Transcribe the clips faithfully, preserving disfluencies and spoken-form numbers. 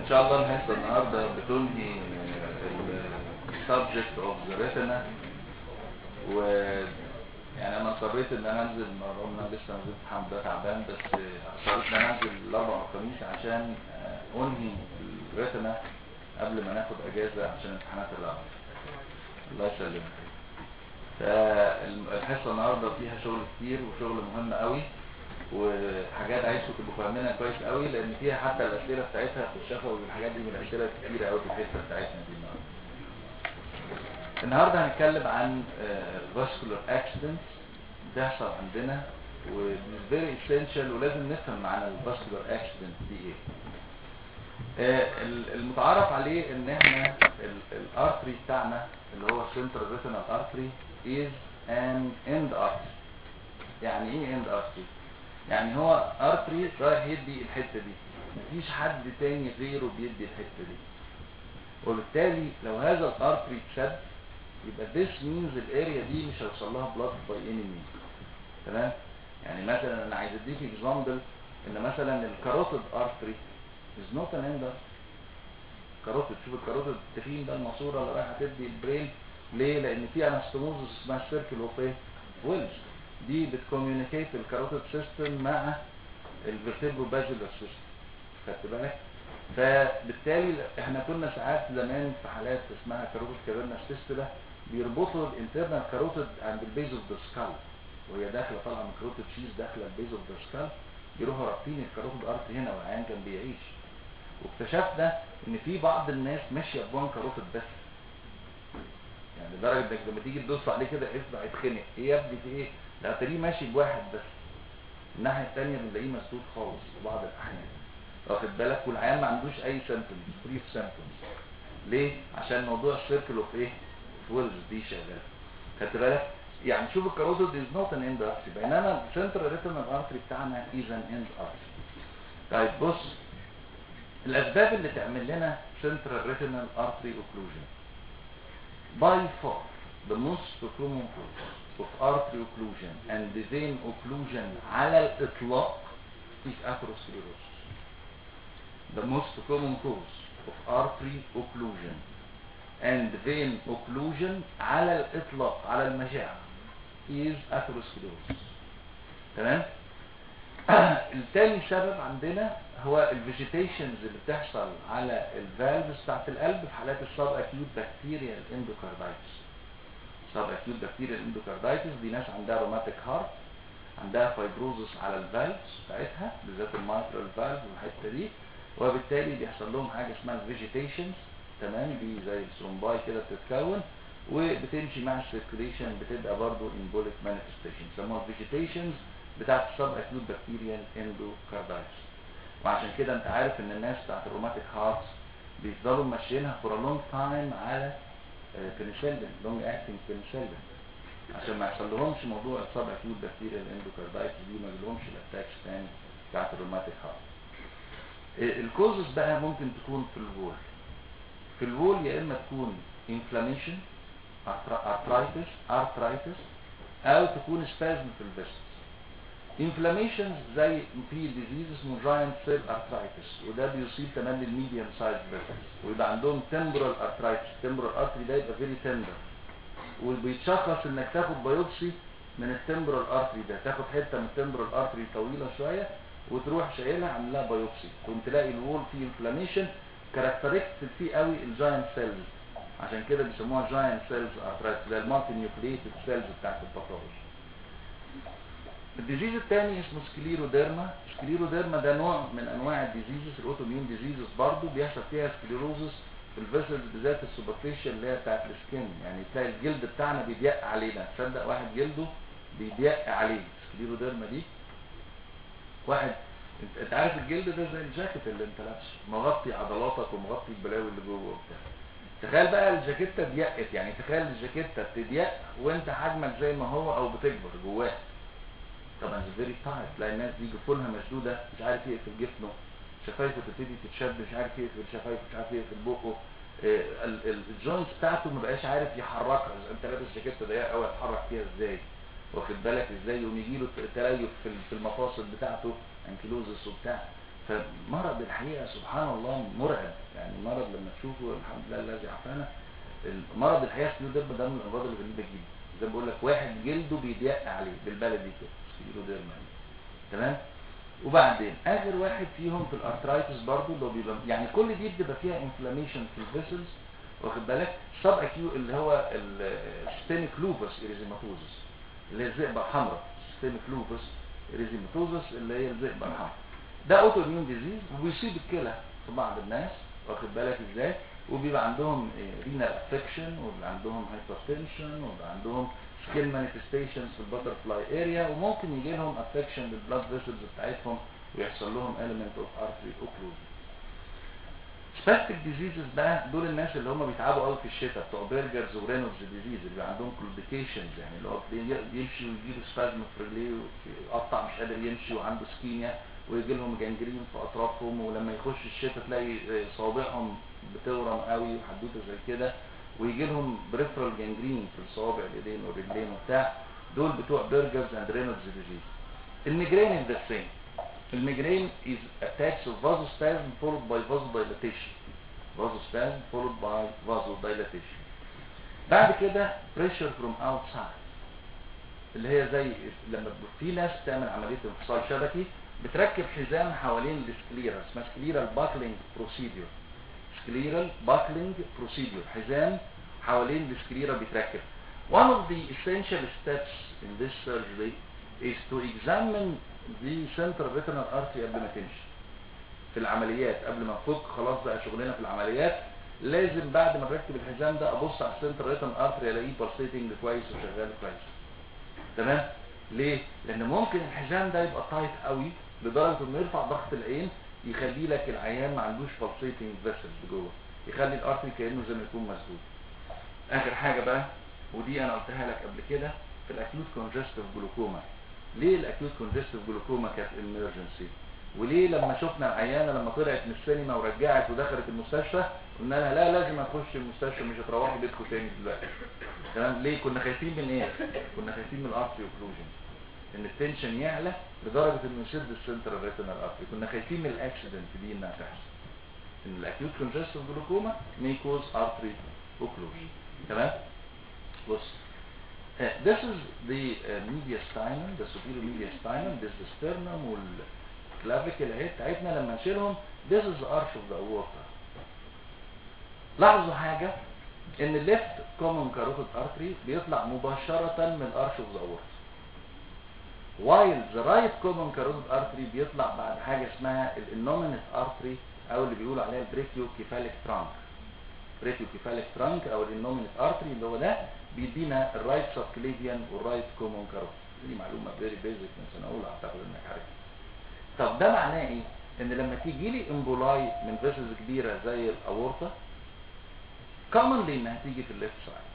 ان شاء الله الحصه النهارده بتنهي السبجكت اوف ذا ريتنا، و يعني انا اضطريت ان انا انزل رغم ان انا لسه نزلت الحمد لله تعبان، بس اضطريت ان انا انزل الاربع والخميس عشان انهي الريتنا قبل ما ناخد اجازه عشان امتحانات الرابعه. الله يسلمك. فالحصه النهارده فيها شغل كتير وشغل مهم قوي، وحاجات عايزكم تبقوا فاهمينها كويس قوي، لان فيها حتى الاسئله بتاعتها في الشفوي والحاجات دي من الاسئله الكتيره قوي في الحصه بتاعتنا دي. النهارده النهارده هنتكلم عن فاسكولار اكسيدنتس بتحصل عندنا، وفيري اسينشال ولازم نفهم معنى الفاسكولار اكسيدنت دي ايه. المتعارف عليه ان احنا الارتري بتاعنا اللي هو سنترال ريتينال ارتري از ان اند ارتري. يعني ايه اند ارتري؟ يعني هو ارتري رايح يدي الحته دي، مفيش حد تاني غيره بيدي الحته دي، وبالتالي لو هذا الارتري اتشد يبقى this means الاريا دي مش هيوصل لها بلاد باي اني مين. تمام؟ يعني مثلا انا عايز اديك اكزامبل ان مثلا الكاروتيد ارتري is not an end artery. كاروتيد، شوف الكاروتيد التخين ده الماسوره اللي رايحه تدي البرين، ليه؟ لان في انستوموزس اسمها السيركل اوف ايه؟ ويلز، دي بتكوميونيكيت الكاروتيد سيستم مع الفيرتيبرو باجولار سيستم. خدت بالك؟ فبالتالي احنا كنا ساعات زمان في حالات اسمها كاروتيد كافيرنس فيستولا بيربطوا الانترنال كاروتيد عند البيز اوف ذا سكال، وهي داخله طالعه من كاروتيد شيز داخله البيز اوف ذا سكال، يروحوا رابطين الكاروتيد ارت هنا والعيان كان بيعيش. واكتشفنا ان في بعض الناس ماشيه بوان كاروتيد بس، يعني لدرجه انك لما تيجي تدوس عليه كده اصبع يتخنق، ايه يا ابني في ايه؟ لا تلاقيه ماشي بواحد بس، الناحيه الثانيه بنلاقيه مسدود خالص في بعض الاحيان، واخد بالك؟ والعيان ما عندوش اي سيمبتومز، فري سيمبتومز. ليه؟ عشان موضوع السيركل اوف ايه؟ ويلز دي شغاله. خدت بالك؟ يعني شوف الكاروتيد از نوت ان اند ارتري، بينما السنترال ريتينال ارتري بتاعنا از ان اند ارتري. طيب بص، الاسباب اللي تعمل لنا central retinal artery occlusion by far the most common cause of artery occlusion and the vein occlusion على الاطلاق is atherosclerosis. The most common cause of artery occlusion and vein occlusion على الاطلاق على المجاعة is atherosclerosis. تمام؟ الثاني سبب عندنا هو الفيجيتيشنز اللي بتحصل على الفالفز بتاعت القلب في حالات السب اكيوت بكتيريال اندوكاردايتس. سب اكيوت بكتيريال اندوكاردايتس دي ناس عندها روماتيك هارت، عندها فايبروزس على الفالفز بتاعتها بالذات المايترال فالف والحته دي، وبالتالي بيحصل لهم حاجه اسمها الفيجيتيشنز. تمام؟ دي زي الثرومباي كده بتتكون وبتمشي مع السيركيليشن، بتبقى برضه امبوليك مانيفستيشن، يسموها الفيجيتيشنز بتاعت السب اكيوت بكتيريال اندوكاردايتس. وعشان كده انت عارف ان الناس بتاعت الروماتيك هارتس بيفضلوا ماشيينها فور ا لونج تايم على بنسلين، لونج اكتنج بنسلين، عشان ما يحصل لهمش موضوع السب اكيوت بكتيريال اندوكاردايتس دي، ما يجيلهمش الاتاكس تاني بتاعت الروماتيك هارت. الكوزز بقى ممكن تكون في الوول. في الوول يا اما تكون انفلاميشن، ارترايتس ارترايتس او تكون سبازم في الفيسس. انفلاميشن زي في ديزيز اسمه جاينت سيل ارترايتس، وده بيصيب كمان الميديوم سايز فيسلز، ويبقى عندهم تمبرال ارترايتس. تمبرال ارتري ده يبقى فيري تندر، وبيتشخص انك تاخد بايوبسي من التمبرال ارتري ده، تاخد حته من التمبرال ارتري طويله شويه وتروح شايلها عاملها بايوبسي، تقوم تلاقي الوول فيه انفلاميشن كاركترستيك فيه قوي الجاينت سيلز، عشان كده بيسموها جاينت سيلز ارترايتس، زي المالتي نيوكليتد سيلز بتاعت الباثولوجي. الديزيز الثاني اسمه سكليروديرما. سكليروديرما ده نوع من انواع الديزيزز الاوتوميون ديزيزز، برضه بيحصل فيها سكليروزس في الفيسلز بالذات السوبرفيشال اللي هي بتاعت السكين، يعني تلاقي الجلد بتاعنا بيضيق علينا، تصدق واحد جلده بيضيق عليه. سكليروديرما دي واحد انت, انت عارف الجلد ده زي الجاكيت اللي انت لابسه، مغطي عضلاتك ومغطي البلاوي اللي جوه وبتاع. تخيل بقى الجاكيته ضيقت، يعني تخيل الجاكيته بتضيق وانت حجمك زي ما هو او بتكبر جواه، طبعا فيري تايت. تلاقي الناس دي جفونها مشدوده، مش عارف يقفل جفنه، شفايفه تبتدي تتشد، مش عارف يقفل شفايفه، مش عارف يقفل بقه، الجوينت بتاعته ما بقاش عارف يحركها. انت لابس جاكيته ضيقه قوي هتحرك فيها ازاي؟ واخد بالك ازاي؟ يقوم يجي له تليف في المفاصل بتاعته، انكيلوزس وبتاع. فمرض الحقيقه سبحان الله مرعب، يعني مرض لما تشوفه الحمد لله الذي عافانا. المرض الحقيقه سكليروديرما ده من الامراض الغريبه جدا، زي ما بقول لك واحد جلده بيضيق عليه بالبلدي كده سكليروديرما، تمام. وبعدين اخر واحد فيهم في الارترايتس برضو اللي هو بيبقى يعني كل دي بتبقى فيها انفلاميشن في الفيسلز، واخد بالك. سب اكيو اللي هو السيستميك لوبس اريزيماتوزس اللي هي الذئبه الحمراء، سيستميك لوبس اريزيماتوزس اللي هي الذئبه الحمراء، ده اوتو اميون ديزيز وبيصيب الكلى في بعض الناس، واخد بالك ازاي. وبيبقى عندهم رينال افكشن، وبيبقى عندهم هايبرتنشن، وبيبقى عندهم سكين مانيفستيشنز في الباترفلاي اريا، وممكن يجي لهم افكشن للبلاد فيسلز بتاعتهم ويحصل لهم element of artery occlusion. سباستيك ديزيزز بقى دول الناس اللي هم بيتعبوا قوي في الشتاء، بتوع بيرجرز ورينولدز ديزيز اللي بيبقى عندهم كلوديكيشنز، يعني اللي هو بيمشي ويجيله سبازم في رجليه ويقطع مش قادر يمشي وعنده سكيميا ويجي لهم جنجرين في اطرافهم، ولما يخش الشتاء تلاقي صوابعهم بتورم قوي وحدوته زي كده، ويجي لهم بريفرال جنجرين في الصوابع الايدين والرجلين وبتاع. دول بتوع بيرجرز اند رينولدز ديزيز. الميجرين از ذا سيم. الميجرين is attacks of vasospasm followed by vasodilatation. Vasospasm followed by vasodilatation. بعد كده pressure from outside اللي هي زي لما في ناس بتعمل عملية انفصال شبكي بتركب حزام حوالين السكليرا، اسمها سكليرال باكلينج بروسيدور. سكليرال باكلينج بروسيدور، حزام حوالين السكليرا بيتركب. One of the essential steps in this surgery is to examine the central retinal artery قبل ما تمشي في العمليات. قبل ما نفك خلاص بقى شغلنا في العمليات، لازم بعد ما نركب الحزام ده ابص على السنترال ريتنال ارتري الاقيه بالسيتنج كويس وشغال كويس، تمام. ليه؟ لان ممكن الحزام ده يبقى تايت قوي لدرجه انه يرفع ضغط العين، يخلي لك العيان ما عندوش بالسيتنج فيسلز جوه، يخلي الارتري كانه زي ما يكون مسدود. اخر حاجه بقى، ودي انا قلتها لك قبل كده، في الاكيوت كونجستيف جلوكوما. ليه الاكيوت كونجستيف جلوكوما كانت امرجنسي؟ وليه لما شفنا العيانه لما طلعت من السينما ورجعت ودخلت المستشفى قلنا لها لا لازم هتخش المستشفى مش هتروحي بيتكم تاني دلوقتي، تمام؟ ليه؟ كنا خايفين من ايه؟ كنا خايفين من الارتري اوكلوجن، ان التنشن يعلى لدرجه انه يشد السنترال ريتنال ارتري. كنا خايفين من الاكسيدنت دي انها تحصل، ان الاكيوت كونجستيف جلوكوما may cause artery occlusion، تمام. بص Uh, this is the uh, mediastinum, the superior mediastinum, this is the sternum والclavicle اهي بتاعتنا. لما نشيلهم this is the arch of the aorta. لاحظوا حاجة، ان الليفت common carotid artery بيطلع مباشرة من arch of the aorta، while the right common carotid artery بيطلع بعد حاجة اسمها الانnominate artery او اللي بيقولوا عليها البريكيوكيفاليك trunk. بريكيوكيفاليك trunk او الانnominate artery اللي هو ده بيدينا الرايت سبكليفيان والرايت كومون كاروتيد. دي معلومه فيري بيزك من سنه اولى اعتقد انك عارفها. طب ده معناه ايه؟ ان لما تيجي لي امبولاي من فيسلز كبيره زي الاورطه كومنلي انها تيجي في الليفت سايد.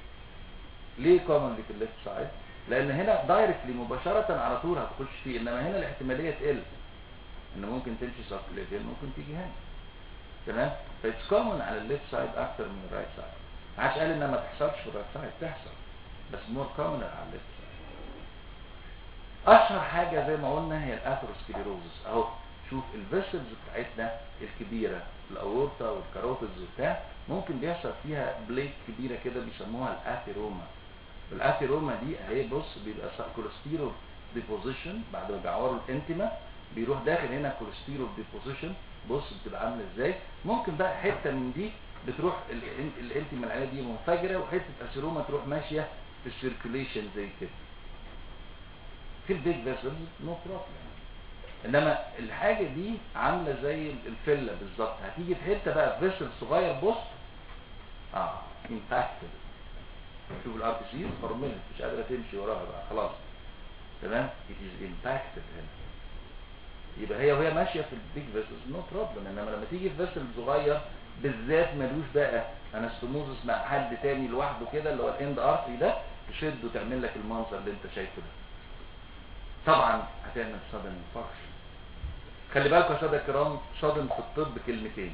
ليه كومنلي في الليفت سايد؟ لان هنا دايركتلي مباشره على طول هتخش فيه، انما هنا الاحتماليه تقل ان ممكن تمشي سبكليفيان ممكن تيجي هنا، تمام. فايتس كومن على الليفت سايد اكتر من الرايت سايد. ما عادش قال انها ما تحصلش في الرايت سايد، تحصل بس مور كومن على الليفت سايد. اشهر حاجه زي ما قلنا هي الاثيروسكليروزس. اهو شوف الفيسلز بتاعتنا الكبيره الاورطه والكاروتيدز وبتاع ممكن بيحصل فيها بليك كبيره كده بيسموها الاثيروما. الاثيروما دي اهي بص بيبقى كوليسترول ديبوزيشن بعد ما بيعوروا الانتما، بيروح داخل هنا كوليسترول ديبوزيشن. بص بتبقى عامله ازاي. ممكن بقى حته من دي بتروح الانتما العينيه دي منفجره، وحته اثيروما تروح ماشيه في السيركيوليشن زي كده. في البيج فيسلز نو بروبلم، انما الحاجه دي عامله زي الفله بالظبط، هتيجي في حته بقى فيسل صغير بص اه امباكتد. شوف الار بي سي فرملت مش قادره تمشي وراها بقى خلاص، تمام. it is impacted هنا. يبقى هي وهي ماشيه في البيج فيسلز نو بروبلم، انما لما تيجي في فيسل صغير بالذات ملوش بقى انستموزس مع حد تاني لوحده كده اللي هو الاند ارتري ده، تشد وتعمل لك المنظر اللي انت شايفه ده. طبعا هتعمل صدم انفاركشن. خلي بالكم يا ساده الكرام، صدم في الطب كلمتين.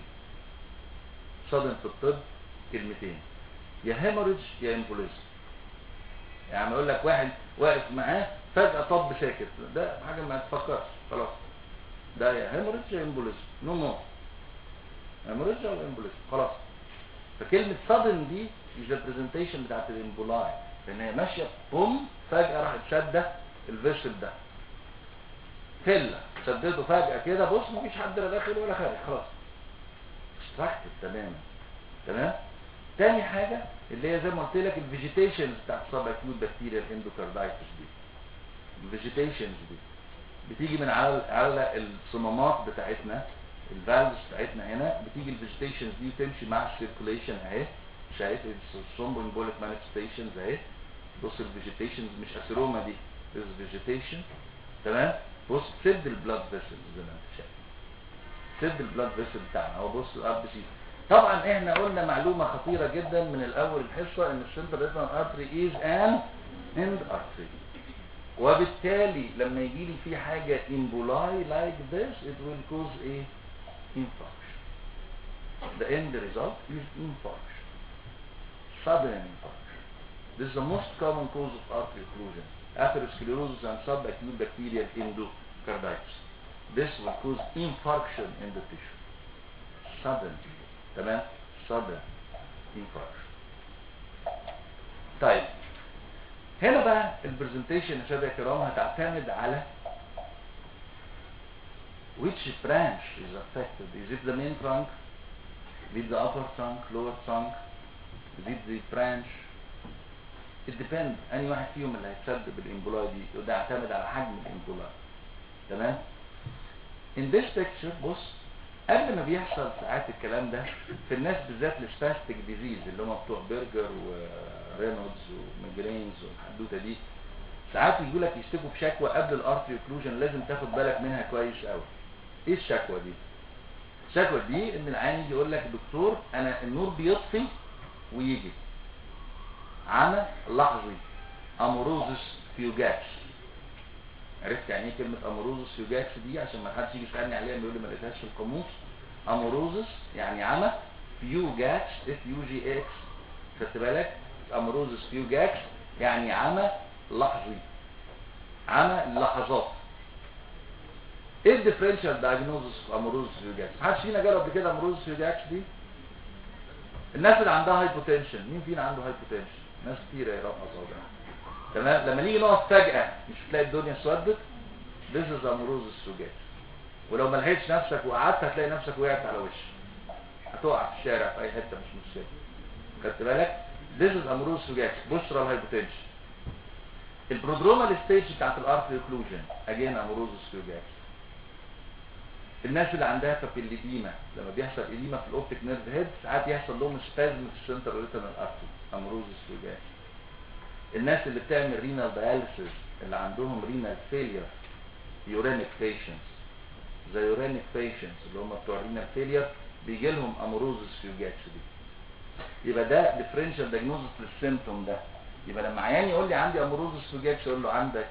صدم في الطب كلمتين، يا هيموريدج يا امبوليزم. يعني يقول لك واحد واقف معاه فجاه طب ساكت، ده حاجه ما تفكرش خلاص. ده يا هيموريدج يا امبوليزم، نو مور، هيموريدج او امبوليزم خلاص. فكلمه سادن دي is a presentation بتاعت الامبولاي، لان هي ماشيه بوم فجاه راحت شاده الفيسل ده فله، شدته فجاه كده، بص مفيش حد لا داخل ولا خارج، خلاص استراكتد تماما. تمام. تاني حاجه اللي هي زي ما قلت لك الفيجيتيشنز بتاعت سب اكيوت بكتيريال اندوكاردايتس دي. الفيجيتيشنز دي بتيجي من على على الصمامات بتاعتنا، الفالفز بتاعتنا هنا، بتيجي الفيجيتيشنز دي وتمشي مع السيركوليشن اهي، شايف الثرومبومبوليك مانيفستيشنز اهي. بص الفيجيتيشنز مش اثيروما دي، this is vegetation. تمام. بص سد البلاد فيسل زي ما انت شايف، سد البلاد فيسل بتاعنا اهو. بص الار بي سي. طبعا احنا قلنا معلومه خطيره جدا من الاول الحصه ان السنترال ريتنال ارتري از ان اند ارتري، وبالتالي لما يجي لي في حاجه امبولاي لايك ذس it will cause a infarction. The end result is infarction, sudden infarction. This is the most common cause of artery occlusion, atherosclerosis and subacute bacterial endocarditis. This will cause infarction in the tissue, sudden. تمام. sudden infarction. طيب هنا بقى البرزنتيشن يا شباب يا كرام هتعتمد على which branch is affected. Is it the main trunk? Is it the upper trunk, lower trunk? Is it the branch? It depends. أي واحد فيهم اللي هيتسد بالإمبولاي دي، وده يعتمد على حجم الإمبولاي. تمام. In this picture بص، قبل ما بيحصل ساعات الكلام ده في الناس بالذات السباستيك ديزيز اللي هم بتوع برجر ورينولدز وميجرينز والحدوته دي، ساعات يجوا لك يشتكوا بشكوى قبل الارتري اوكلوجن لازم تاخد بالك منها كويس قوي. ايه الشكوى دي؟ الشكوى دي ان العيان يجي يقول لك دكتور انا النور بيطفي ويجي عمى لحظي، اموروزس فيوجاكس. عرفت يعني ايه كلمه اموروزس فيوجاكس دي؟ عشان ما حدش يجي يسالني عليها يقول لي ما لقيتهاش في القاموس. اموروزس يعني عمى، فيوجاكس اف يو جي اكس، خدت بالك؟ اموروزس فيوجاكس يعني عمى لحظي، عمى لحظات. ايه الديفرنشال دايجنوزس في اموروزس فيوجاكس؟ محدش فينا جرب قبل كده اموروزس فيوجاكس دي؟ الناس اللي عندها هايبوتنشن، مين فينا عنده هايبوتنشن؟ ناس كتير يا رب اصابع. تمام. لما نيجي نقف فجأة مش تلاقي الدنيا اسودت، this is amaurosis فيوجاكس. ولو ما لحقتش نفسك وقعدت هتلاقي نفسك وقعت على وشك، هتقع في الشارع في اي حته مش مشكله. خدت بالك؟ this is amaurosis فيوجاكس، بشرى الهايبوتنشن. البرودرومال ستيج بتاعت الارتري اوكلوجن اجين amaurosis فيوجاكس. الناس اللي عندها بابيليديما لما بيحصل إديمة في الاوبتيك نيرف هيد ساعات يحصل لهم سبازم في السنتر ريتنال ارتري، اموروزس فيوجاكس. الناس اللي بتعمل رينال داياليسيس اللي عندهم رينال فيلير، يورينيك بيشنتس، زي يورينيك بيشنتس اللي هم بتوع رينال فيلير بيجي لهم اموروزس فيوجاكس دي. يبقى ده ديفرنشال دايجنوزس للسيمبتوم ده. يبقى لما عيان يقول لي عندي اموروزس فيوجاكس اقول له عندك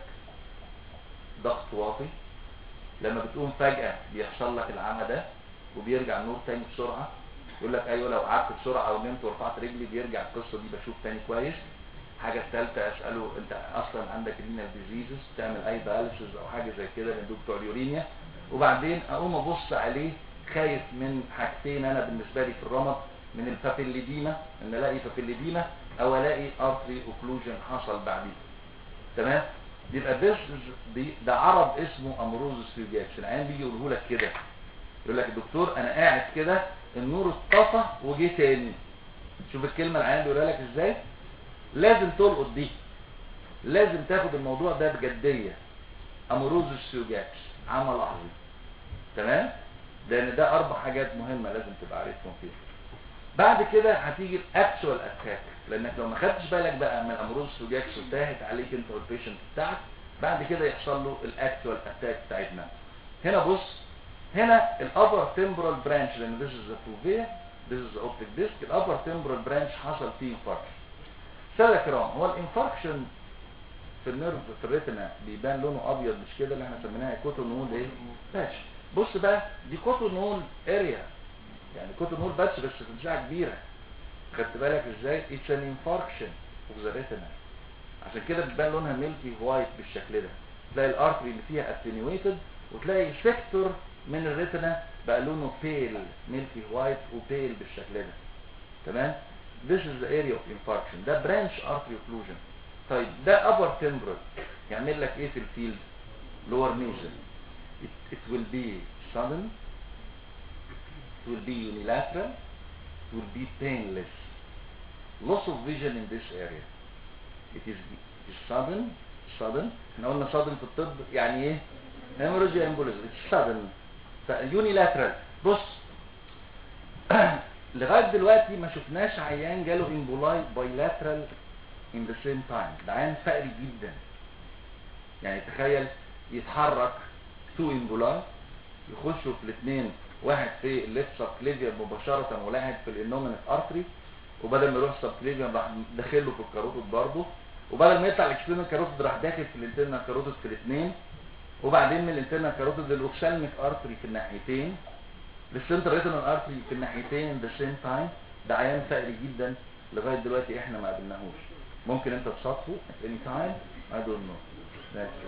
ضغط واطي، لما بتقوم فجأة بيحصل لك العمى ده وبيرجع النور تاني بسرعة، يقول لك ايوه لو قعدت بسرعة او نمت ورفعت رجلي بيرجع القصة دي بشوف تاني كويس. حاجة الثالثة اسأله انت اصلا عندك رينال ديزيزز، تعمل اي داياليسيس او حاجة زي كده لان دول بتوع اليورينيا. وبعدين اقوم ابص عليه خايف من حاجتين انا بالنسبة لي في الرمد، من البابيليديما ان الاقي بابيليديما او الاقي ارتري اوكلوجن حصل بعديه. تمام. يبقى ده ده عرض اسمه اموروزس فيوجاكس. العيان بيجي يقوله لك كده، يقول لك دكتور انا قاعد كده النور اتطفى وجه تاني. شوف الكلمه العيان بيقولها لك ازاي. لازم تلقط دي، لازم تاخد الموضوع ده بجديه. اموروزس فيوجاكس عمى لحظي. تمام. لان ده اربع حاجات مهمه لازم تبقى عارفهم فيها. بعد كده هتيجي الاكشوال اتاك، لانك لو ما خدتش بالك بقى من الاموروزس فيوجاكس وانتهت عليك انت والبيشنت بتاعك، بعد كده يحصل له الاكشوال اتاك بتاعتنا. هنا بص، هنا الابر تمبرال برانش، لان this is the fovea, this is the optic disc. الابر تمبرال برانش حصل فيه انفاركشن. ساده كرام، هو الانفاركشن في النيرف في الريتنا بيبان لونه ابيض مش كده اللي احنا سميناها كوتونول ايه؟ ماشي. بص بقى دي كوتونول اريا، يعني كوتونول بس بس في مساحه كبيره. خدت بالك ازاي؟ اتس ان انفاركشن اوف ذا ريتنا، عشان كده بتبان لونها ميلكي وايت بالشكل ده. تلاقي الارتري اللي فيها اتنيويتد وتلاقي سيكتور من الريتنا بقى لونه بيل ميلكي وايت وبيل بالشكل ده. تمام؟ This is the area of infarction. ده branch artery occlusion. طيب ده upper temporal يعمل لك ايه في الفيلد؟ lower nasal. It, it will be sudden, it will be unilateral, it will be painless. Loss of vision in this area. It is, it is sudden, sudden. احنا قلنا sudden في الطب يعني ايه؟ hemorrhage embolism. It's sudden. unilateral. بص لغايه دلوقتي ما شفناش عيان جاله امبولاي بايلاترال in the same time. ده عيان فقري جدا. يعني تخيل يتحرك تو امبولاي يخشوا في الاثنين، واحد في الليفت سبكليفيان مباشره وواحد في الانومينت ارتري، وبدل ما يروح سبكليفيان راح داخله في الكاروتيد برضه، وبدل ما يطلع الاكسترنال كاروتيد راح داخل في الانترنال كاروتيد في الاثنين، وبعدين من الانترنال كاروتيد للاوفسالميك ارتري في الناحيتين، للسنتر ريتينال ارتري في الناحيتين ذا سيم تايم. ده عيان فقري جدا لغايه دلوقتي احنا ما قابلناهوش. ممكن انت تصادفه at any time I don't know. That's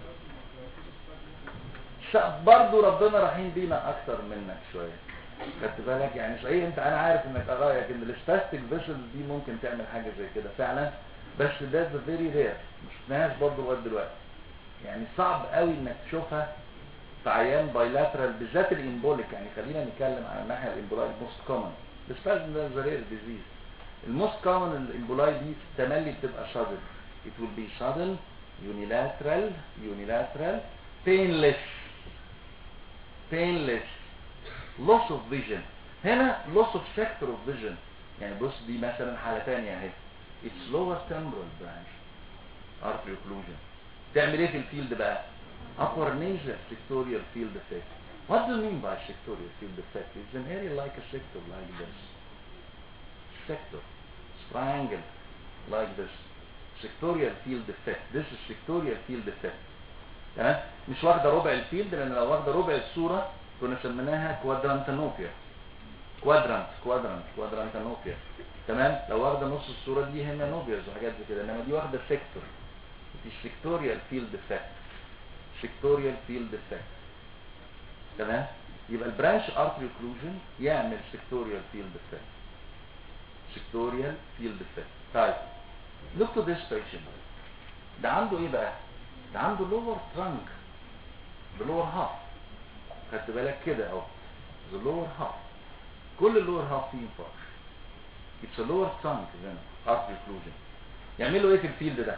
it. برضه ربنا رحيم بينا اكتر منك شويه. خدت بالك؟ يعني صحيح انت انا عارف انك رايك ان السباستيك فيسلز دي ممكن تعمل حاجه زي كده فعلا، بس ده فيري رير ما شفناهاش برضه لغايه دلوقتي. يعني صعب قوي انك تشوفها في عيان بايلاترال بالذات الامبوليك. يعني خلينا نتكلم عن الناحيه الامبولاي الموست كومن. السبازم ده رير ديزيز. الموست كومن الامبولاي دي تملي بتبقى sudden. It will be sudden, unilateral, unilateral, painless, painless, loss of vision. هنا loss of sector of vision. يعني بص دي مثلا حالة ثانية اهي. It's lower temporal branch artery occlusion. تعمل ايه في الفيلد بقى؟ upper nasal sectorial field effect. What do you mean by sectorial field effect? It's an area like a sector like this. Sector. Triangle like this. Sectorial field effect. This is sectorial field effect. تمام؟ مش واخده ربع الفيلد، لان لو واخده ربع الصوره كنا سميناها كوادرانتانوبيا. كوادرانت كوادرانت كوادرانتانوبيا. تمام؟ لو واخده نص الصوره دي هنا نوبياز وحاجات زي كده، انما دي واخده سيكتور. دي sectorial field effect. sectorial field effect. تمام؟ يبقى البرانش ارتري اوكلوجن يعمل sectorial field effect. sectorial field effect. طيب look to this patient. ده عنده ايه بقى؟ ده عنده lower trunk. the lower half. خدت بالك كده اهو. the lower half. كل اللور half فيه infarction. it's a lower trunk then artery occlusion. يعملوا ايه في الفيلد ده؟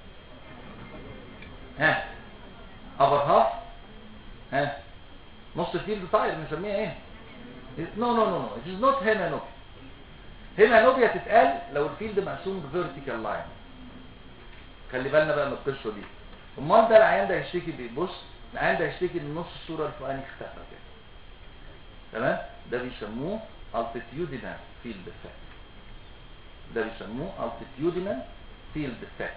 ها upper half. ها نص الفيلد طاير بنسميها ايه؟ نو نو نو نو it is not هنا نوبيا. هنا نوبيا تتقال لو الفيلد مقسوم بفيرتيكال لاين. خلي بالنا بقى من القصه دي. امال ده العيان ده هيشتكي بايه؟ بص العيان ده هيشتكي ان نص الصوره الفوقاني اختفى كده. تمام؟ ده بيسموه altitudinal field effect. ده بيسموه altitudinal field effect.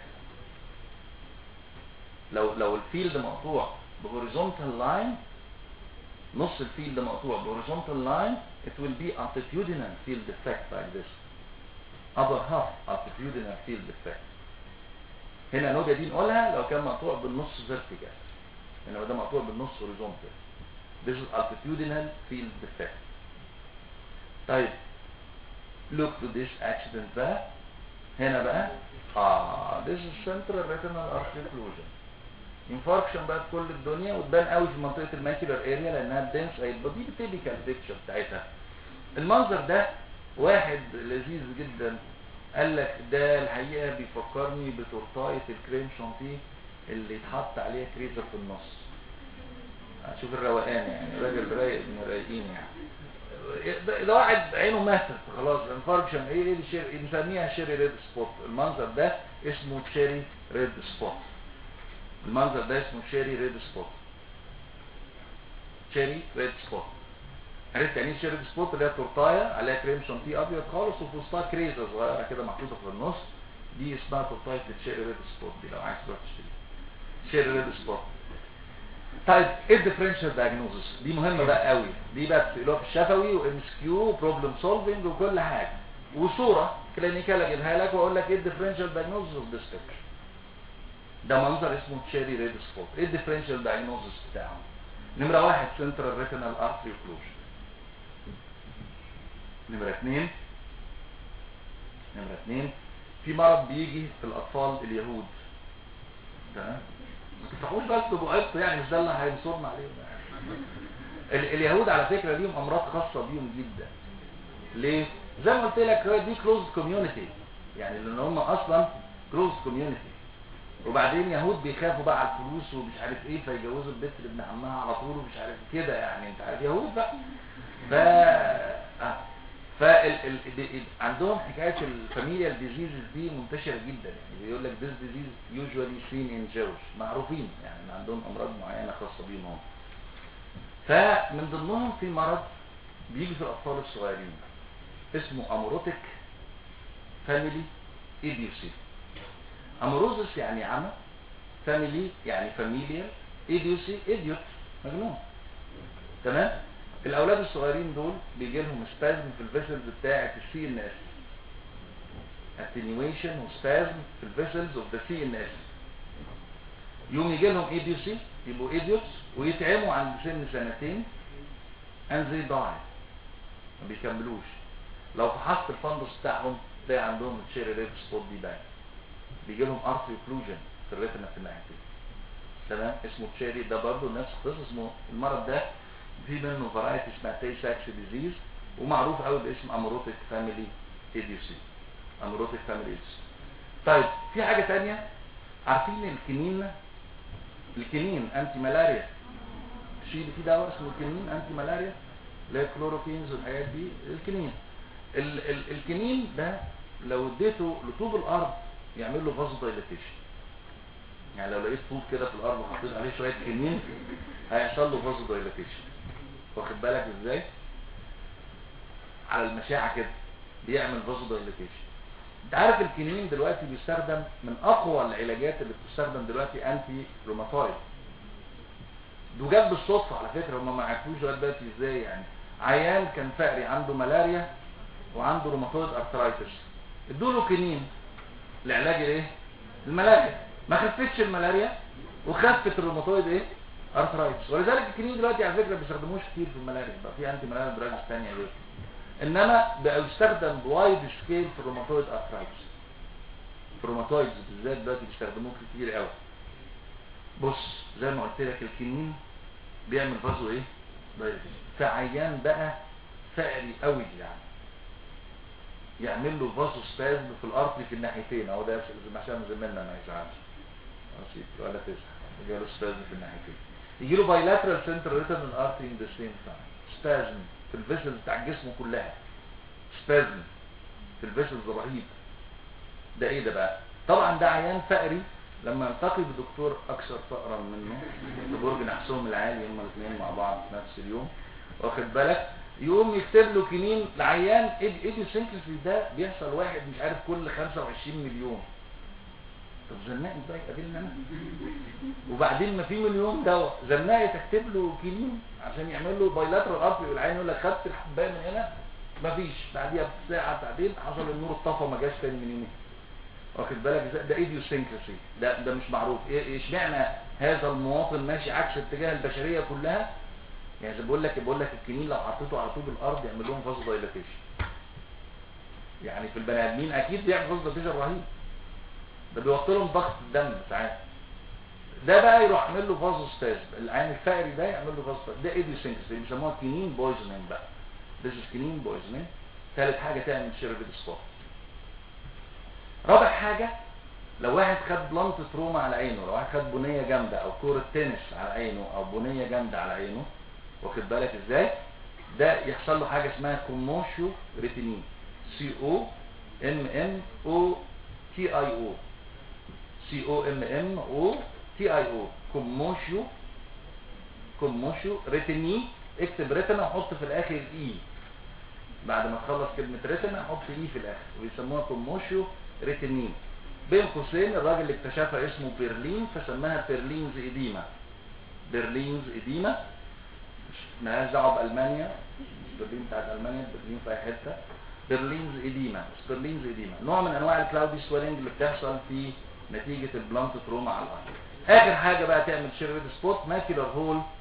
لو لو الفيلد مقطوع بهوريزونتال لاين، نص الفيلد مقطوع بهوريزونتال لاين it will be altitudinal field effect like this. upper half altitudinal field effect. هنا نوبيا دي نقولها لو كان مقطوع بالنص vertical، انما ده مقطوع بالنص horizontal. This is altitudinal field effect. طيب look to this accident بقى. هنا بقى اه this is central retinal artery occlusion. infarction بقى في كل الدنيا وتبان قوي في منطقه الماكيولار اريا لانها dense. هيبقى دي التيبيكال بيكتشر بتاعتها. المنظر ده واحد لذيذ جدا قال لك ده الحقيقه بيفكرني بتورتايه الكريم شانتيه اللي يتحط عليها كريزر في النص. شوف الروقان يعني راجل رايق من الرايقين يعني. ده واحد عينه ماتت خلاص انفاركشن ايه ايه الشير بنسميها شيري ريد سبوت. المنظر ده اسمه شيري ريد سبوت. المنظر ده اسمه شيري ريد سبوت. شيري ريد سبوت. عرفت يعني ايه شيري ريد سبوت؟ اللي هي تورتايه عليها كريم شانتيه ابيض خالص وفي وسطها كريزه صغيره كده محطوطه في النص. دي اسمها تورتايه الشيري ريد سبوت دي لو عايز تروح تشتري. شيري ريد سبوت. طيب ايه الديفرنشال دايجنوزس؟ دي مهمه بقى قوي. دي بقى بتقولوها في الشفوي وام اس كيو وبروبلم سولفنج وكل حاجه وصوره كلينيكال اجيبها لك واقول لك ايه الديفرنشال دايجنوزس اوف ذس بيكتشر. ده منظر اسمه تشيري ريد سبوت. ايه الديفرنشال دايجنوزس بتاعه؟ نمره واحد سنترال ريتينال ارتري اوكلوجن. نمره اثنين نمره اثنين في مرض بيجي في الاطفال اليهود، تمام؟ ما تفتحوش بس بقعدتوا يعني، مش ده اللي هينصرنا عليهم يعني. اليهود على فكره ليهم امراض خاصه بيهم جدا. ليه؟ زي ما قلت لك دي كلوز كوميونتي، يعني لان هم اصلا كلوز كوميونتي. وبعدين يهود بيخافوا بقى على الفلوس ومش عارف ايه، فيجوزوا البنت لابن عمها على طول ومش عارف كده، يعني انت عارف يهود بقى. ف اه ف ال... ال... عندهم حكايه الفاميليال ديزيزز دي منتشره جدا، يعني بيقول لك this disease usually seen in Jews، معروفين يعني عندهم امراض معينه خاصه بيهم هم. فمن ضمنهم في مرض بيجي في الاطفال الصغيرين اسمه اموروتيك فاميلي ايديوسي. اموروزس يعني عمى، فاميلي يعني فاميليال، ايديوسي ايديوت مجنون، تمام؟ الاولاد الصغيرين دول بيجي لهم سبازم في الفيسلز بتاعه السي ان اس، اتنيويشن وسبازم في الفيسلز اوف ذا سي ان اس. يوم يجي لهم ايديوسي، يبقوا ايديوتس ويتعموا عند سن سنتين and they die، ما بيكملوش. لو فحصت الفندس بتاعهم تلاقي عندهم الشيري ريد سبوت دي باين، بيجي لهم ارتري اوكلوجن في الريتنا في الناحيتين، تمام؟ اسمه تشيري، ده برضه نفس القصه. اسمه المرض ده في منه فرايتي اسمها تاي ساكس ديزيز، ومعروف قوي باسم اموروتيك فاميلي ايديوسي. اموروتيك فاميلي ايديوسي. طيب في حاجه ثانيه، عارفين الكنين؟ الكنين انتي ملاريا، في في دواء اسمه الكنين انتي ملاريا اللي هي كلوروكينز والحاجات دي. الكنين ال ال الكنين ده لو اديته لطوب الارض يعمل له فازو دايلاتيشن، يعني لو لقيت طوب كده في الارض وحطيت عليه شويه كنين هيحصل له فازو دايلاتيشن، واخد بالك ازاي؟ على المشاعه كده بيعمل فازو دايلاتيشن. انت عارف الكنين دلوقتي بيستخدم من اقوى العلاجات اللي بتستخدم دلوقتي انتي روماتويد. ده جاب بالصدفه على فكره، هم ما عرفوش لغايه دلوقتي ازاي. يعني عيان كان فقري عنده ملاريا وعنده روماتويد ارثرايتس، ادوا له كنين لعلاج الايه؟ الملاريا، ما خفتش الملاريا وخفت الروماتويد ايه؟ ارثرايتس. ولذلك الكنين دلوقتي على فكره ما بيستخدموش كتير في الملاريا، بقى في انتي ملاريا دراجز ثانيه غير، انما بقى يستخدم بوايد سكيل في الروماتويد ارثرايتس. في الروماتويدز بالذات دلوقتي بيستخدموه كتير قوي. بص زي ما قلت لك الكنين بيعمل فازو ايه؟ دايلاتيشن. فعيان بقى فقري قوي يعني يعمل له فازو سبازم في الارتري في الناحيتين، اهو ده عشان زماننا ما يزعلش ولا تزعل، يجي له سبازم في الناحيتين، يجي له بايلاترال سنترال ريتينال ارتري ان ذا سيم تايم، سبازم في الفيسلز بتاع الجسم كلها، سبازم في الفيسلز رهيب. ده ايه ده بقى؟ طبعا ده عيان فقري لما التقي بدكتور اكثر فقرا منه في برج نحسهم العالي، هما الاثنين مع بعض في نفس اليوم، واخد بالك؟ يقوم يكتب له كنين لعيان ايديوسينكراسي ده بيحصل واحد مش عارف كل خمسة وعشرين مليون. طب زنقت بقى يقابلني انا؟ وبعدين ما في مليون دواء، زنقت تكتب له كنين عشان يعمل له بايلاترال ارتري، والعين يقول لك خدت الحبايه من هنا مفيش، بعديها بساعه ساعتين حصل النور اتطفى ما جاش تاني من يومين، واخد بالك؟ ده ايديوسينكراسي، ده ده مش معروف. ايه اشمعنى هذا المواطن ماشي عكس اتجاه البشريه كلها؟ يعني زي بقول لك بقول لك الكنين لو حطيته على طوب الارض يعمل لهم فازو دايلاتيشن، يعني في البني ادمين اكيد بيعمل فازو دايلاتيشن رهيب، ده بيوطي لهم ضغط الدم ساعات. ده بقى يروح يعمل له فازو ستاز، العين الفقري ده يعمل له فازو ستاز، ده ايديوسينكراسي بيسموها كنين بويزنينج بقى، ده كنين بويزنينج. ثالث حاجه تعمل شيرفيد سبوت. رابع حاجه لو واحد خد بلانت تروما على عينه، لو واحد خد بنيه جامده او كوره تنس على عينه او بنيه جامده على عينه، واخد بالك ازاي؟ ده يحصل له حاجه اسمها كوموشيو ريتينين، سي او ام ام او تي اي او، سي او ام ام او تي اي او، كوموشيو كوموشيو ريتينين. اكتب ريتنا وحط في الاخر اي، بعد ما تخلص كلمه ريتنا حط اي في الاخر، ويسموها كوموشيو ريتينين. بين قوسين الراجل اللي اكتشفها اسمه بيرلين فسماها بيرلينز ايديما، بيرلينز ايديما، مالهاش دعوه بالمانيا، مش برلين بتاعت المانيا، برلين في اي حته، بيرلينز ايديما، بيرلينز ايديما نوع من انواع الكلاودي سويلنج اللي بتحصل في نتيجه البلانت تروما على الارض. اخر حاجه بقى تعمل شيرفيد سبوت، ماكيولار هول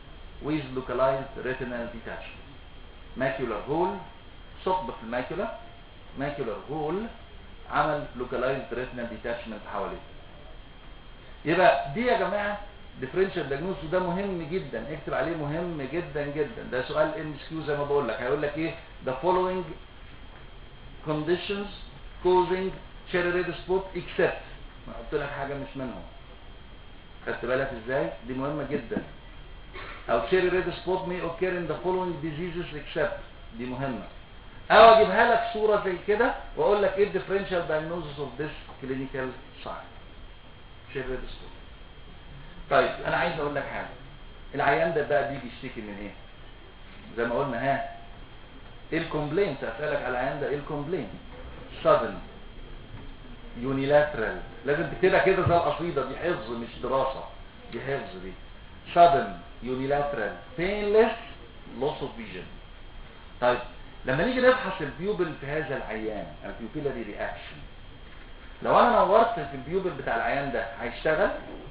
with localized retinal detachment. macular hole، ثقب في الماكيولا، macular hole عمل localized retinal detachment حواليه. يبقى دي يا جماعه differential diagnosis، وده مهم جدا، اكتب عليه مهم جدا جدا. ده سؤال ام اس كيو زي ما بقول لك، هيقول لك ايه؟ the following conditions causing cherry red spot except، ما قلت لك حاجه مش منهم. خدت بالك ازاي؟ دي مهمه جدا. او cherry red spot may occur in the following diseases except، دي مهمه. او اجيبها لك صوره زي كده واقول لك ايه differential diagnosis of this clinical sign cherry red spot. طيب انا عايز اقول لك حاجه، العيان ده بقى بيجي يشتكي من ايه؟ زي ما قلنا، ها ايه الكومبلينت؟ اسالك على العيان ده ايه الكومبلينت؟ sudden unilateral، لازم تكتبها كده زي القصيده دي، حفظ مش دراسه، دي حفظ دي. sudden unilateral painless loss of vision. طيب لما نيجي نبحث البيوبل في هذا العيان، البيوبيلاري رياكشن، لو انا نورت في البيوبل بتاع العيان ده هيشتغل؟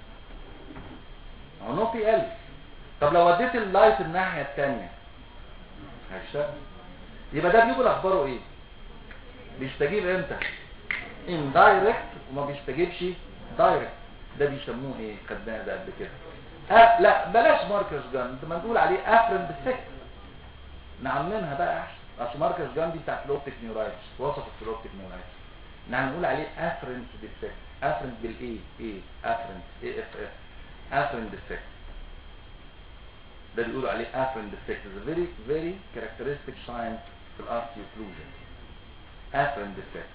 هو نو بي ال. طب لو وديت اللايت الناحيه الثانيه هيشتغل؟ يبقى ده بيوبل اخباره ايه؟ بيستجيب امتى؟ اندايركت وما بيستجيبش دايركت. ده بيسموه ايه؟ خدناه ده قبل كده. أه لا بلاش ماركس جان، انت ما نقول عليه افرنت ديفكت، نعممها بقى احسن. اصل ماركس جان دي بتاعت الاوبتيك نيورايتس، وصفت في الاوبتيك نيورايتس، نعم نقول عليه افرنت ديفكت. افرنت بالاي، ايه افرنت، اي اف اف، افرنت ديفكت. ده بيقولوا عليه افرنت ديفكت. is a very very characteristic sign في الارتي occlusion. افرنت ديفكت.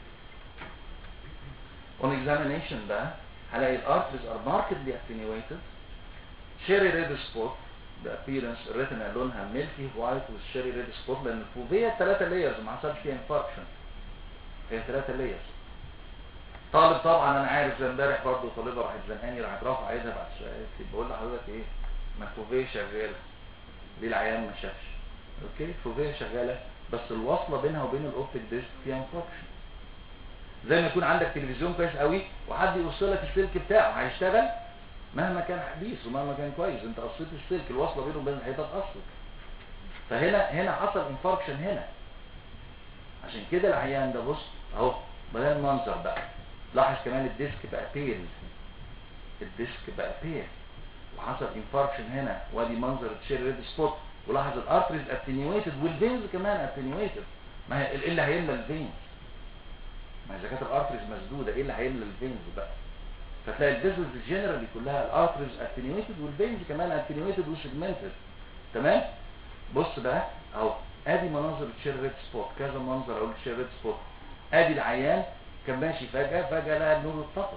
on examination بقى هلاقي الارتريز are markedly attenuated. cherry red spot، the appearance الريتنا لونها milky white with cherry red spot، لان الفوفيا ثلاثة layers ما حصلش فيها infarction، هي ثلاثة layers. طالب طبعا انا عارف، زي امبارح برضه طالبه راحت زنقاني، راحت رافعه ايدها بعد شويه، بقول لحضرتك ايه؟ ما الفوفيا شغاله، ليه العيان ما شافش؟ اوكي الفوفيا شغاله، بس الوصله بينها وبين الاوبتيك ديسك فيها انفكشن. زي ما يكون عندك تلفزيون كويس قوي وحد يوصل لك السلك بتاعه، هيشتغل مهما كان حديث ومهما كان كويس، انت قصيت السلك، الوصله بينه وبين الحيطه اتقصت. فهنا هنا حصل انفكشن هنا. عشان كده العيان ده بص اهو، بدل المنظر بقى، لاحظ كمان الديسك بقى بيل، الديسك بقى بيل وحصل انفاركشن هنا، وادي منظر التشير ريد سبوت، ولاحظ الارتريز اتنيويتد والفينز كمان اتنيويتد. ما هي ايه اللي هيملى الفينز؟ ما اذا كانت الارتريز مسدوده ايه اللي هيملى الفينز بقى؟ فتلاقي الفيزلز جنرالي كلها الارتريز اتنيويتد والفينز كمان اتنيويتد وسيجمنتد. تمام؟ بص بقى اهو، ادي مناظر التشير ريد سبوت، كذا منظر اهو التشير ريد سبوت. ادي العيان كان ماشي فجاه فجاه لقى النور اتطفى.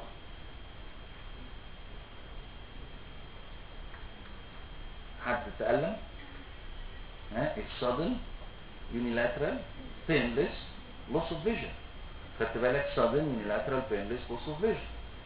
حد تألم؟ ها sudden unilateral painless loss of vision. خدت بالك؟ sudden unilateral painless loss of vision.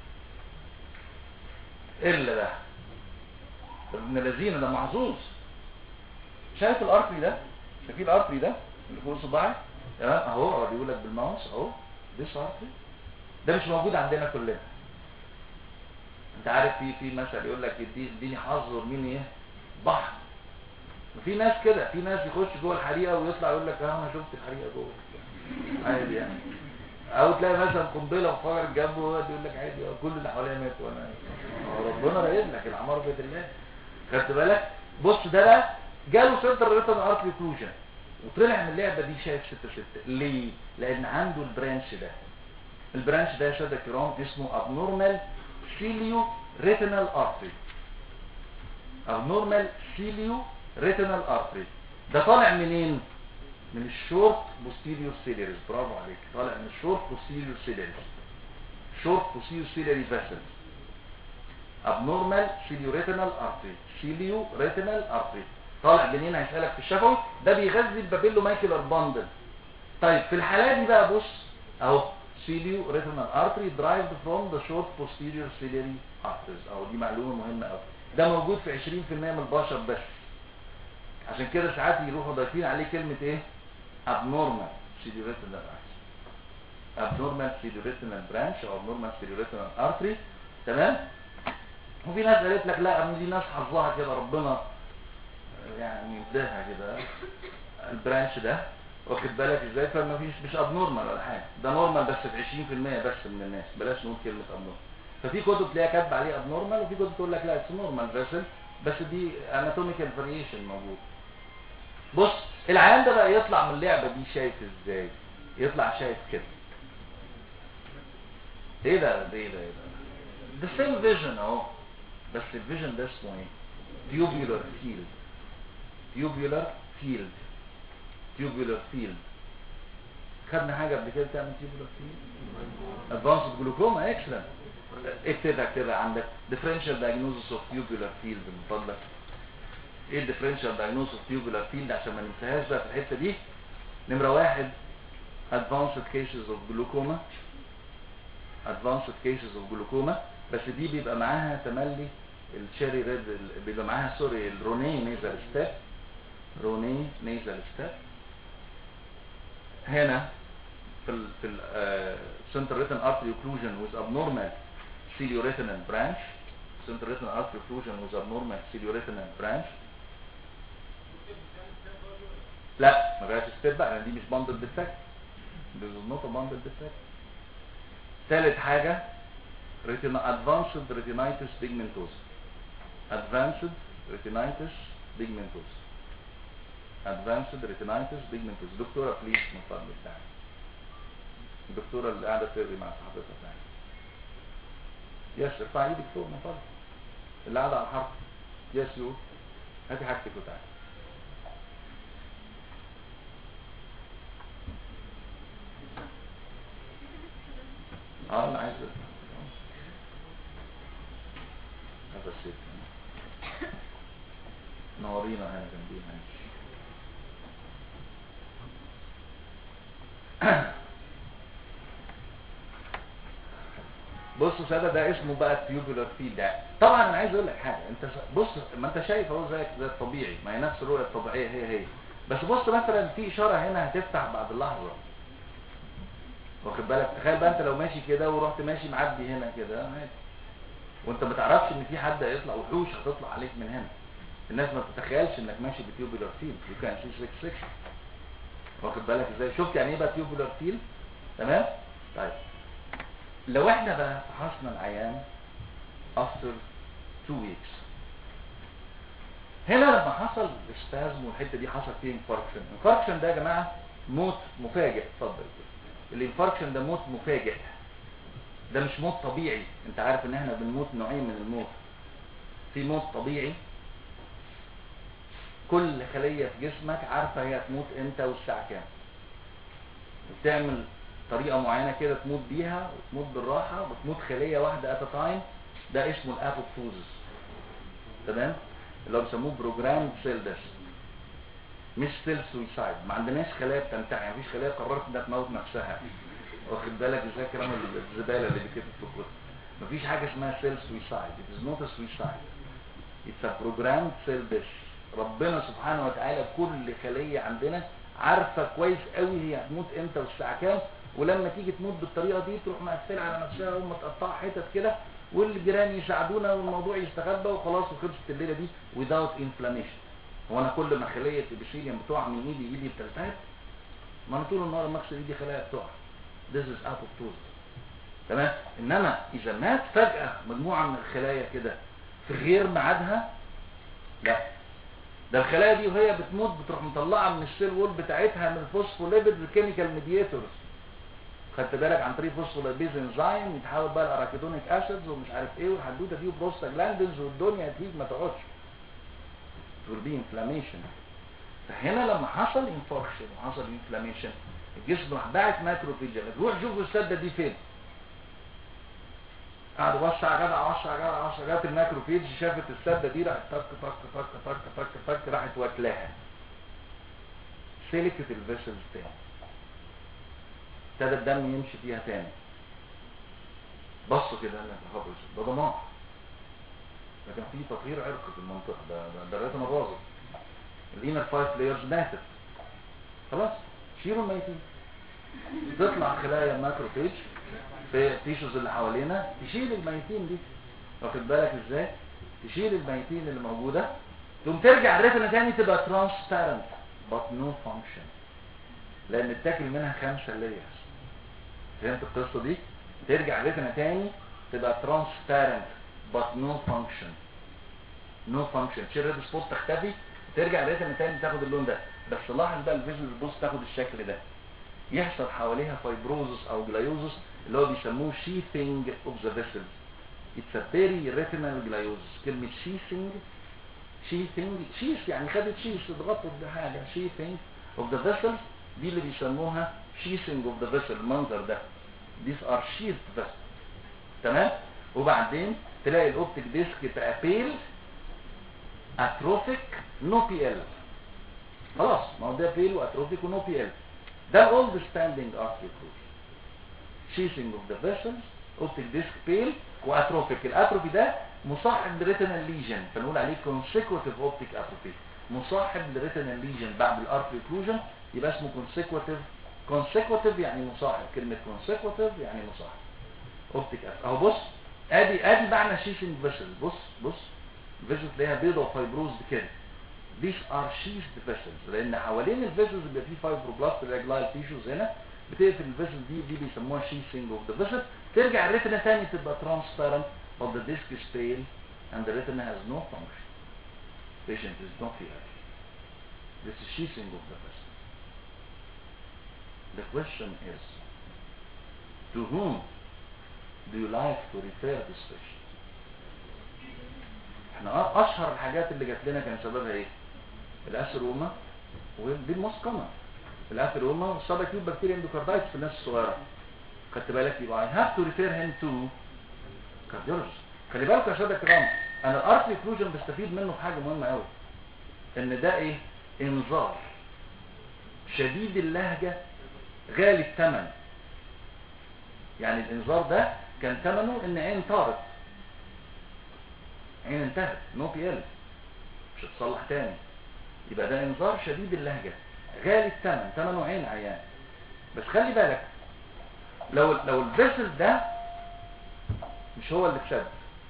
الا ده ابن الذين ده محظوظ. شايف الارتري ده؟ شايفين الارتري ده اللي فوق صباعي؟ تمام اهو، هو بيقول لك بالماوس اهو، ده ارتري ده مش موجود عندنا كلنا. انت عارف في في مثل يقول لك اديني حظ وارميني ايه؟ بحر. وفي ناس كده، في ناس يخش جوه الحريقه ويطلع يقول لك اه انا شفت الحريقه جوه عادي يعني. او تلاقي مثلا قنبله انفجرت جنبه ويقعد يقول لك عادي كل اللي حواليا ماتوا وانا ربنا رايد لك الاعمار بيد الله. خدت بالك؟ بص ده بقى جاله سنتر ريتن ارتري اوكلوجن وطلع من اللعبه دي شايف ستة ستة. ليه؟ لان عنده البرانش ده. البرانش ده يا ساده الكرام اسمه abnormal cilio retinal artery. abnormal cilio retinal artery ده طالع منين؟ من الشورت بوستيريور سيليريز. برافو عليك، طالع من الشورت بوستيريور سيليريز، شورت بوستيريور سيليري فيسل. abnormal cilio retinal artery، cilio retinal artery طالع منين؟ هيسألك في الشفوي. ده بيغذي البابيلو مايكولار باندل. طيب في الحالة دي بقى بص اهو cilio retinal artery derived from the short posterior ciliary arteries. اهو دي معلومة مهمة قوي. ده موجود في عشرين في المية من البشر بس، عشان كده ساعات يروحوا ضايفين عليه كلمة ايه؟ abnormal cilio-retinal artery، abnormal cilio-retinal branch او abnormal cilio-retinal artery. تمام؟ وفي ناس قالت لك لا دي ناس حظها كده ربنا يعني يبداها كده البرانش ده، واخد بالك ازاي؟ فما فيش مش ابنورمال ولا حاجه، ده نورمال بس في عشرين في المية بس من الناس، بلاش نقول كلمه ابنورمال. ففي كتب تلاقيها كاتبه عليه ابنورمال، وفي كتب تقول لك لا اتس نورمال فيسل، بس دي اناتوميكال فاريشن موجود. بص العيان ده بقى يطلع من اللعبه دي شايف ازاي؟ يطلع شايف كده. ايه ده ده ايه ده ايه ده؟ ده سيم فيجن اهو، بس الفيجن ده اسمه ايه؟ تيوبولار فيلد. تيوبولار فيلد. تيوبولار فيلد. خدنا حاجه قبل كده تعمل تيوبولار فيلد؟ ادفانسد جلوكوما. اكسلنت. اكتبها كده عندك differential diagnosis of tubular field من فضلك. ايه الديفرنشال diagnosis of tubular field عشان ما ننساهاش بقى في الحته دي؟ نمره واحد advanced cases of glaucoma. advanced cases of glaucoma، بس دي بيبقى معاها تملي الشيري ريد، بيبقى معاها سوري الروني نيزل ستاب. روني نيزل ستاب. هنا في ال في ال central retinal artery occlusion with abnormal cilioretinal branch. central retinal artery occlusion with abnormal cilioretinal branch. لا ما بقاش ستيب بقى، دي مش باندل ديفكت. This is not a bundle defect. ثالث حاجة retina advanced retinitis pigmentosa. advanced retinitis pigmentosa. advanced retinitis pigmentosa. دكتورة بليز من فضل بتاعك. الدكتورة اللي قاعدة تقري مع صاحبتها بتاعك. يس ارفع ايدك فوق من فضلك. اللي قاعدة على الحرف. يس يو. هاتي حاجتك وتعالي. اه انا عايز هذا الشيء نورينا هنا جنبينا. بصوا ساده ده اسمه بقى التيوبولار فيلد. ده طبعا انا عايز اقول لك حاجه، انت بص ما انت شايف اهو زيك زي الطبيعي، ما هي نفس الرؤيه الطبيعيه هي هي، بس بص مثلا في اشاره هنا هتفتح بعد لحظه، واخد بالك؟ تخيل بقى انت لو ماشي كده ورحت ماشي معدي هنا كده عادي، وانت ما تعرفش ان في حد هيطلع، وحوش هتطلع عليك من هنا. الناس ما تتخيلش انك ماشي بتيوبولار فيلد، يو كان سي سيكس سيكشن، واخد بالك ازاي؟ شفت يعني ايه بقى تيوبولار فيلد؟ تمام؟ طيب لو احنا بقى فحصنا العيان after two weeks، هنا لما حصل السبازم والحته دي حصل فيه انفاركشن. انفاركشن ده يا جماعه موت مفاجئ. اتفضل. الانفاركشن ده موت مفاجئ، ده مش موت طبيعي. انت عارف ان احنا بنموت نوعين من الموت، في موت طبيعي كل خليه في جسمك عارفه هي هتموت امتى والساعه كام، وبتعمل طريقه معينه كده تموت بيها، وتموت بالراحه، وتموت خليه واحده ات تايم. ده اسمه الابوبتوزس. تمام؟ اللي هو بيسموه بروجرام سيل ديث، مش سيل سويسايد. ما عندناش خلايا بتنتحر، مفيش خلايا قررت انها تموت نفسها، واخد بالك ازاي؟ كلام الزباله اللي بيتكتب في الكتب. مفيش حاجه اسمها سيل سويسايد. it is not a suicide. it's a programmed cell death. ربنا سبحانه وتعالى كل خليه عندنا عارفه كويس قوي هي هتموت امتى والساعه كام، ولما تيجي تموت بالطريقه دي تروح مقفله على نفسها ومتقطعه حتت كده، والجيران يساعدونا والموضوع يستخبى وخلاص، وخلصت الليله دي without inflammation. هو انا كل ما خليه الابيثيليوم بتقع من ايدي ايدي بتلتهب؟ ما انا طول النهار ما اغسل ايدي خلايا بتقع. this is apoptosis. تمام؟ انما اذا مات فجاه مجموعه من الخلايا كده في غير ميعادها، لا، ده الخلايا دي وهي بتموت بتروح مطلعه من السيل وول بتاعتها من الفوسفوليبيد الكيميكال ميدياتورز. خدت بالك؟ عن طريق فوسفوليبيز انزيم يتحول بقى الاراكيدونيك اسيدز ومش عارف ايه والحدوته دي وبروستاجلاندينز والدنيا تهيج ما تقعدش. will be inflammation. فهنا لما حصل انفاركشن وحصل انفلاميشن، الجسم راح باعت ماكروفيج، روح شوف السده دي فين. قعد وسع يا جدع وسع يا جدع وسع، جت الماكروفيج شافت السده دي راحت طق طق طق طق طق طق راحت واكلاها. سلكت الفيسلز تاني، ابتدى الدم يمشي فيها تاني. بصوا كده انا خبر ده دمار، لكن في تطهير عرقي في المنطقه، ده ده الريتنا باظت، الانر فايف لايرز ماتت، خلاص شيلوا الميتين. تطلع خلايا الماكروفيج في التيشوز اللي حوالينا تشيل الميتين دي، واخد بالك ازاي؟ تشيل الميتين اللي موجوده تقوم ترجع الريتنا تاني تبقى ترانسبيرنت but no function، لان اتاكل منها خمسة layers. فهمت القصه دي؟ ترجع الريتنا تاني تبقى ترانسبيرنت but no function no function تشيل الريد سبوت تختفي، ترجع الريتنا تاني تاخد اللون ده. بس لاحظ بقى الفيجوال بوست تاخد الشكل ده، يحصل حواليها فايبروزس او جلايوزس اللي هو بيسموه sheathing of the vessels. it's a peri-retinal gliosis. كلمة sheathing sheathing sheath يعني خدت شيث اتغطت بحاجة. sheathing of the vessels دي اللي بيسموها sheathing of the vessel. المنظر ده these are sheathed vessels. تمام. وبعدين تلاقي الاوبتيك ديسك بقى بيل اتروفيك نو بي ال. خلاص ما هو ده بيل واتروفيك ونو بي ال. ده الاولد ستاندينج ارتري اوكلوجن. sheathing of the vessels اوبتيك ديسك بيل واتروفيك. الاتروفي ده مصاحب لريتينال ليجن، فنقول عليه consecutive optic atrophy. مصاحب لريتينال ليجن بعد الارتري اوكلوجن يبقى اسمه consecutive. consecutive يعني مصاحب. كلمه consecutive يعني مصاحب. اوبتيك atrophy اهو. بص ادي ادي معنى sheathing vessels. بص بص الفيسلز تلاقيها بيضه وفايبروزد كده. these are sheathed vessels لان حوالين الفيسلز بيبقى فيه فايبروبلاست الجلايل تيشوز هنا بتقفل الفيسل دي دي بيسموها sheathing of the vessel. ترجع الريتنا ثاني تبقى transparent but the disc is pale and the retina has no function. patient is not here. this is sheathing of the vessel. the question is to whom do you like to refer this patient? احنا اشهر الحاجات اللي جات لنا كان سببها ايه؟ الاثيروما ودي الموست كومن. الاثيروما والسباكيوت بكتيريا اندوكاردايتس في الناس الصغيره. خدت بالك؟ يبقى I have to refer him to cardiologist. خلي بالك يا ساده الكرام انا الارتري اوكلوجن بستفيد منه في حاجه مهمه قوي، ان ده ايه؟ انذار شديد اللهجه غالي الثمن. يعني الانذار ده كان ثمنه ان عين طارت، عين انتهت نو بي ال مش هتصلح تاني. يبقى ده انذار شديد اللهجه غالي الثمن، ثمنه عين عيان. بس خلي بالك لو لو الفيسل ده مش هو اللي اتشد،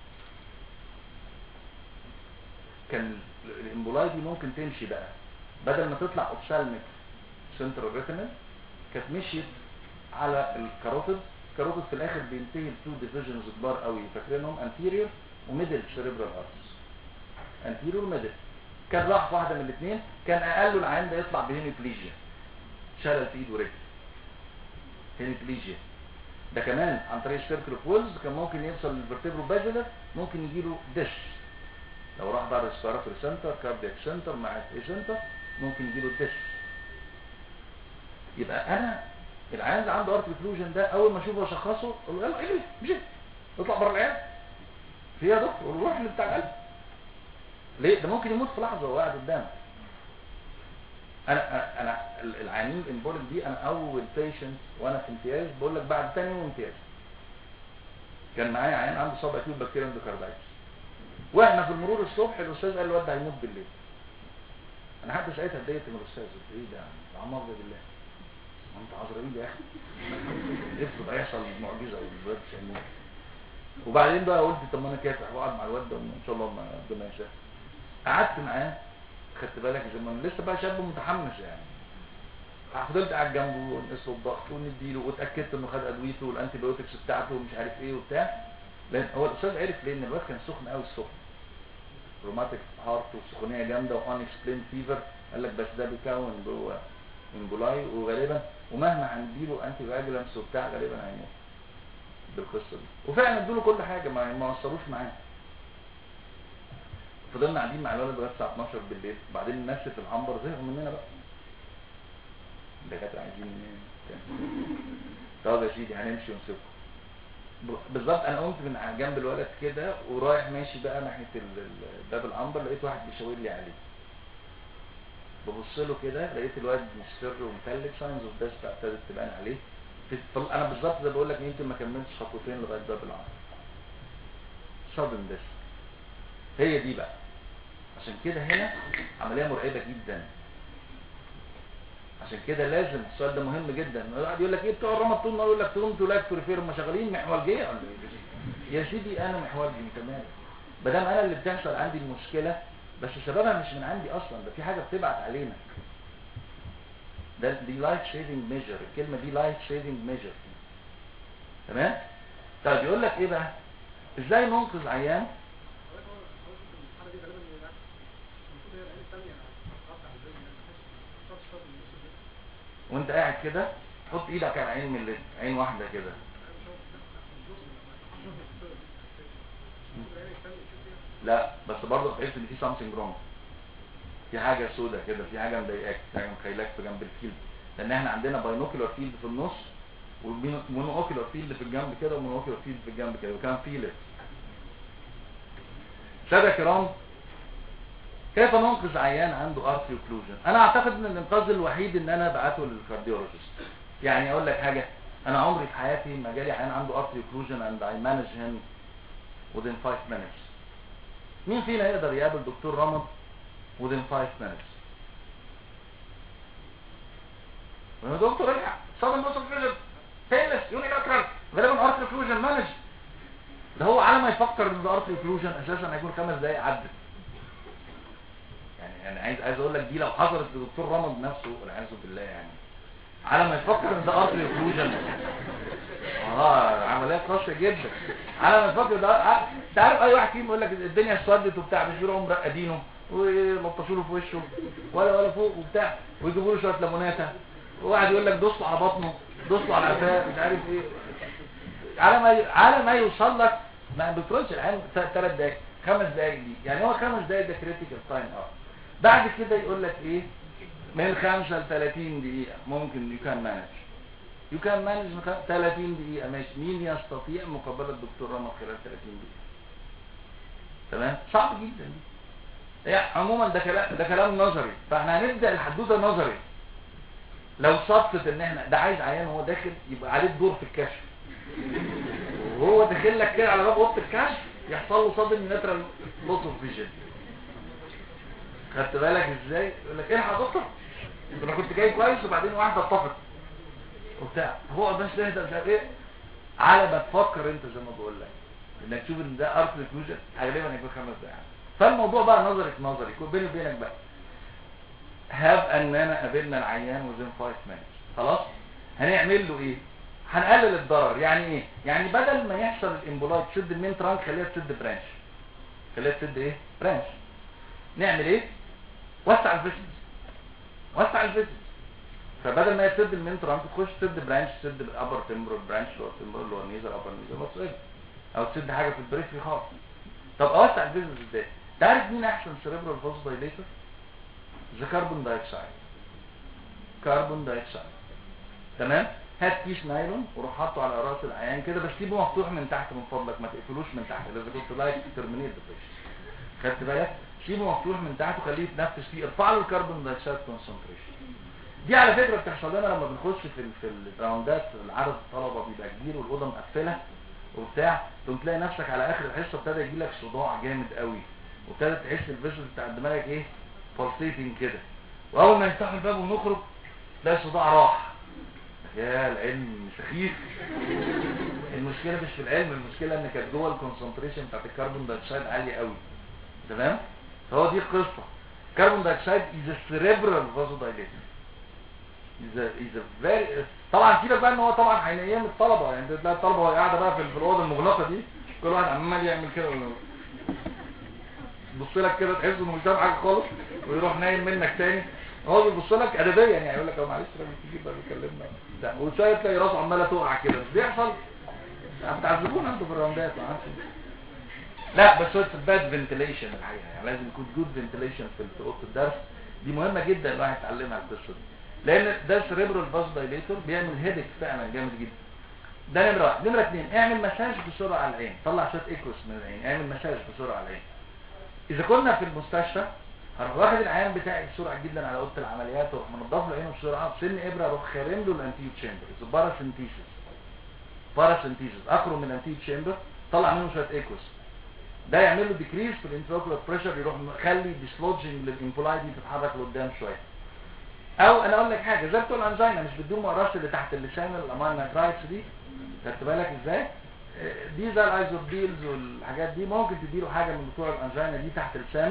كان الامبولاي دي ممكن تمشي بقى بدل ما تطلع اوبسالميك سنترال ريتينال كانت مشيت على الكاروتيد. الكاروتيد في الاخر بينتهي بتو ديفيجنز كبار قوي فاكرينهم، انتيريور وميدل سيريبرال ارتس. انتيريور وميدل كان راح في واحده من الاثنين كان اقل العين ده يطلع بهيميبليجيا، شلل في ايد ورجل. هيميبليجيا ده كمان عن طريق السيركل ويلز كان ممكن يوصل للفرتيبرو باجولار، ممكن يجيله ديش لو راح بعد الريسبيراتوري سنتر كاردياك سنتر مع اي سنتر ممكن يجيله ديش. يبقى انا العيان اللي عنده ارتري اوكلوجن ده اول ما اشوفه اشخصه اقول له يلا اجري مشي اطلع بره العيان في يا دكتور روح لبتاع القلب. ليه؟ ده ممكن يموت في لحظه وهو قاعد قدامك. انا انا العيانين الامبوليك دي انا اول بيشنت وانا في امتياز بقول لك بعد ثاني يوم امتياز كان معايا عيان عنده صاب اكيوت بكتيريا اندوكاردايتس، واحنا في المرور الصبح الاستاذ قال الواد ده هيموت بالليل. انا حتى ساعتها اتضايقت من الاستاذ، قلت ايه ده يا عم ارضى بالله انت عذراويل يا اخي افرض هيحصل معجزه والواد مش هيموت. وبعدين بقى قلت طب ما انا كافح واقعد مع الواد ده وان شاء الله ربنا يشاء. قعدت معاه خدت بالك زي ما لسه بقى شاب متحمس يعني، فضلت قاعد جنبه ونقيس له الضغط ونديله واتاكدت انه خد ادويته والانتي بايوتكس بتاعته ومش عارف ايه وبتاع. لان هو الاستاذ عرف ليه؟ ان الواد كان سخن قوي الصبح، روماتيك هارت وسخونيه جامده وان اكسبلين فيفر. قال لك بس ده بيكون جوه امبولاي وغالبا ومهما هنديله انتي فاجولانس وبتاع غالبا هيموت بالقصه دي. وفعلا ادوا له كل حاجه ما ما وصلوش معاه. فضلنا قاعدين مع الولد لغايه الساعه اتناشر بالليل، بعدين الناس في العنبر زهقوا مننا بقى. الدكاتره عايزين منين؟ طب يا سيدي هنمشي ونسيبكم. بالظبط انا قمت من جنب الولد كده ورايح ماشي بقى ناحيه باب العنبر، لقيت واحد بيشاور لي عليه. ببص له كده لقيت الواد مصفر ومتلج، ساينز اوف ديث ابتدت تبان عليه. انا بالظبط زي بقول لك يمكن ما كملتش خطوتين لغايه باب العنبر. صدم ديث. هي دي بقى. عشان كده هنا عمليه مرعبه جدا. عشان كده لازم السؤال ده مهم جدا. واحد يقول لك ايه بتوع الرمد طول النهار يقول لك تقوم تولاك توريفير هم شغالين محورجيه ولا ايه؟ يا سيدي انا محورجي انت مالك؟ ما دام انا اللي بتحصل عندي المشكله بس سببها مش من عندي اصلا، ده في حاجه بتبعت علينا. ده دي لايف سيفنج ميجر، الكلمه دي لايف سيفنج ميجر. تمام. طيب يقول لك ايه بقى؟ ازاي ننقذ عيان؟ وانت قاعد كده حط ايدك على عين من اللي عين واحده كده. لا بس برضه تحس ان في سامثينج رونج، في حاجه سودة كده، في حاجه مضايقاك، في حاجه مخيلاك في جنب الفيلد، لان احنا عندنا باينوكيولار فيلد في النص ومونوكيولار فيلد في الجنب كده ومونوكيولار فيلد في الجنب كده، وكان في ليفت. ساده كرام، كيف ننقذ عيان عنده ارتري اوكلوجن؟ انا اعتقد ان الانقاذ الوحيد ان انا ابعته للكارديولوجيست. يعني اقول لك حاجه، انا عمري في حياتي ما جالي عيان عنده ارتري اوكلوجن اند اي مانج هيم within five minutes. مين فينا يقدر يقابل دكتور رمض within five minutes؟ وانا دكتور الحق صدم بصر فيجن فيلس يوني لاترال غالبا ارتري اوكلوجن مانج. ده هو على ما يفكر ان ده ارتري اوكلوجن اساسا هيكون خمس دقايق عدت. يعني انا عايز عايز اقول لك دي لو حصلت لدكتور رمض نفسه والعياذ بالله، يعني على ما يفكر ان ده ارتري اوكلوجن اه عمليه قاسيه جدا. على ما يفكر ده، انت عارف اي واحد فيهم يقول لك الدنيا اسودت وبتاع، مش بيروحوا مرقدينه ويلطشوا له في وشه ولا ولا فوق وبتاع، ويجيبوا له شويه ليموناته، وواحد يقول لك دوسوا على بطنه، دوسوا على قفاه، مش عارف ايه. على ما على ما يوصل لك ما بيفرقش العين ثلاث دقايق خمس دقايق دي، يعني هو خمس دقايق ده كريتيكال تايم اه. بعد كده يقول لك ايه؟ من خمسة ل ثلاثين دقيقة ممكن يو كان مانج. يو كان مانج من ثلاثين دقيقة ماشي. مين يستطيع مقابلة الدكتور رمض خلال ثلاثين دقيقة؟ تمام؟ صعب جدا دي. يعني عموما ده كلام ده كلام نظري، فاحنا هنبدأ الحدوثة نظري. لو صدفت ان احنا ده عايز عيان هو داخل يبقى عليه الدور في الكشف، وهو داخل لك كده على باب اوضه الكشف يحصل له صدم ناترال لوس اوف فيجن. خدت بالك ازاي؟ يقول لك الحق يا دكتور انا كنت جاي كويس وبعدين واحده اتطفت وبتاع. هو بس تهدى مش عارف ايه، على ما تفكر انت زي ما بقول لك انك تشوف ان ده ارتري فيوجن غالبا هيكون خمس دقايق. فالموضوع بقى نظري في نظري يكون بيني وبينك بقى. هاب اننا قابلنا العيان وزين خمس minutes خلاص، هنعمل له ايه؟ هنقلل الضرر. يعني ايه؟ يعني بدل ما يحصل الامبولايت تشد المين ترانك خليها تشد برانش، خليها تشد ايه؟ برانش. نعمل ايه؟ وسع الفيسز، وسع الفيسز. فبدل ما تسد المين ترانك تخش تسد برانش، تسد الابر تمبرال برانش اللي هو التمبرال اللي هو النيزر ابر نيزر مصري، او تسد حاجه في البريفري خالص. طب اوسع الفيسز ازاي؟ تعرف مين احسن سيريبرال فازودايليتور؟ ذا كربون دايوكسيد. كربون دايوكسيد تمام. هات كيس نايلون وروح حاطه على راس العيان كده، بس سيبه مفتوح من تحت من فضلك، ما تقفلوش من تحت اذا كنت لايك ترمينيت ديبريشن. خدت بالك؟ سيبه مفتوح من تحت وخليه يتنفس فيه، ارفع له الكربون دايوكسيد كونسنتريشن. دي على فكره بتحصل لنا لما بنخش في في الراوندات، العدد الطلبه بيبقى كبير والاوضه مقفله وبتاع، تقوم تلاقي نفسك على اخر الحصه ابتدى يجي لك صداع جامد قوي، وابتدت تحس الفيسز بتاع دماغك ايه؟ فالسيتنج كده. واول ما يفتحوا الباب ونخرج تلاقي الصداع راح. يا العلم سخيف. المشكله مش في العلم، المشكله ان كانت جوه الكونسنتريشن بتاعت الكربون دايوكسيد عاليه قوي. تمام؟ فهو دي القصه. الكربون دايوكسيد از سيريبرال فازودايليتور. از از فيري طبعا سيبك بقى ان هو طبعا هينيم الطلبه، يعني تلاقي الطلبه وهي قاعده بقى في الاوضه المغلقه دي كل واحد عمال يعمل كده يبص لك كده تحس انه مش فاهم حاجه خالص ويروح نايم منك تاني. هو بيبص لك ادبيا يعني يقول لك معلش راجل كبير بقى بيكلمنا ده، وشويه تلاقي راسه عماله تقع كده. بس بيحصل بتعذبونا انتوا في الراوندات ما اعرفش. لا بس هو باد فنتيليشن الحقيقه، يعني لازم يكون جود فنتيليشن في اوضه الدرس. دي مهمه جدا الواحد يتعلمها القصه دي، لان ده سيريبرال فازودايليتور بيعمل هيدك فعلا جامد جدا. ده نمره واحد. نمره اثنين، اعمل مساج بسرعه على العين، طلع شويه ايكوس من العين، اعمل مساج بسرعه على العين. اذا كنا في المستشفى هروح واخد العيان بتاعي بسرعه جدا على اوضه العمليات واروح منضف له عينه بسرعه بسن ابره، اروح خارم له الانتيو تشامبر، باراسنتيسيس. باراسنتيسيس اخره من الانتيو تشامبر، طلع منه شويه ايكوس، ده يعمل له ديكريس في الانتراكولار بريشر، يروح مخلي ديسلوجنج للانفولاي دي تتحرك لقدام شويه. او انا اقول لك حاجه زي بتوع الانزينا مش بيدوهم مقراش اللي تحت اللسان الامان نايترايتس دي، خدت بالك ازاي؟ دي زي الايزوربيلز والحاجات دي، ممكن تديله حاجه من بتوع الانزينا دي تحت لسانه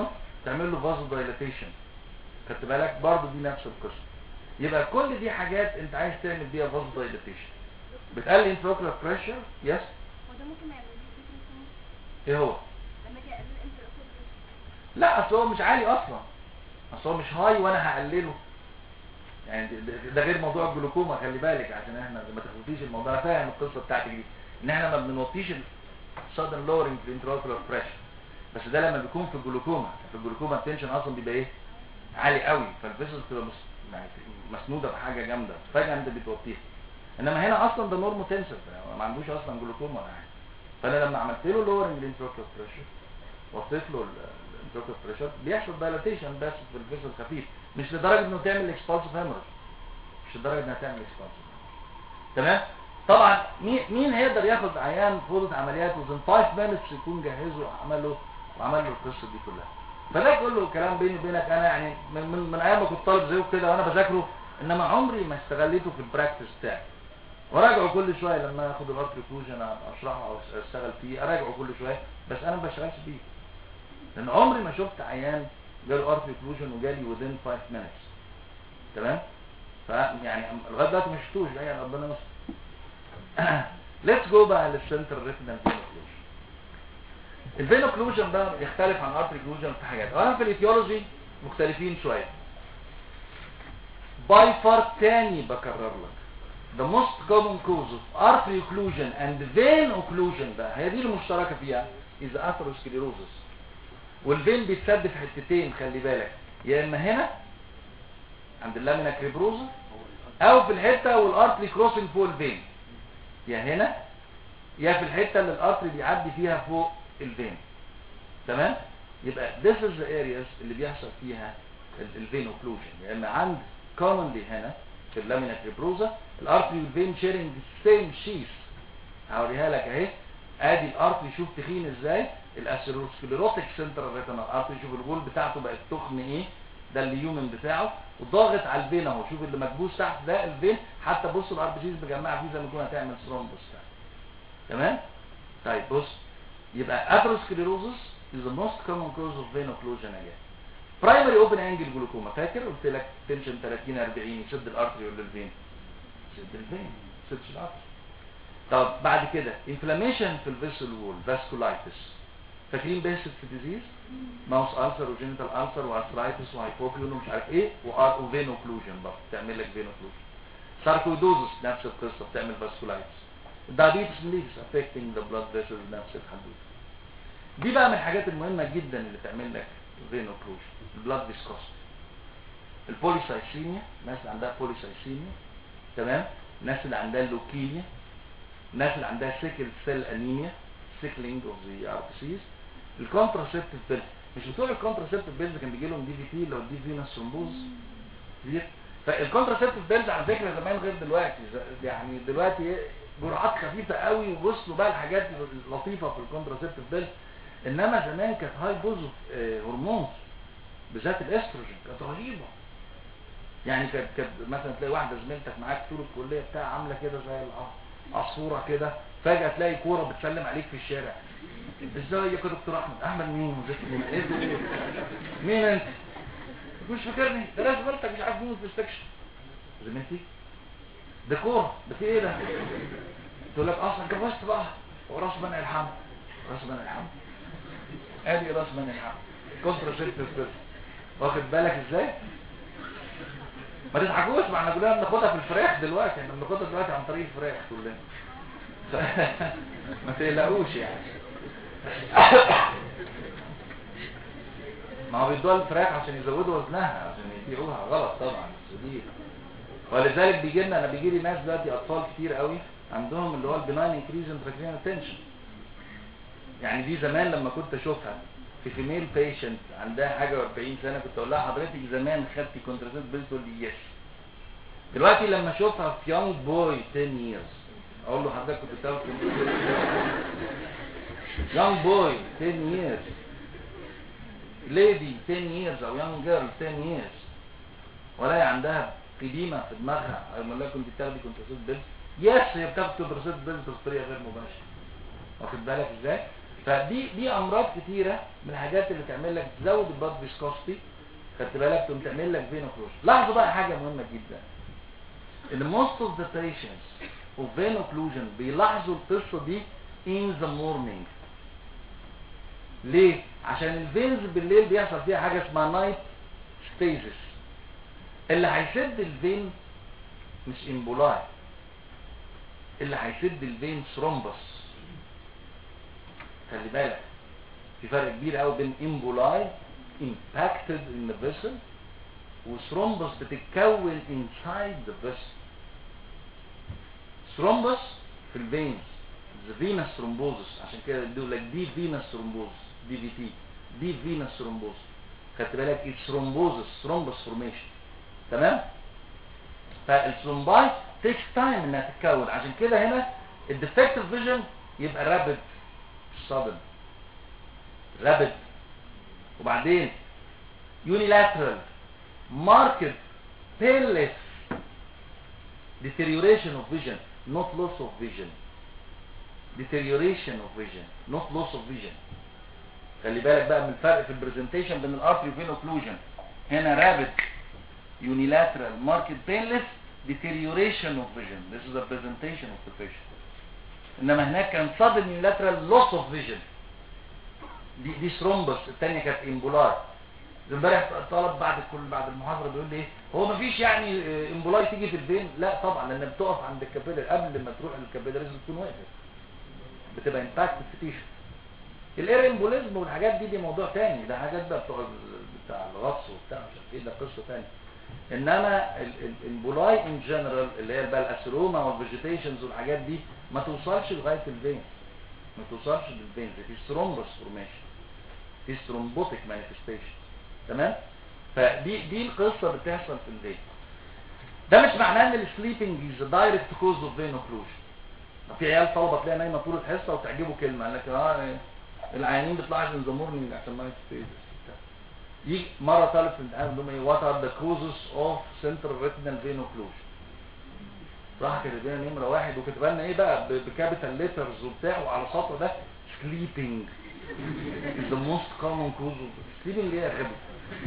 تعمل له فازو دايلاتيشن. خدت بالك برضه دي نفس القصه. يبقى كل دي حاجات انت عايز تعمل بيها فازو دايلاتيشن. بتقلل انتراكولار بريشر. يس هو ده ممكن ما يعملش ايه هو؟ لما اجي اقلل انتراكولار بريشر؟ لا اصل هو مش عالي اصلا، اصل هو مش هاي وانا هقلله. يعني ده- ده غير موضوع الجلوكوما، خلي بالك عشان احنا ما تخلطيش الموضوع. انا فاهم القصه بتاعتك دي ان احنا ما بنوطيش السادن لورنج في الانتراكولار بريشر، بس ده لما بيكون في الجلوكوما. في الجلوكوما التنشن اصلا بيبقى ايه؟ عالي قوي، فالفيسز بتبقى مس- يعني مسنوده بحاجه جامده، فجاه انت بتوطيها. انما هنا اصلا ده نورمو تنسر، ما عندوش اصلا جلوكوما ولا حاجه. فانا لما عملت له لورنج الانتراكولار بريشر، وطيت له الانتراكولار بريشر، بيحصل دايلاتيشن بس في الفيسز خفيف، مش لدرجه انه تعمل اكسبالسيف هيموريج، مش لدرجه انها تعمل اكسبالسيف. تمام. طبعا مين مين هيقدر ياخد عيان في اوضه عمليات وزن خمسة مينتس يكون جهزه وعمل له وعمل له القصه دي كلها؟ فده كله كلام بيني وبينك. انا يعني من من, من ايام ما كنت طالب زيه كده وانا بذاكره، انما عمري ما استغليته في البراكتس بتاعي. وراجعه كل شويه لما اخد الارت ريكوجن اشرحه او اشتغل فيه، اراجعه كل شويه، بس انا ما بشتغلش بيه. لان عمري ما شفت عيان جاله ارت ريكوجن وجالي وذين خمسة مينتس. تمام. فيعني لغايه دلوقتي ما شفتوش، يعني ربنا يستر. ليتس جو بقى للسنتر ريتنال فين اوكلوجن. الفين اوكلوجن ده يختلف عن ارت ريكوجن في حاجات. اولا في الايتيولوجي مختلفين شويه. باي فار تاني بكرر لك، the most common cause of artery occlusion and vein occlusion بقى هي دي المشتركه فيها is atherosclerosis. والفين بيتسد في حتتين، خلي بالك، يا اما هنا عند اللامينا كريبروزا، او في الحته والارتري كروسنج فوق الفين، يا هنا يا في الحته اللي الارتري بيعدي فيها فوق الفين. تمام. يبقى this is the areas اللي بيحصل فيها الفين اوكلوجن، يا اما عند commonly هنا في اللامينا كريبروزا الارتري والفين شيرنج سيم شيث. هوريها لك اهي. ادي الارتري، شوف تخين ازاي، الاسيروسكليروتيك سنترال ريتنال ارتري، شوف الوول بتاعته بقت تخن ايه، ده اليومن بتاعه، وضاغط على الفين اهو. شوف اللي مكبوس تحت ده الفين، حتى بص الار بي سيز مجمعه فيه زي ما تكون هتعمل ثرومبوس. تمام. طيب بص، يبقى atherosclerosis is the most common cause of vein occlusion again. primary open angle glaucoma، فاكر قلت لك تنشن ثلاثين أربعين يسد الارتري ولا الفين؟ يسد الفين، ما يسدش الارتري. طب بعد كده inflammation في الفيسل وول، vasculitis. فاكرين بيسك ديزيز؟ ماوس ألسر وجينيتال ألسر وارثرايتس وهايبوكلون ومش عارف ايه، وفين اوكلوجن برضه تعمل لك فين اوكلوجن. ساركويدوزس نفس القصه، بتعمل فاسكولايتس. الدايابيتس ميليتس affecting the blood vessels نفس الحدوته. دي بقى من الحاجات المهمه جدا اللي تعمل لك فين اوكلوجن. البلاد فيسكوستي، البوليسايسيميا، الناس اللي عندها بوليسايسيميا. تمام. الناس اللي عندها لوكيميا، الناس اللي عندها سيكل سيل انيميا، سيكلينج اوف ذا ار بي سيز. الكونتراسيبتيف بيلز، مش بتوع الكونتراسيبتيف بيلز كان بيجي لهم دي في تي لو دي فينس ثرومبوز كتير. فالكونتراسيبتيف بيلز على فكره زمان غير دلوقتي، يعني دلوقتي جرعات خفيفه قوي ووصلوا بقى الحاجات اللطيفه في الكونتراسيبتيف بيلز. انما زمان كانت هاي دوز هرمونز بالذات الاستروجين كانت رهيبه. يعني كانت كانت مثلا تلاقي واحده زميلتك معاك طول الكليه بتاع عامله كده زي العصفوره كده، فجاه تلاقي كوره بتسلم عليك في الشارع، ازاي يا دكتور احمد؟ احمد مين وزيت مين؟ ايه ده؟ مين انت؟ مش فاكرني؟ ده لازم زميلتك مش عارف مين في السكشن. زميلتي ده كوره، ده في ايه ده؟ تقول لك اصلا اتجوزت بقى وراس منع الحمل. راس منع الحمل، ادي راس منع الحمل كونتراسيبتيف بيلز. واخد بالك ازاي؟ ما تضحكوش، ما احنا كلنا بناخدها في الفراخ دلوقتي، احنا بناخدها دلوقتي عن طريق الفراخ كلنا. ما تقلقوش يعني. ما هو بيدوها الفراخ عشان يزودوا وزنها، عشان يبيعوها غلط طبعا. دي ولذلك بيجي لنا، انا بيجي لي ناس دلوقتي اطفال كتير قوي عندهم اللي هو البناين انكريز انتراكرينال تنشن. يعني دي زمان لما كنت اشوفها في فيميل بيشنت عندها حاجه وأربعين سنه كنت اقول لها حضرتك زمان خدتي كونتراسيبتيف بيلز؟ تقول لي يس. دلوقتي لما اشوفها في يونج بوي عشرة years اقول له حضرتك كنت بتاخد يونج بوي عشرة years، ليدي عشرة years او يونج جيرل عشرة years، ولا عندها قديمه في دماغها اقول لها كنت بتاخدي كونتراسيبتيف بيلز؟ يس، هي بتاخد كونتراسيبتيف بيلز بس بطريقه غير مباشره. واخد بالك ازاي؟ فدي دي امراض كتيره من الحاجات اللي تعمل لك تزود البلاد فيسكوستي، خدت بالك، تقوم تعمل لك فين اوكلوجن. لاحظوا بقى حاجه مهمه جدا، ان most of the patients of vein occlusion بيلاحظوا القصه دي in the morning. ليه؟ عشان الفينز بالليل بيحصل فيها حاجه اسمها نايت ستيجز. اللي هيسد الفين مش امبولاي، اللي هيسد الفين ثرومبس. خلي بالك في فرق كبير قوي بين امبولاي impacted in the vessel وثرومبس بتتكون inside the vessel. ثرومبس في الفينز the venous thrombosis، عشان كده بيقول لك دي venous thrombosis دي في تي، دي venous thrombosis. خدت بالك it's thrombosis thrombus formation. تمام؟ فالثرومباي takes time انها تتكون، عشان كده هنا الديفكتيف فيجن يبقى رابد sudden رابد. وبعدين unilateral marked painless deterioration of vision not loss of vision. deterioration of vision not loss of vision. خلي بالك بقى من الفرق في البرزنتيشن بين الارتري وفين اوكلوجن. هنا رابد unilateral marked painless deterioration of vision. This is the presentation of the patient. انما هناك كان sudden unilateral loss of vision. دي دي ثرومبس، الثانيه كانت امبولار. امبارح طالب بعد كل بعد المحاضره بيقول لي ايه هو مفيش يعني امبولاي تيجي في الفين؟ لا طبعا، لان بتقف عند الكابيلر قبل ما تروح للكابيلر لازم تكون واقفه، بتبقى امباكت في تيشو. الاير امبوليزم والحاجات دي دي موضوع تاني، ده حاجات بقى بتوع بتاع الغطس وبتاع مش عارف ايه، ده قصه ثانيه. انما الامبولاي ان جنرال اللي هي بقى الاسروما والفيجيتيشنز والحاجات دي ما توصلش لغايه الفين، ما توصلش للفين، دي ثرومبس فورميشن، دي ثرومبوتيك مانيفستيشن. تمام؟ فدي دي القصه اللي بتحصل في الفين. ده مش معناه ان السليبنج از دايركت كوز اوف فين اوكلوجن. في عيال طلبه تلاقي نايمه طول الحصه وتعجبه كلمه قال لك اه العيانين بتلاحظ ان ذا مورنينج عشان نايت ستيجز. يجي مره ثالث في الامتحان يقول لهم ايه وات ار ذا كوزز اوف سنترال ريتينال فين اوكلوجن. راح كاتب لنا نمره واحد وكتب لنا ايه بقى بكابيتال ليترز وبتاع وعلى سطر ده سليبنج is the most common cause of sleeping. ايه يا خبر؟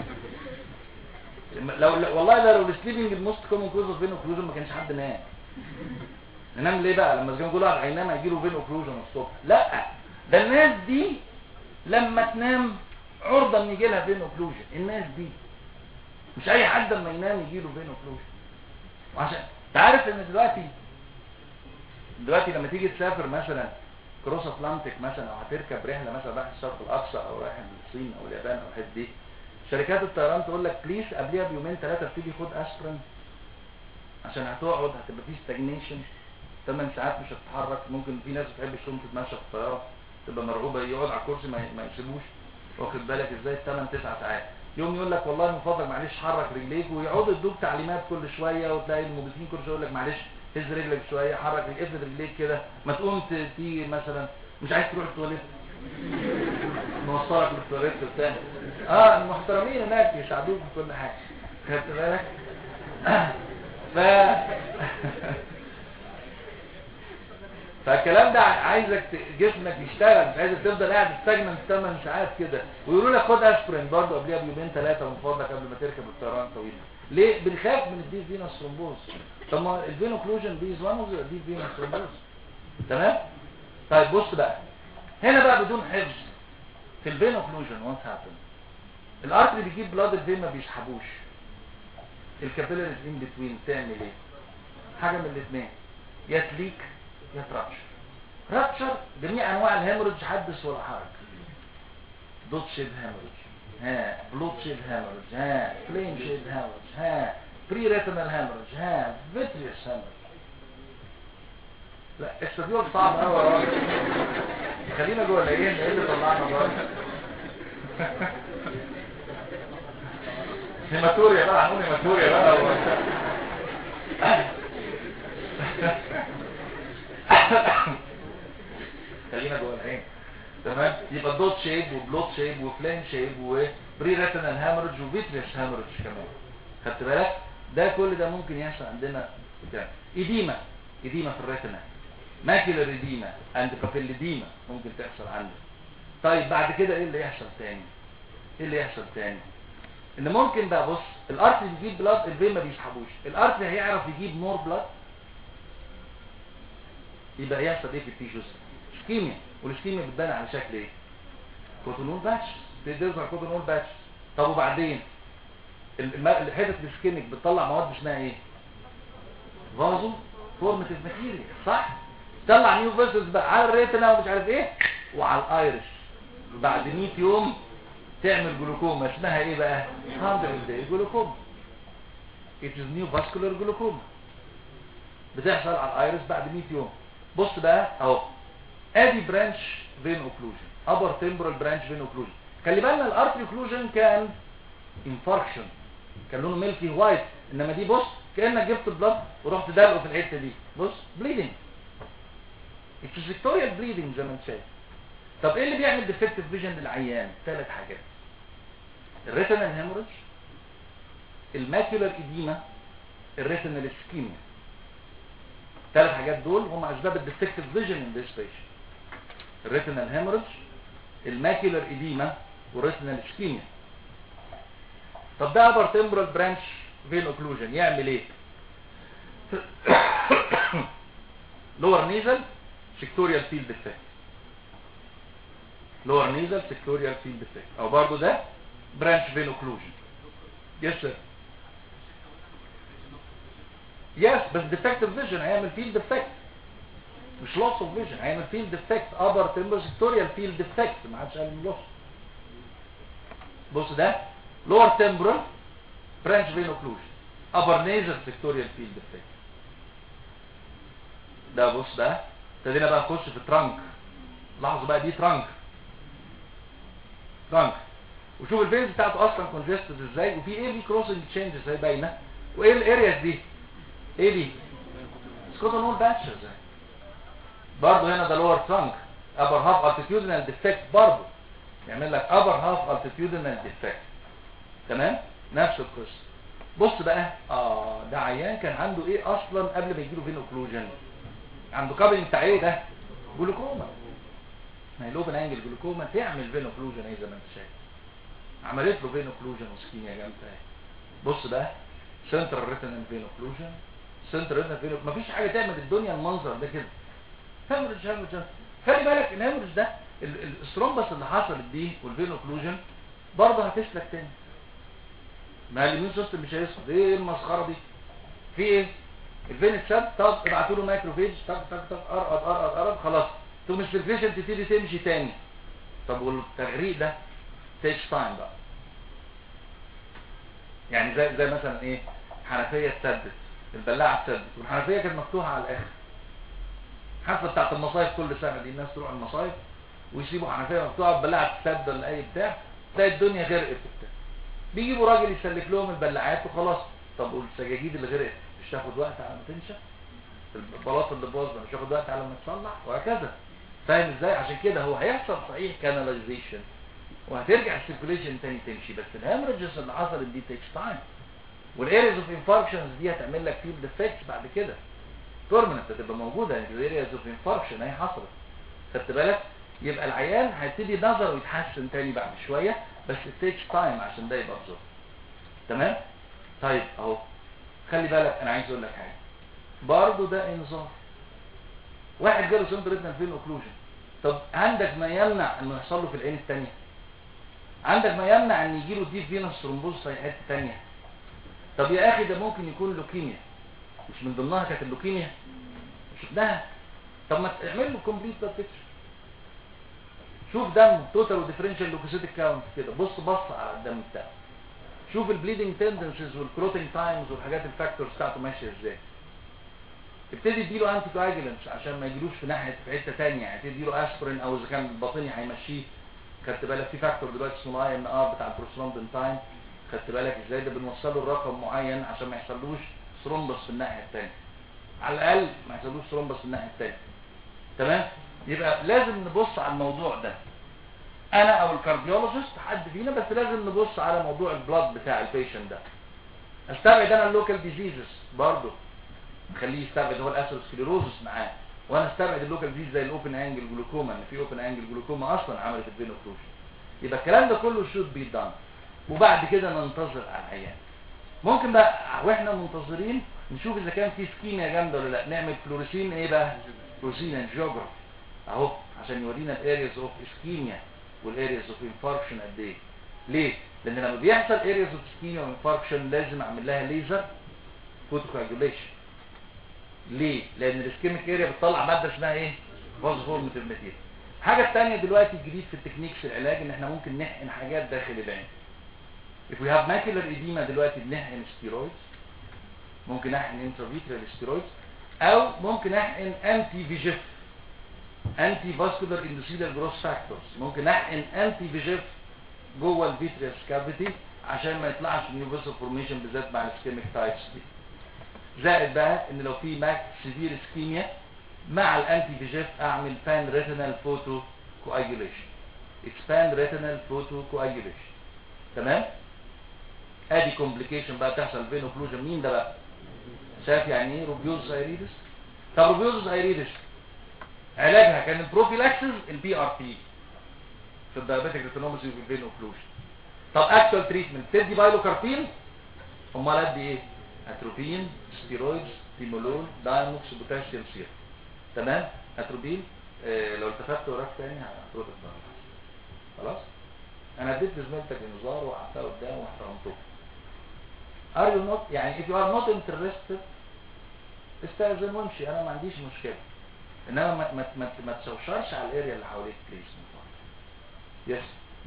لو والله لو السليبنج الموست كومن كوز اوف فين اوكلوجن ما كانش حد نام. ننام ليه بقى لما كانوا بيقولوا هينام هيجي له فين اوكلوجن الصبح؟ لا، ده الناس دي لما تنام عرضه ان يجي لها فين اوكلوجن. الناس دي مش اي حد لما ينام يجي له فين اوكلوجن. وعشان تعرف ان دلوقتي دلوقتي لما تيجي تسافر مثلا كروس اتلانتيك مثلا او هتركب رحله مثلا رايح الشرق الاقصى او رايح الصين او اليابان او الحته دي، شركات الطيران تقول لك بليز قبليها بيومين ثلاثه ابتدي خد اسبرين عشان هتقعد هتبقى فيه ستاجنيشن ثمان ساعات مش هتتحرك. ممكن في ناس ما بتحبش تقوم تتمشى في الطياره تبقى مرعوبه يقعد على الكرسي ما ما يسيبوش، واخد بالك ازاي ثمان تسع ساعات. يوم يقول لك والله من فضلك معلش حرك رجليك، ويقعدوا يدوك تعليمات كل شويه، وتلاقي المضيفين كل شويه يقول لك معلش هز رجلك شويه حرك رجليك افرد رجليك كده، ما تقوم تيجي مثلا مش عايز تروح التواليت نوصلك للتواليت بتاعك. اه المحترمين هناك يساعدوك في كل حاجه، خدت بالك؟ ف فالكلام ده عايزك جسمك يشتغل، مش عايزك تفضل قاعد تستجمن ثمان ساعات كده. ويقولوا لك خد اسبرين برضه قبلها بيومين ثلاثه من فضلك قبل ما تركب الطيران طويل. ليه؟ بنخاف من الدي فينوس ثرومبوز. طب ما الفين اوكلوجن دي وان اوف دي فينوس ثرومبوز. تمام؟ طيب بص بقى هنا بقى بدون حفظ في الفين اوكلوجن وات هابن. الارتري بيجيب بلاد الفين ما بيسحبوش. الكابيلاريز ان بتوين تعمل ايه؟ حاجه من الاثنين، يا تليك يا تراتشر. راتشر جميع انواع الهيموريدج حدث ولا حرج. دوت شيب هيموريدج، ها بلوت شيب هيموريدج، ها فليم شيب هيموريدج، ها بري ريتينال هيموريدج، ها فيتريوس هيموريدج. لا الشديول صعب قوي يا راجل، خلينا جوه العين ايه اللي طلعنا بره. هيماتوريا بقى، هنقول هيماتوريا بقى و... خلينا جوه العين. تمام؟ يبقى دوت شيب وبلوت شيب وفلين شيب وبري ريتينال هامرج وفيتريس هامرج كمان. خدت بالك؟ ده كل ده ممكن يحصل عندنا بتاع ايديما، ايديما في الريتنا، ماكيولار ايديما اند بابيليديما ممكن تحصل عندك. طيب بعد كده ايه اللي يحصل تاني؟ ايه اللي يحصل تاني؟ ان ممكن بقى بص الارتري بيجيب بلاد، الفين ما بيسحبوش، الارتري هيعرف يجيب مور بلاد، يبقى يحصل ايه في التيشوز؟ اسكيميا، والاسكيميا بتبان على شكل ايه؟ كوتونول باتش، بتظهر كوتونول باتش. طب وبعدين الحتت الاسكيميك بتطلع مواد اسمها ايه؟ فازو فورماتيف ماتيريال، صح؟ تطلع نيو فيسلز بقى على الريتنا ومش عارف ايه وعلى الايرس. بعد مية يوم تعمل جلوكوما اسمها ايه بقى؟ هاندرد داي جلوكوما. it is new vascular glaucoma بتحصل على الايرس بعد مية يوم. بص بقى اهو، ادي برانش فين اوكلوجن، ابر تمبرال برانش فين اوكلوجن. خلي بالنا الارتري اوكلوجن كان انفاركشن، كان لونه ميلكي وايت، انما دي بص كانك جبت بلاد ورحت دلقه في الحته دي، بص بليدنج، it's فيكتوريال بليدنج زي ما انت شايف. طب ايه اللي بيعمل ديفكتيف فيجن للعيان؟ ثلاث حاجات: الريتينال هيموريج، الماكيولار ايديما، الريتينال اسكيميا. ثلاث حاجات دول هم اسباب الديفكتيف فيجن ان ذيس بيشنت: الريتينال هيموريج، الماكيولار ايديما، والريتينال اسكيميا. طب ده ابر تمبرال برانش فين اوكلوجن يعمل ايه؟ لور نيزل سيكتوريال فيلد افكت، لور نيزل سيكتوريال فيلد افكت، او برضه ده برانش فين اوكلوجن. يس سير، يس بس ديفكتيف فيجن هيعمل فيلد افكت، مش لوس اوف فيجن، هيعمل فيلد افكت، ابر تمبرال سيكتوريال فيلد افكت، ما حدش قال من لوس. بص ده لور تمبرال برانش فين اوكلوجن، ابر نيزل سيكتوريال فيلد افكت. ده بص ده ابتدينا بقى نخش في الترانك. لاحظوا بقى دي ترانك، ترانك، وشوف الفينز بتاعته اصلا كونجستد ازاي، وفي ايه في كروسنج تشينجز اهي باينه، وايه الارياز دي؟ ايه دي؟ سكوتونول باتشز اهي. برضه هنا ده لور ترانك، ابر هاف التيتيودنال ديفكت، برضه يعمل لك ابر هاف التيتيودنال ديفكت. تمام؟ نفس القصه. بص بقى اه ده عيان كان عنده ايه اصلا قبل ما يجيله فين اوكلوجن؟ عنده كابل بتاع ايه ده؟ جلوكوما. ما هي لوبن انجل جلوكوما تعمل فين اوكلوجن اهي زي ما انت شايف. عملت له فين اوكلوجن وسكيميا جامده اهي. بص بقى سنترال ريتينال فين اوكلوجن، سنترال ريتينال فين، مفيش حاجه تعمل الدنيا المنظر ده كده. هيموريج هيموريج. خلي بالك الهيموريج ده الثرومبس اللي حصلت دي والفين اوكلوجن برضه هتسلك تاني. ما اليمين سيستم مش هيسقط. ايه المسخره دي؟ في ايه؟ الفين اتسد، طب ابعتوا له مايكروفيج، طق طق طق ارقد ارقد ارقد، خلاص تقوم السيركيشن تبتدي تمشي تاني. طب والتغريق ده تيكس تايم بقى. يعني زي زي مثلا ايه؟ حنفيه اتسدت، البلاعه اتسدت والحنفيه كانت مفتوحه على الاخر. الحفله بتاعت المصايف كل سنه دي الناس تروح المصايف ويسيبوا حنفيه مفتوحه والبلاعه تتسد ولا اي بتاع، تلاقي الدنيا غرقت وبتاع. بيجيبوا راجل يسلك لهم البلاعات وخلاص. طب والسجاجيد اللي غرقت مش تاخد وقت على ما تنشف؟ البلاط اللي باظ مش هياخد وقت على ما تصلح؟ وهكذا. فاهم ازاي؟ عشان كده هو هيحصل صحيح كاناليزيشن وهترجع السيركيوليشن تاني تمشي، بس الهيمرجز اللي حصلت دي تيكس تايم. والارياز اوف انفاركشنز دي هتعمل لك فيلد افكتس بعد كده بيرمننت، هتبقى موجوده. الارياز اوف انفاركشن اهي حصلت، خدت بالك؟ يبقى العيان هيبتدي نظره يتحسن تاني بعد شويه، بس التيكس تايم عشان ده يبقى بظبط. تمام؟ طيب اهو خلي بالك انا عايز اقول لك حاجه برضه، ده انذار. واحد جاله سنتر ريتنال فين اوكلوجن، طب عندك ما يمنع انه يحصل له في العين الثانيه؟ عندك ما يمنع ان يجي له ديب فينوس ثرومبوز في حته ثانيه؟ طب يا اخي ده ممكن يكون لوكيميا، مش من ضمنها كانت اللوكيميا؟ شفناها. طب ما تعمل له كومبليت بيكتشر، شوف دم توتال وديفرنشال لوكوسيتيك كاونت كده، بص بص على الدم بتاعه، شوف البليدنج تندنسز والكروتنج تايمز والحاجات الفاكتورز بتاعته ماشيه ازاي. ابتدي اديله انتي كواجولانتس عشان ما يجيلوش في ناحيه في حته ثانيه، يعني ابتدي اديله اسبرين او اذا كان الباطني هيمشيه. خدت بالك في فاكتور دلوقتي اسمه اي ان ار بتاع البروسترومبين تايم، خدت بالك ازاي؟ ده بنوصله لرقم معين عشان ما يحصلوش ثرومبس في الناحيه الثانيه، على الاقل ما يحصلوش ثرومبس في الناحيه الثانيه. تمام؟ يبقى لازم نبص على الموضوع ده، انا او الكارديولوجيست حد فينا، بس لازم نبص على موضوع البلاد بتاع البيشنت ده. استبعد انا اللوكال ديزيزز برضه، نخليه يستبعد هو الاسيروسكليروزس معاه، وانا استبعد اللوكال ديزيز زي الاوبن انجل جلوكوما، ان في اوبن انجل جلوكوما اصلا عملت الفين اوكلوجن. يبقى الكلام ده كله شود بي دان، وبعد كده ننتظر على العيان. ممكن بقى واحنا منتظرين نشوف اذا كان في سكيميا جامده ولا لا، نعمل فلوريسين ايه بقى؟ فلوريسين انجيوجرافي اهو عشان يورينا الارياز اوف اسكيميا والارياز اوف انفاركشن قد ايه. ليه؟ لان لما بيحصل ارياز اوف اسكيميا وانفاركشن لازم اعمل لها ليزر فوتوكواجوليشن. ليه؟ لان الاسكيميك اريا بتطلع ماده اسمها ايه؟ فوسفورميتيف ماتيريال. الحاجه الثانيه دلوقتي الجديد في التكنيكس العلاج ان احنا ممكن نحقن حاجات داخل العين. if we have macular edema دلوقتي بنحقن ستيرويدز، ممكن احقن انترافيترال ستيرويدز، او ممكن احقن انتي فيجيف انتي فاسكولار اندوثيليال جروث فاكتورز، ممكن احقن انتي فيجيف جوه الفيتريس كافيتي عشان ما يطلعش نيو فيسل فورميشن بالذات مع الاسكيميك تايبس دي. زائد بقى ان لو في ماك سيفير اسكيميا مع الانتي فيجيف اعمل بان ريتينال فوتو كواجوليشن، اكسباند ريتينال فوتو كواجوليشن. تمام؟ ادي كومبليكيشن بقى تحصل فين اوكلوجن. مين ده بقى؟ شايف يعني ايه روبيوزس ايريدس؟ طب روبيوزس ايريدس علاجها كان البروفيلاكسس البي ار بي في الدايابيتيك ريتينوباثي وفي الفين اوكلوجن. طب اكشوال تريتمنت تدي بايلوكاربين، امال ادي ايه؟ اتروبين، ستيرويدز، تيمولول، دايموكس، بوتاسيوم سيرم. تمام؟ اتروبين آه لو التفت وراك تاني هتروح الضغط. خلاص؟ انا اديت لزميلتك انذار وقعدتها قدام واحترمته. Are you not يعني if you are not interested استاذن وامشي، انا ما عنديش مشكله. انما ما ما ما, ما تشوشرش على الاريا اللي حواليك بليز. يس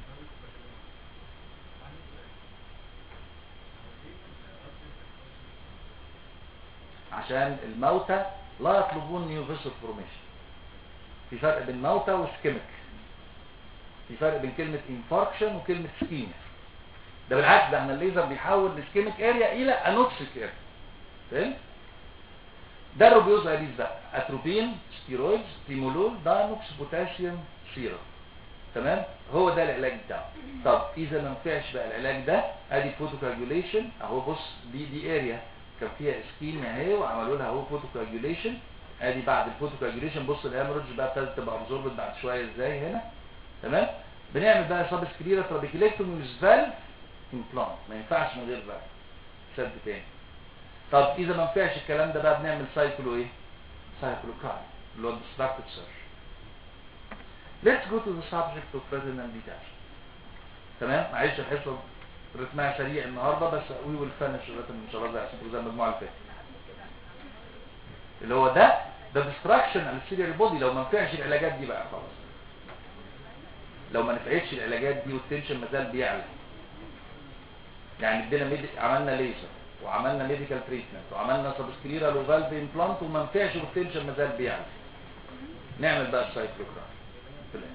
عشان الموتى لا يطلبون نيو فيسل فورميشن. في فرق بين موتى وسكيميك، في فرق بين كلمه انفاركشن وكلمه سكيميا. ده بالعكس، ده احنا الليزر بيحول السكيميك اريا الى انوكسيك اريا. فهمت؟ ده الروبيوز ايريس بقى اتروبين، ستيرويدز، تيمولول، دايموكس، بوتاسيوم سيرم. تمام؟ هو ده العلاج بتاعه. طب اذا ما نفعش بقى العلاج ده ادي فوتوكواجوليشن اهو. بص دي دي اريا كان فيها اسكيميا اهي وعملوا لها اهو فوتوكواجوليشن. ادي بعد الفوتوكواجوليشن بص الهيموريدج بقى ابتدت تبقى ابزوربت بعد شويه ازاي هنا. تمام؟ بنعمل بقى سب سكليرا ترابيكيلكتومي فالف امبلانت، ما ينفعش من غير بقى سد تاني. طب اذا ما نفعش الكلام ده بقى بنعمل سايكلو ايه؟ سايكلو كاي اللي هو ديستراكتد سيرجري. Let's go to the subject of retinal detachment. تمام؟ معلش الحصه رتمها سريع النهارده بس we will finish الرتم ان شاء الله زي زي المجموعه اللي فاتت. اللي هو ده ده ديستراكشن على السيريال بودي. لو ما نفعش العلاجات دي بقى خلاص. لو ما نفعتش العلاجات دي والتنشن مازال بيعلى. يعني ادينا ميدي... عملنا ليزر وعملنا ميديكال تريتمنت وعملنا سبسكريرال وفالف امبلانت وما نفعش والتنشن مازال بيعلى. نعمل بقى السايكلوجرام في الاخر.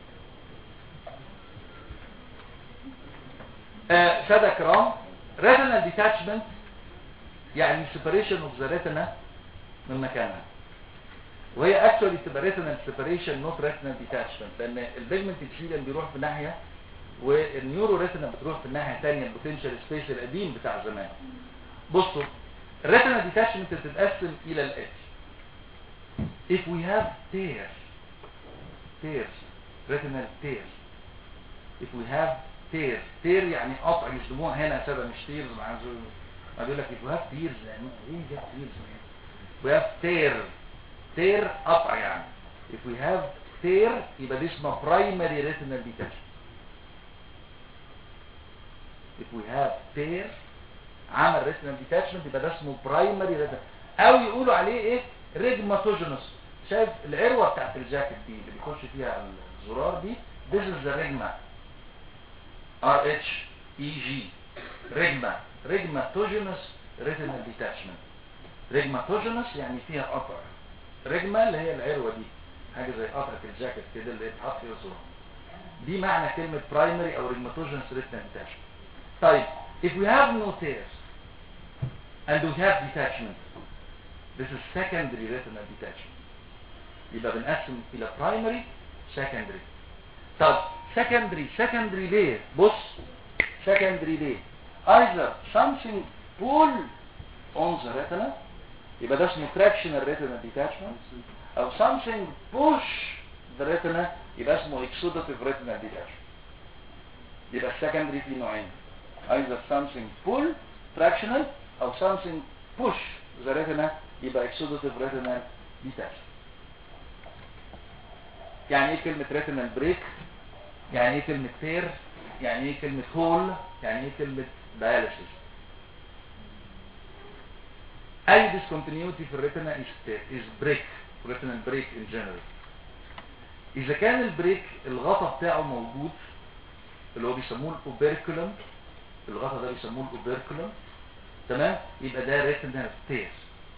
آه ساده كرام، ريتينال ديتاتشمنت يعني سيبريشن اوف ذا ريتنا من مكانها. وهي اكشولي تبقى ريتينال سيبريشن نوت ريتينال ديتاتشمنت، لان البيجمنت ابسيليوم بيروح في ناحيه والنيورو ريتنا بتروح في الناحيه الثانيه البوتنشال سبيس القديم بتاع زمان. بصوا الريتينال ديتاتشمنت بتتقسم الى الاتي. if we have tears tears retinal tears if we have tears tear يعني قطع يسموها هنا سبب مش tears مع ما بيقول لك if we have tears يعني ايه جاب tears we have tear tear قطع يعني if we have tear يبقى دي اسمها primary retinal detachment. if we have tear عمل retinal detachment يبقى ده اسمه primary retinal او يقولوا عليه ايه ريجماتوجينوس. شايف العروه بتاعت الجاكيت دي اللي بيخش فيها الزرار دي this is the ريجما R H E G ريجما ريجماتوجينوس retinal detachment. ريجماتوجينوس يعني فيها قطع. ريجما اللي هي العروه دي حاجه زي قطعه الجاكيت كده اللي اتحط فيها الزرار. دي معنى كلمه primary او ريجماتوجينوس retinal detachment. طيب if we have no tears and we have detachment this is secondary retinal detachment. يبقى بنقسم الى primary secondary. طب secondary secondary ليه؟ بص secondary ليه؟ either something pull on the retina يبقى ده اسمه fractional retinal detachment. او something push the retina يبقى اسمه exudative retinal detachment. يبقى السكندري فيه نوعين، either something pull fractional او something push the retina يبقى exudative retinal detachment. يعني ايه كلمة retinal break؟ يعني ايه كلمة tear؟ يعني ايه كلمة hole؟ يعني ايه كلمة dialysis؟ اي discontinuity في الريتنا is, is break، retinal break in general. اذا كان البريك الغطا بتاعه موجود اللي هو بيسموه الاوبركولم، الغطا ده بيسموه الاوبركولم، تمام، يبقى ده ريتنال تير.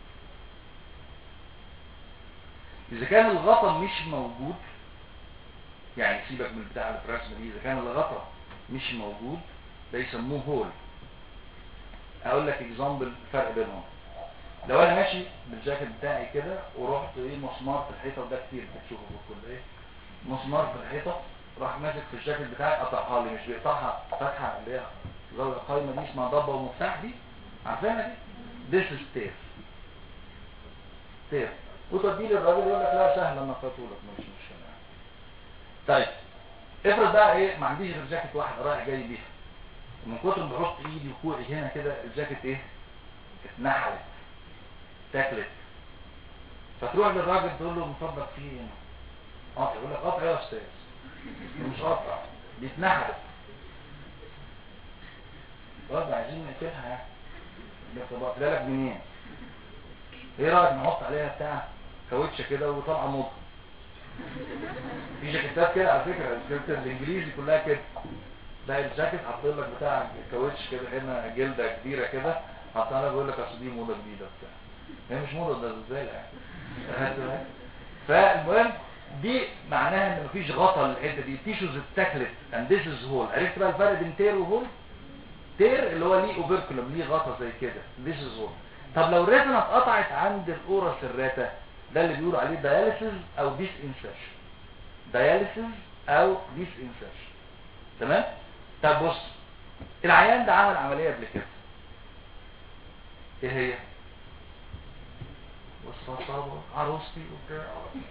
اذا كان الغطا مش موجود، يعني سيبك من بتاع الرسمه دي، اذا كان الغطا مش موجود ده يسموه هول. اقول لك اكزامبل الفرق بينهم. لو انا ماشي بالجاكيت بتاعي كده ورحت ايه مسمار في الحيطه، وده كتير بتشوفه في الكليه، مسمار في الحيطه راح ماسك في الجاكيت بتاعي قطعها لي، مش بيقطعها فتحه اللي هي زاويه قايمه دي اسمها ضبه ومفتاح دي، عارفينها دي؟ This is tear. tear. وتوديه للراجل يقول لك لا سهله انا قطعته لك مش مشكله. طيب افرض بقى ايه ما عنديش غير جاكيت واحد رايح جاي بيها، ومن كتر ما بحط ايدي وكوعي هنا كده الجاكيت ايه؟ اتنحلت، تاكلت. فتروح للراجل تقول له من فضلك في ايه؟ قطع. يقول لك قطع يا استاذ، مش قطع، دي اتنحلت. برضه عايزين نقفلها يعني. طب اقفلها لك منين؟ ايه رايك نحط عليها بتاع كاوتشه كده وطالعه موضه؟ في جاكيتات كده على فكره، الجاكيت الانجليزي كلها كده، تلاقي الجاكيت حاطط لك بتاع كاوتش كده هنا جلده كبيره كده حاطها لك، بيقول لك اصل دي موضه جديده بتاع. هي مش موضه، ده زباله يعني. فالمهم دي معناها ان مفيش غطا للحته دي، تيشوز اتاكلت اند ذيس از هول. عرفت بقى الفرق بين تير وهول؟ تير اللي هو ليه اوبركولم، ليه غطا زي كده، ذيس از هول. طب لو الريتنا اتقطعت عند الاورس الراتا، ده اللي بيقولوا عليه داياليسيس او ديس انسرشن. داياليسيس او ديس انسرشن، تمام. طب بص، العيان ده عمل عمليه قبل كده، ايه هي؟ والصصابه عروستي وبتاع،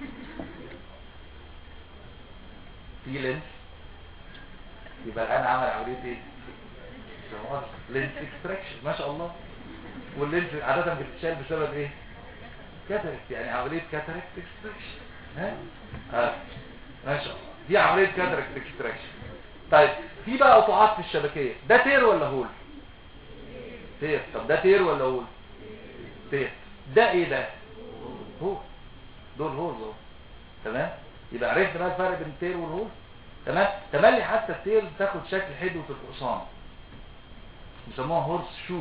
في لينس، يبقى الان عمل عمليه ايه؟ لينس اكستراكشن، ما شاء الله. واللينس عاده بتتشال بسبب ايه؟ كاتاركت، يعني عمليه كاتاركت اكستراكشن. ها اه ما شاء الله، دي عمليه كاتاركت اكستراكشن. طيب في بقى قطعات في الشبكيه، ده تير ولا هول؟ تير. طب ده تير ولا هول؟ تير. ده ايه ده؟ هول. دول هول اهو، تمام. يبقى عرفت بقى الفرق بين التير والهول، تمام. تملي حتى التير بتاخد شكل حدوه الحصان، بيسموها هورس شو.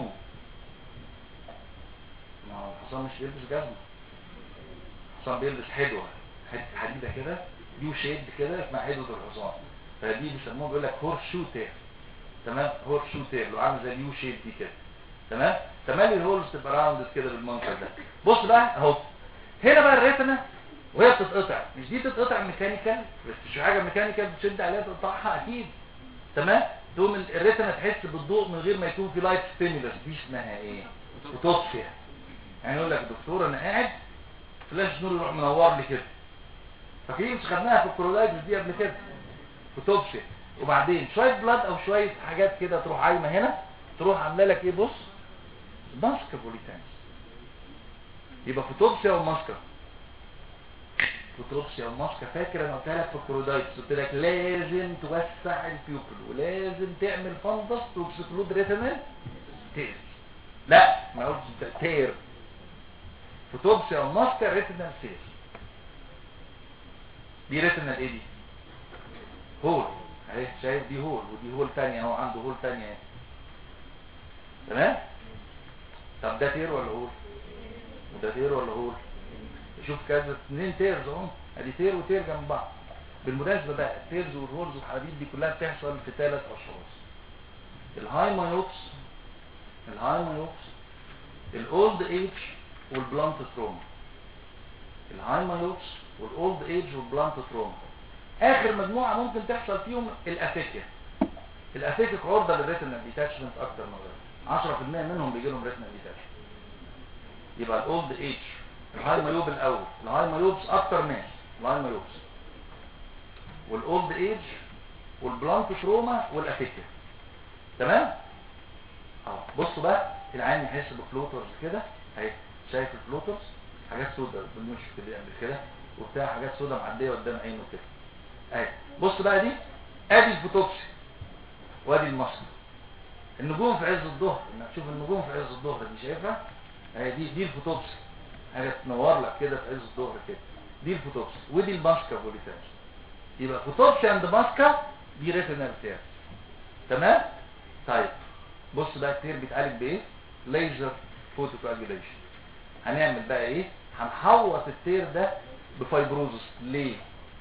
ما هو الحصان مش بيلبس جزمه، الحصان بيلبس حدوه، حته حديده كده يو شيب كده اسمها حدوه الحصان، فدي بيسموها بيقول لك هورس شو تير، تمام. هورس شو تير لو عامل زي اليو شيب دي كده، تمام. تملي الهولز تبقى راوند كده بالمنظر ده. بص بقى اهو، هنا بقى الريتنا وهي بتتقطع، مش دي بتتقطع ميكانيكال، بس مش حاجه ميكانيكال بتشد عليها تقطعها اكيد، تمام. تقوم الريتنا تحس بالضوء من غير ما يكون في لايت ستيمولس، دي اسمها ايه؟ فوتوبسيا. يعني يقول لك دكتور انا قاعد فلاش نور يروح منور لي كده، فاكرين مش خدناها في الكرولايتس دي قبل كده؟ فوتوبسيا. وبعدين شويه بلاد او شويه حاجات كده تروح عايمه هنا، تروح عامله لك ايه؟ بص، ماسكه بوليتانس. يبقى فوتوبسيا وماسكه، فوتوبسيا وماسكه. فاكر انا قلت لك في الكرولايتس، قلت لك لازم توسع البيوبل ولازم تعمل فندس توكسيكلود ريتينال تير. لا ما قلتش تير، فوتوبسيا وماسكه ريتينال تير. دي ريتينال ايه دي؟ هول اهي، شايف دي هول ودي هول ثانيه اهو، عنده هول ثانيه اهي، تمام. طب ده تير ولا هول؟ وده تير ولا هول؟ شوف كذا اثنين تيرز اهو، ادي تير وتير جنب بعض. بالمناسبه بقى التيرز والهولز والحديد دي كلها بتحصل في ثلاث اشخاص: الهاي مايوبس، الهاي مايوبس، الاولد ايج، والبلانت تروما. الهاي مايوبس والاولد ايج والبلانت تروما. اخر مجموعه ممكن تحصل فيهم الافيكيا. الافيكيك عرضه للريتينال ديتاتشمنت اكتر من غيرها، عشرة في المية منهم بيجي لهم ريتينال ديتاتشمنت. يبقى الاولد ايج الهاي مايوب الاول، الهاي مايوبس اكتر ناس الهاي مايوبس، والاولد ايج والبلانك تروما والافيكيا. تمام. اهو بصوا بقى العين يحس بفلوترز كده اهي، شايف الفلوترز حاجات سوداء بالمش كده قبل كده وبتاع، حاجات سوداء معديه قدام عينه كده اهي. بص بقى دي ادي الفوتوبسي وادي المصل. النجوم في عز الظهر، انك تشوف النجوم في عز الظهر دي شايفها اهي، دي دي الفوتوبسي، حاجه تنور لك كده في عز الظهر كده، دي الفوتوبسي ودي الماسكا بوليتاج. يبقى فوتوبسي عند ماسكا دي ريتينال تير. تمام. طيب بص بقى التير بيتعالج بايه؟ ليزر فوتوكواجوليشن. هنعمل بقى ايه؟ هنحوط التير ده بفايبروزس. ليه؟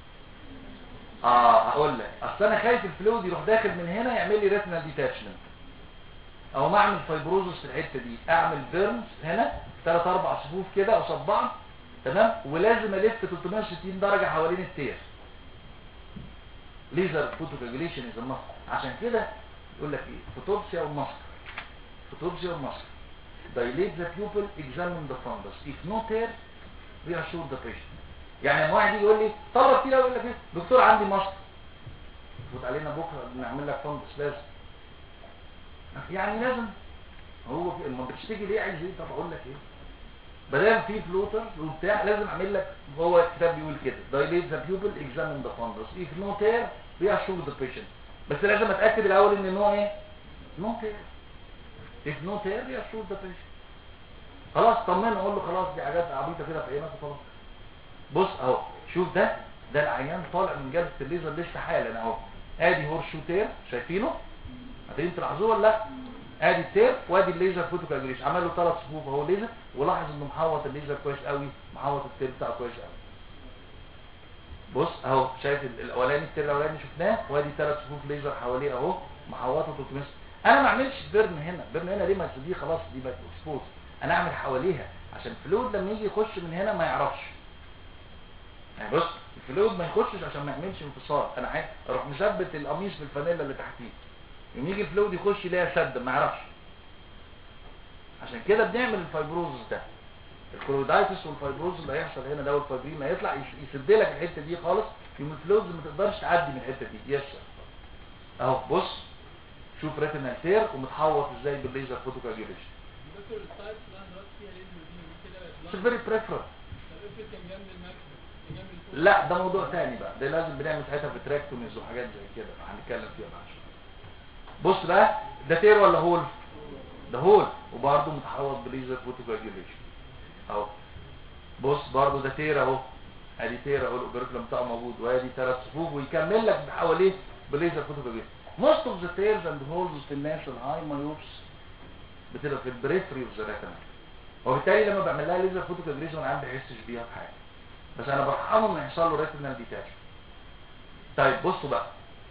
اه هقول لك، اصل انا خايف الفلويد يروح داخل من هنا يعمل لي ريتينال ديتاتشمنت، او ما اعمل فايبروزس في الحته دي، اعمل بيرنز هنا ثلاث اربع صفوف كده قصاد بعض. تمام. ولازم الف ثلاثمية وستين درجه حوالين التير. ليزر فوتوكواجوليشن از ماست. عشان كده يقول لك ايه؟ فوتوبسيا والماسك. فوتوبسيا والماسك. dilate the pupil, examine the fundus. If no tear, reassure the patient. يعني لما واحد يجي يقول لي طلب كتير يقول لك ايه؟ دكتور عندي ماسك. فوت علينا بكره بنعمل لك فندس لازم. يعني لازم هو ما بتشتكي ليه عايز ايه؟ طب اقول لك ايه؟ بدل في فلوتر وبتاع لازم اعمل لك، هو الكتاب بيقول كده dilate the pupil, examine the fundus. If no tear, reassure the patient. بس لازم اتاكد الاول ان نوع ايه؟ نو تير. if no tear, reassure the patient. خلاص طمنه، اقول له خلاص دي حاجات عبيطه كده في عينك وخلاص. بص اهو شوف ده ده العيان طالع من جلسه الليزر لسه حالا اهو. ادي هور شو تير شايفينه؟ هتلاقيهم تلاحظوه ولا لا؟ ادي التير وادي الليزر فوتوكواجوليشن. عمل له ثلاث صفوف اهو ليزر، ولاحظ انه محوط الليزر كويس قوي، محوط التير بتاعه كويس قوي. بص اهو شايف الاولاني التير الاولاني شفناه، وادي ثلاث صفوف ليزر حواليه اهو محوطه ثلاثمية. انا ما اعملش بيرن هنا، بيرن هنا ليه؟ ما دي خلاص دي بقت اكسبوز. انا اعمل حواليها عشان الفلويد لما يجي يخش من هنا ما يعرفش. يعني بص الفلويد ما يخشش عشان ما يعملش انفصال. انا عايز اروح مثبت القميص بالفانيلا اللي تحتيه، يوم يجي الفلويد يخش يلاقيها سد ما يعرفش. عشان كده بنعمل الفايبروزس ده، الكلويدايتس والفايبروزس اللي هيحصل هنا ده والفايبرين ما يطلع يسد لك الحته دي خالص، يوم الفلويد ما تقدرش تعدي من الحته دي يسر. اهو بص شوف ريتينال تير ومتحوط ازاي بالليزر فوتوكواجوليشن. دكتور السايت اللي انا دلوقتي فيها ليزر دي كده مش فيري بريفرال. طب افرض كان جنب الماكسيمم كان جنب الفوق. لا ده موضوع تاني بقى، ده لازم بنعمل ساعتها فيتراكتوميز وحاجات زي كده هنتكلم فيها بعد شويه. بص بقى ده تير ولا هول؟ ده هول وبرده متحوط بليزر فوتوكواجوليشن اهو. بص برده ده تير اهو، ادي تير اهو الاوبريكولم بتاعه موجود، وادي ثلاث صفوف ويكمل لك حواليه بليزر فوتوكواجوليشن. most of the tears and holes في الناس الهاي مايوبس بتبقى في البريفري اوف ذا ريتنا، وبالتالي لما بعمل لها ليزر فوتوكواجوليشن انا ما بحسش بيها في حاجه، بس انا برحمه انه يحصل له ريتينال ديتاش. طيب بصوا بقى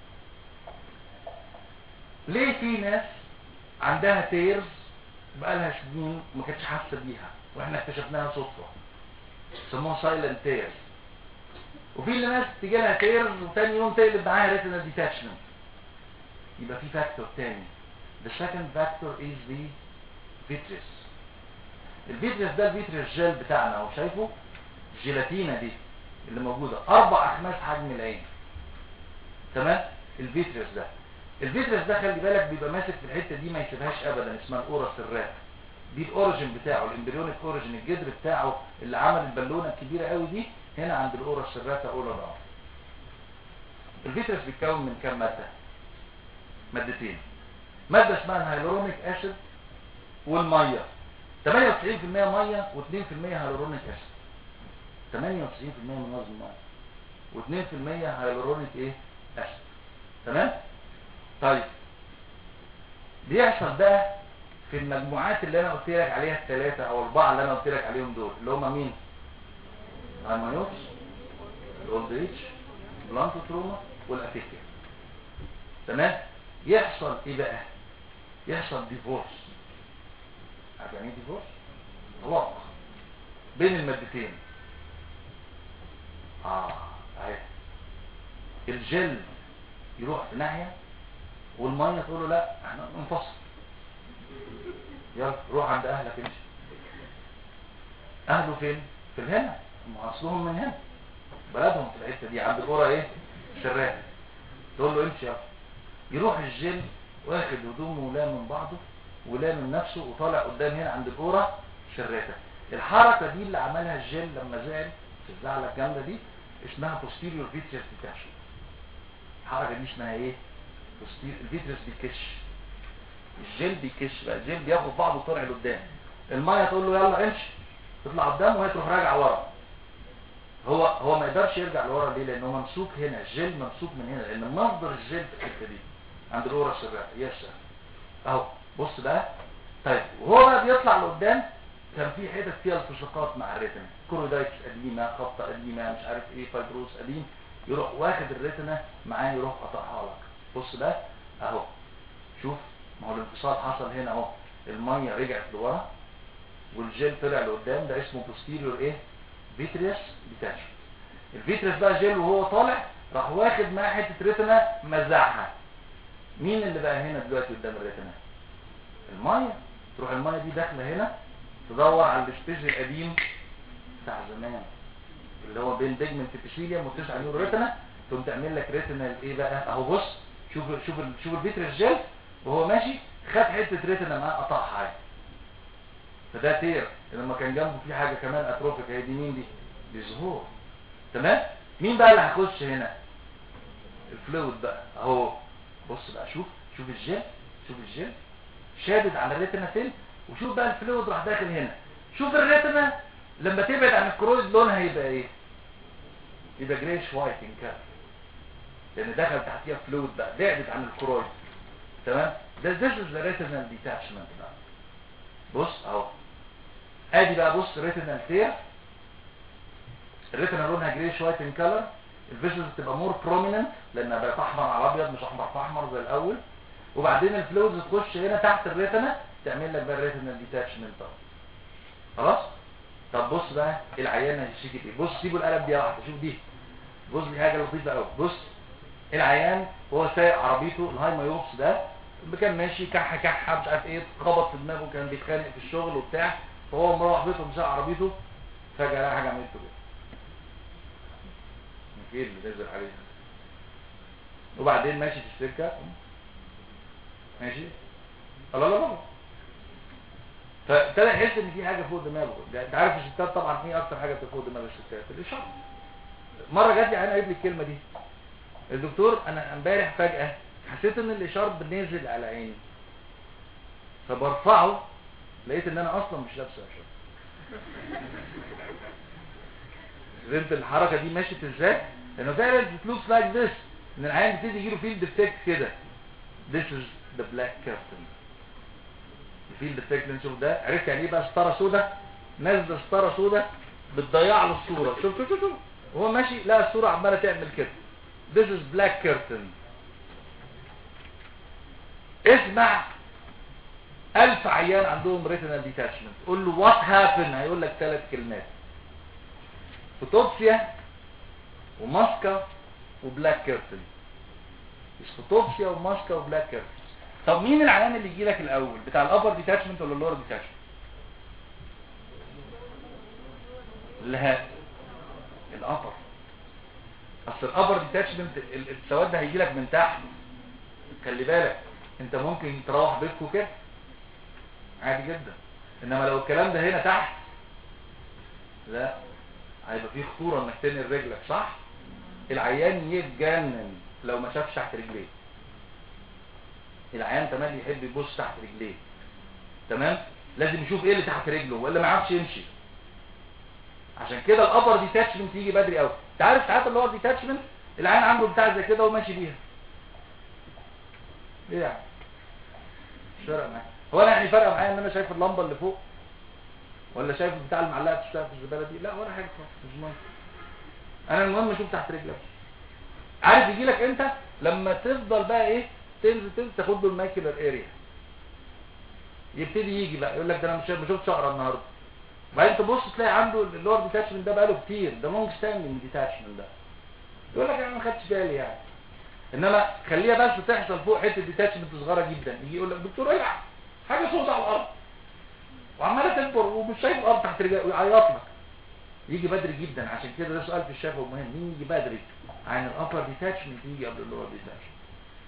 ليه في ناس عندها تيرز بقى لها سنين ما كانتش حاسه بيها واحنا اكتشفناها صدفه، سموها سايلنت تيرز، وفي ناس تيجي لها تيرز وثاني يوم تقلب معاها ريتينال ديتاتشمنت. يبقى في فاكتور تاني. The second factor is the vitreous. الفيتريس ده الفيتريس جيل بتاعنا اهو شايفه؟ الجيلاتينه دي اللي موجوده اربع اخماس حجم العين. تمام؟ الفيتريس ده الفيتريس ده خلي بالك بيبقى ماسك في الحته دي ما يسيبهاش ابدا، اسمها الاورا سراء. دي الاوريجين بتاعه، الامبريونيك اوريجين، الجذر بتاعه اللي عمل البالونه الكبيره قوي دي هنا عند الاورا السراء اولى ضعف. الفيتريس بيتكون من كام ماده؟ مادتين. ماده اسمها الهيالورونيك اسيد والميه. ثمانية وتسعين بالمية ميه واثنين بالمية هيالورونيك اسيد. ثمانية وتسعين بالمية من وزن الميه واثنين بالمية هيالورونيك ايه؟ اسيد. تمام؟ طيب بيحصل بقى في المجموعات اللي انا قلت لك عليها الثلاثه او الاربعه اللي انا قلت لك عليهم دول اللي هم مين؟ المايوبس، الاولد ايج، بلانكوتروما والافيكيا. تمام؟ يحصل ايه بقى؟ يحصل ديفورس. عارف يعني ايه ديفورس؟ طلاق بين المادتين. اه اهي الجل يروح في ناحيه والميه تقول له لا احنا ننفصل، يلا روح عند اهلك امشي. اهله فين؟ في الهنا، هم اصلهم من هنا، بلدهم في الحته دي عند القرى ايه؟ شراك. تقول له امشي يلا، يروح الجيل واخد هدومه ولامم بعضه ولامم نفسه وطالع قدام هنا عند القرى شراكه. الحركه دي اللي عملها الجيل لما زعل في الزعله الجامده دي اسمها posterior vitreous detachment. الحركه دي اسمها ايه؟ posterior الفيتريس بيكش، الجيل بيكش بقى، الجيل بياخد بعضه وطالع لقدام. الميه تقول له يلا امشي، تطلع قدام وهي تروح راجع ورا. هو هو ما يقدرش يرجع لورا ليه؟ لانه ممسوك هنا، الجيل ممسوك من هنا، لان مصدر الجيل في الحته دي عند القرى الشراكه. يس اهو بص بقى. طيب وهو بقى بيطلع لقدام كان في حتت فيها التصاقات مع الريتنا، كورودايتس قديمه، خبطه قديمه، مش عارف ايه، فايبروس قديم، يروح واخد الريتنا معاه يروح قطعها لك. بص ده اهو، شوف ما هو الانفصال حصل هنا اهو، الميه رجعت لورا والجيل طلع لقدام، ده اسمه posterior ايه؟ فيتريس ديتاشمنت. الفيتريس بقى جيل وهو طالع راح واخد معاه حته ريتنا مزعها. مين اللي بقى هنا دلوقتي قدام الريتنا؟ الميه. تروح الميه دي داخله هنا تدور على الستيج القديم بتاع زمان اللي هو بين ديجمنت ابيثيليوم وتسعة نيور ريتنا، تقوم تعمل لك ريتنا ايه بقى اهو. بص شوف شوف شوف الفيتريس جيل وهو ماشي خد حته ريتنا معاه قطعها عادي. فده تير. لما كان جنبه في حاجه كمان اتروفيك، هي دي مين دي؟ دي ظهور. تمام. مين بقى اللي هيخش هنا؟ الفلويد بقى اهو. بص بقى شوف شوف الجيل، شوف الجيل شادد على الريتنا فين، وشوف بقى الفلويد راح داخل هنا. شوف الريتنا لما تبعد عن الكرويد لونها يبقى ايه؟ يبقى جريش وايت ان كان، لان دخل تحتيها فلويد بقى، بعدت عن الكرويد. تمام. ده this is the retinal detachment بقى. بص اهو ادي بقى، بص ريتينال تير، الريتنا لونها جريش وايت ان كلر، الفيجنز بتبقى مور بروميننت لانها بقت احمر على ابيض مش احمر في احمر زي الاول. وبعدين الفلويدز تخش هنا تحت الريتنا تعمل لك بقى الريتينال ديتاتشمنت. خلاص. طب بص بقى العيان هيشتكي ايه؟ بص سيبوا القلم دي واحده، شوف دي، بص دي حاجه لطيفه قوي. بص العيان وهو سايق عربيته الهاي مايوبس ده، كان ماشي كح كح مش عارف ايه، اتخبط في دماغه، كان بيتخانق في الشغل وبتاع، فهو مروح بيته مساق عربيته فجاه لقى حاجه عملته كده، ايه اللي نزل عليه؟ وبعدين ماشي في السكه ماشي الله لا لا، فابتدى يحس ان في حاجه فوق دماغه. انت عارف الستات طبعا ايه اكتر حاجه فوق دماغ الستات؟ الاشاره. مره جات لي عينه قالت لي الكلمه دي، الدكتور انا امبارح فجاه حسيت ان الاشارب نازل على عيني، فبرفعه لقيت ان انا اصلا مش لابسه اشارب. فهمت الحركه دي ماشيه ازاي؟ لانه فعلا it looks like this، ان العين بتبتدي يجيله فيلد افكت كده. this is the black curtain. الفيلد افكت اللي نشوف ده، عرفت يعني ايه بقى ستاره سودا؟ نازله ستاره سودا بتضيع له الصوره. شوف شوف شوف وهو ماشي لا الصوره عماله تعمل كده. this is black curtain. اسمع ألف عيان عندهم ريتينال ديتاتشمنت، قول له وات هابن، هيقول لك ثلاث كلمات: فوتوبسيا وماسكا وبلاك كيرتن. مش فوتوبسيا وماسكا وبلاك كيرتن. طب مين العيان اللي يجي لك الاول، بتاع الابر ديتاتشمنت ولا اللور ديتاتشمنت؟ لا الابر. اصل الابر ديتاتشمنت السواد ده هيجي لك من تحت، خلي بالك انت ممكن تروح بيتكو كده عادي جدا، انما لو الكلام ده هنا تحت لا هيبقى فيه خطوره انك تنقل رجلك. صح؟ العيان يتجنن لو ما شافش تحت رجليه. العيان تمام يحب يبص تحت رجليه، تمام؟ لازم يشوف ايه اللي تحت رجله ولا ما يعرفش يمشي. عشان كده الابر ديتاتشمنت يجي بدري قوي. انت عارف ساعات اللي هو ديتاتشمنت العيان عنده بتاع زي كده وماشي بيها، ايه يعني؟ مش فارقه معايا. هو انا يعني فارقه معايا ان انا شايف اللمبه اللي فوق ولا شايف بتاع المعلقه بتشتغل في الزباله دي؟ لا ولا حاجه خالص، مش مهم. انا المهم اشوف تحت رجلك. عارف يجي لك امتى؟ لما تفضل بقى ايه تنزل تنزل تاخد له الماكيولار اريا، يبتدي يجي بقى يقول لك ده انا مش ما شفتش اقرا النهارده. وبعدين تبص تلاقي عنده اللور ديتاتشمنت ده بقاله كتير، ده لونج ستاندنج ديتاتشمنت ده، يقول لك انا ما خدتش بالي يعني. انما خليها بس تحصل فوق حته ديتاتشمنت صغيره جدا، يجي يقول لك دكتور العب حاجه سوداء على الارض، وعماله تكبر ومش شايف الارض تحت رجلك ويعيط لك. يجي بدري جدا، عشان كده ده سؤال في الشفا مهم، مين يجي بدري عن الابر ديتاتشمنت يجي قبل اللور ديتاتشمنت.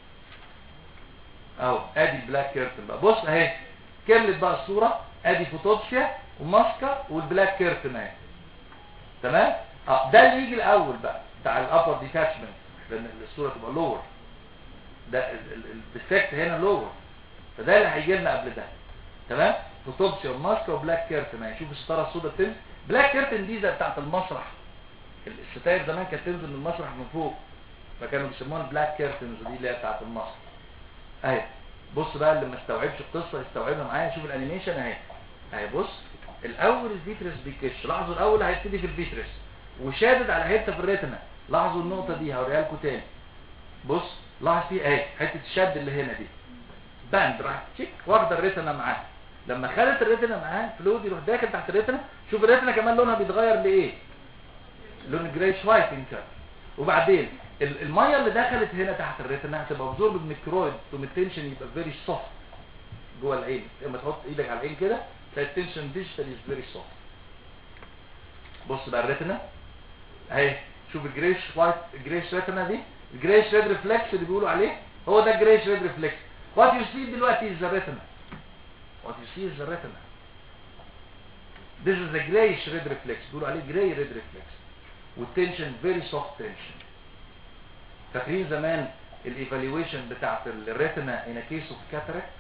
اهو ادي البلاك كيرتن بقى، بص اهي كملت بقى الصوره، ادي فوتوبسيا وماسكا والبلاك كيرتن اهي تمام. اه ده اللي يجي الاول بقى بتاع الابر ديتاتشمنت، لان الصوره تبقى لور، ده الديفكت هنا لور، فده اللي هيجي لنا قبل ده تمام. فوتوبسيا وماسكا وبلاك كيرتن اهي. شوف الستاره السوداء بتنزل، بلاك كيرتن دي زي بتاعت المسرح، الستاير زمان كانت تنزل من المسرح من فوق، فكانوا بيسموها البلاك كيرتنز دي اللي هي بتاعت المسرح اهي. بص بقى اللي ما استوعبش القصه يستوعبها معايا، شوف الانيميشن اهي اهي. بص الاول الفيترس بيكش، لاحظوا الاول هيبتدي في الفيترس وشادد على حته في الريتنا، لاحظوا النقطه دي هوريها لكم تاني. بص لاحظ فيه اهي حته الشد اللي هنا دي، باند راح تشيك واخده الريتنا معاه، لما خدت الريتنا معاه فلويد يروح داخل تحت الريتنا. شوف الريتنا كمان لونها بيتغير لايه؟ لون جراي شوايت كده. وبعدين الميه اللي دخلت هنا تحت الريتنا هتبقى ابزورب من الكرويد، ثم التنشن يبقى فيري سوفت جوه العين. لما تحط ايدك على العين كده تلاقي التنشن ديجيتال از فيري سوفت. بص بقى الريتنا اهي، شوف الجريش وايت الجريش ريتنا دي، الجريش ريد ريفلكس اللي بيقولوا عليه هو ده الجريش ريد ريفلكس. وات يو سي دلوقتي از ذا ريتنا، وات يو سي از ذا ريتنا. This is a grayish red reflex، بيقولوا عليه gray red reflex، والتنشن very soft tension. فاكرين زمان الايفالويشن بتاعت الريتنا in a case of cataract؟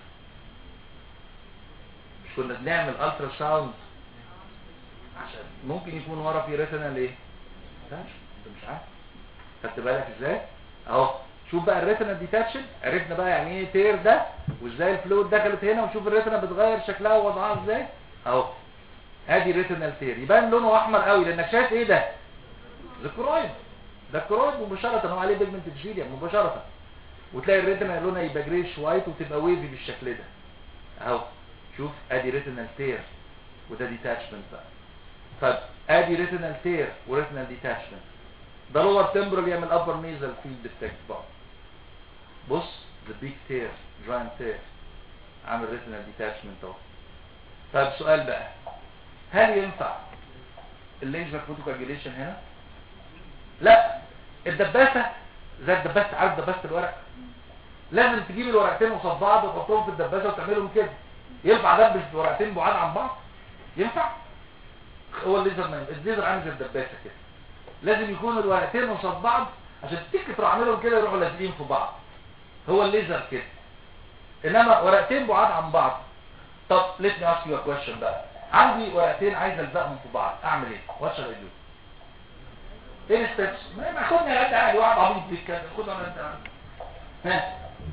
مش كنا بنعمل الترا ساوند عشان ممكن يكون ورا في ريتنا ليه؟ لا انت مش عارف. خدت بالك ازاي؟ اهو شوف بقى الريتنا ديتاتشن، عرفنا بقى يعني ايه تير ده وازاي الفلويد دخلت هنا، وشوف الريتنا بتغير شكلها ووضعها ازاي اهو. ادي ريتنال تير يبان لونه احمر قوي لانك شايف ايه ده؟ ده كرويد، ده كرويد مباشره، هو عليه بيجمنت ابيثيليوم مباشره، وتلاقي الريتنا لونها يبقى جريش وايت وتبقى ويفي بالشكل ده اهو. شوف ادي ريتنال تير وده ديتاتشمنت بقى. طب ادي ريتنال تير وريتنال ديتاتشمنت، ده لور تمبرال يعمل ابر نيزل فيلد ديفكت بقى. بص ذا بيج تير جاينت تير عامل ريتنال ديتاتشمنت اهو. طب سؤال بقى، هل ينفع اللينجر فوتوكاجيليشن هنا؟ لا، الدباسه زي الدباسه، عارف دباسه الورق؟ لازم تجيب الورقتين قصاد بعض وتحطهم في الدباسه وتعملهم كده. ينفع دبس ورقتين بعاد عن بعض؟ ينفع؟ هو الليزر ما الليزر عامل زي الدباسه كده، لازم يكون الورقتين قصاد بعض عشان تيجي تروح عاملهم كده يروحوا لازقين في بعض. هو الليزر كده، انما ورقتين بعاد عن بعض. طب let me ask you a question بقى، عندي ورقتين عايز الزقهم في بعض، اعمل ايه؟ وات شال اي دو؟ ايه الستبس؟ ما خدني على قد عادي، واحد عبيط بيتكلم، خد انا انت ها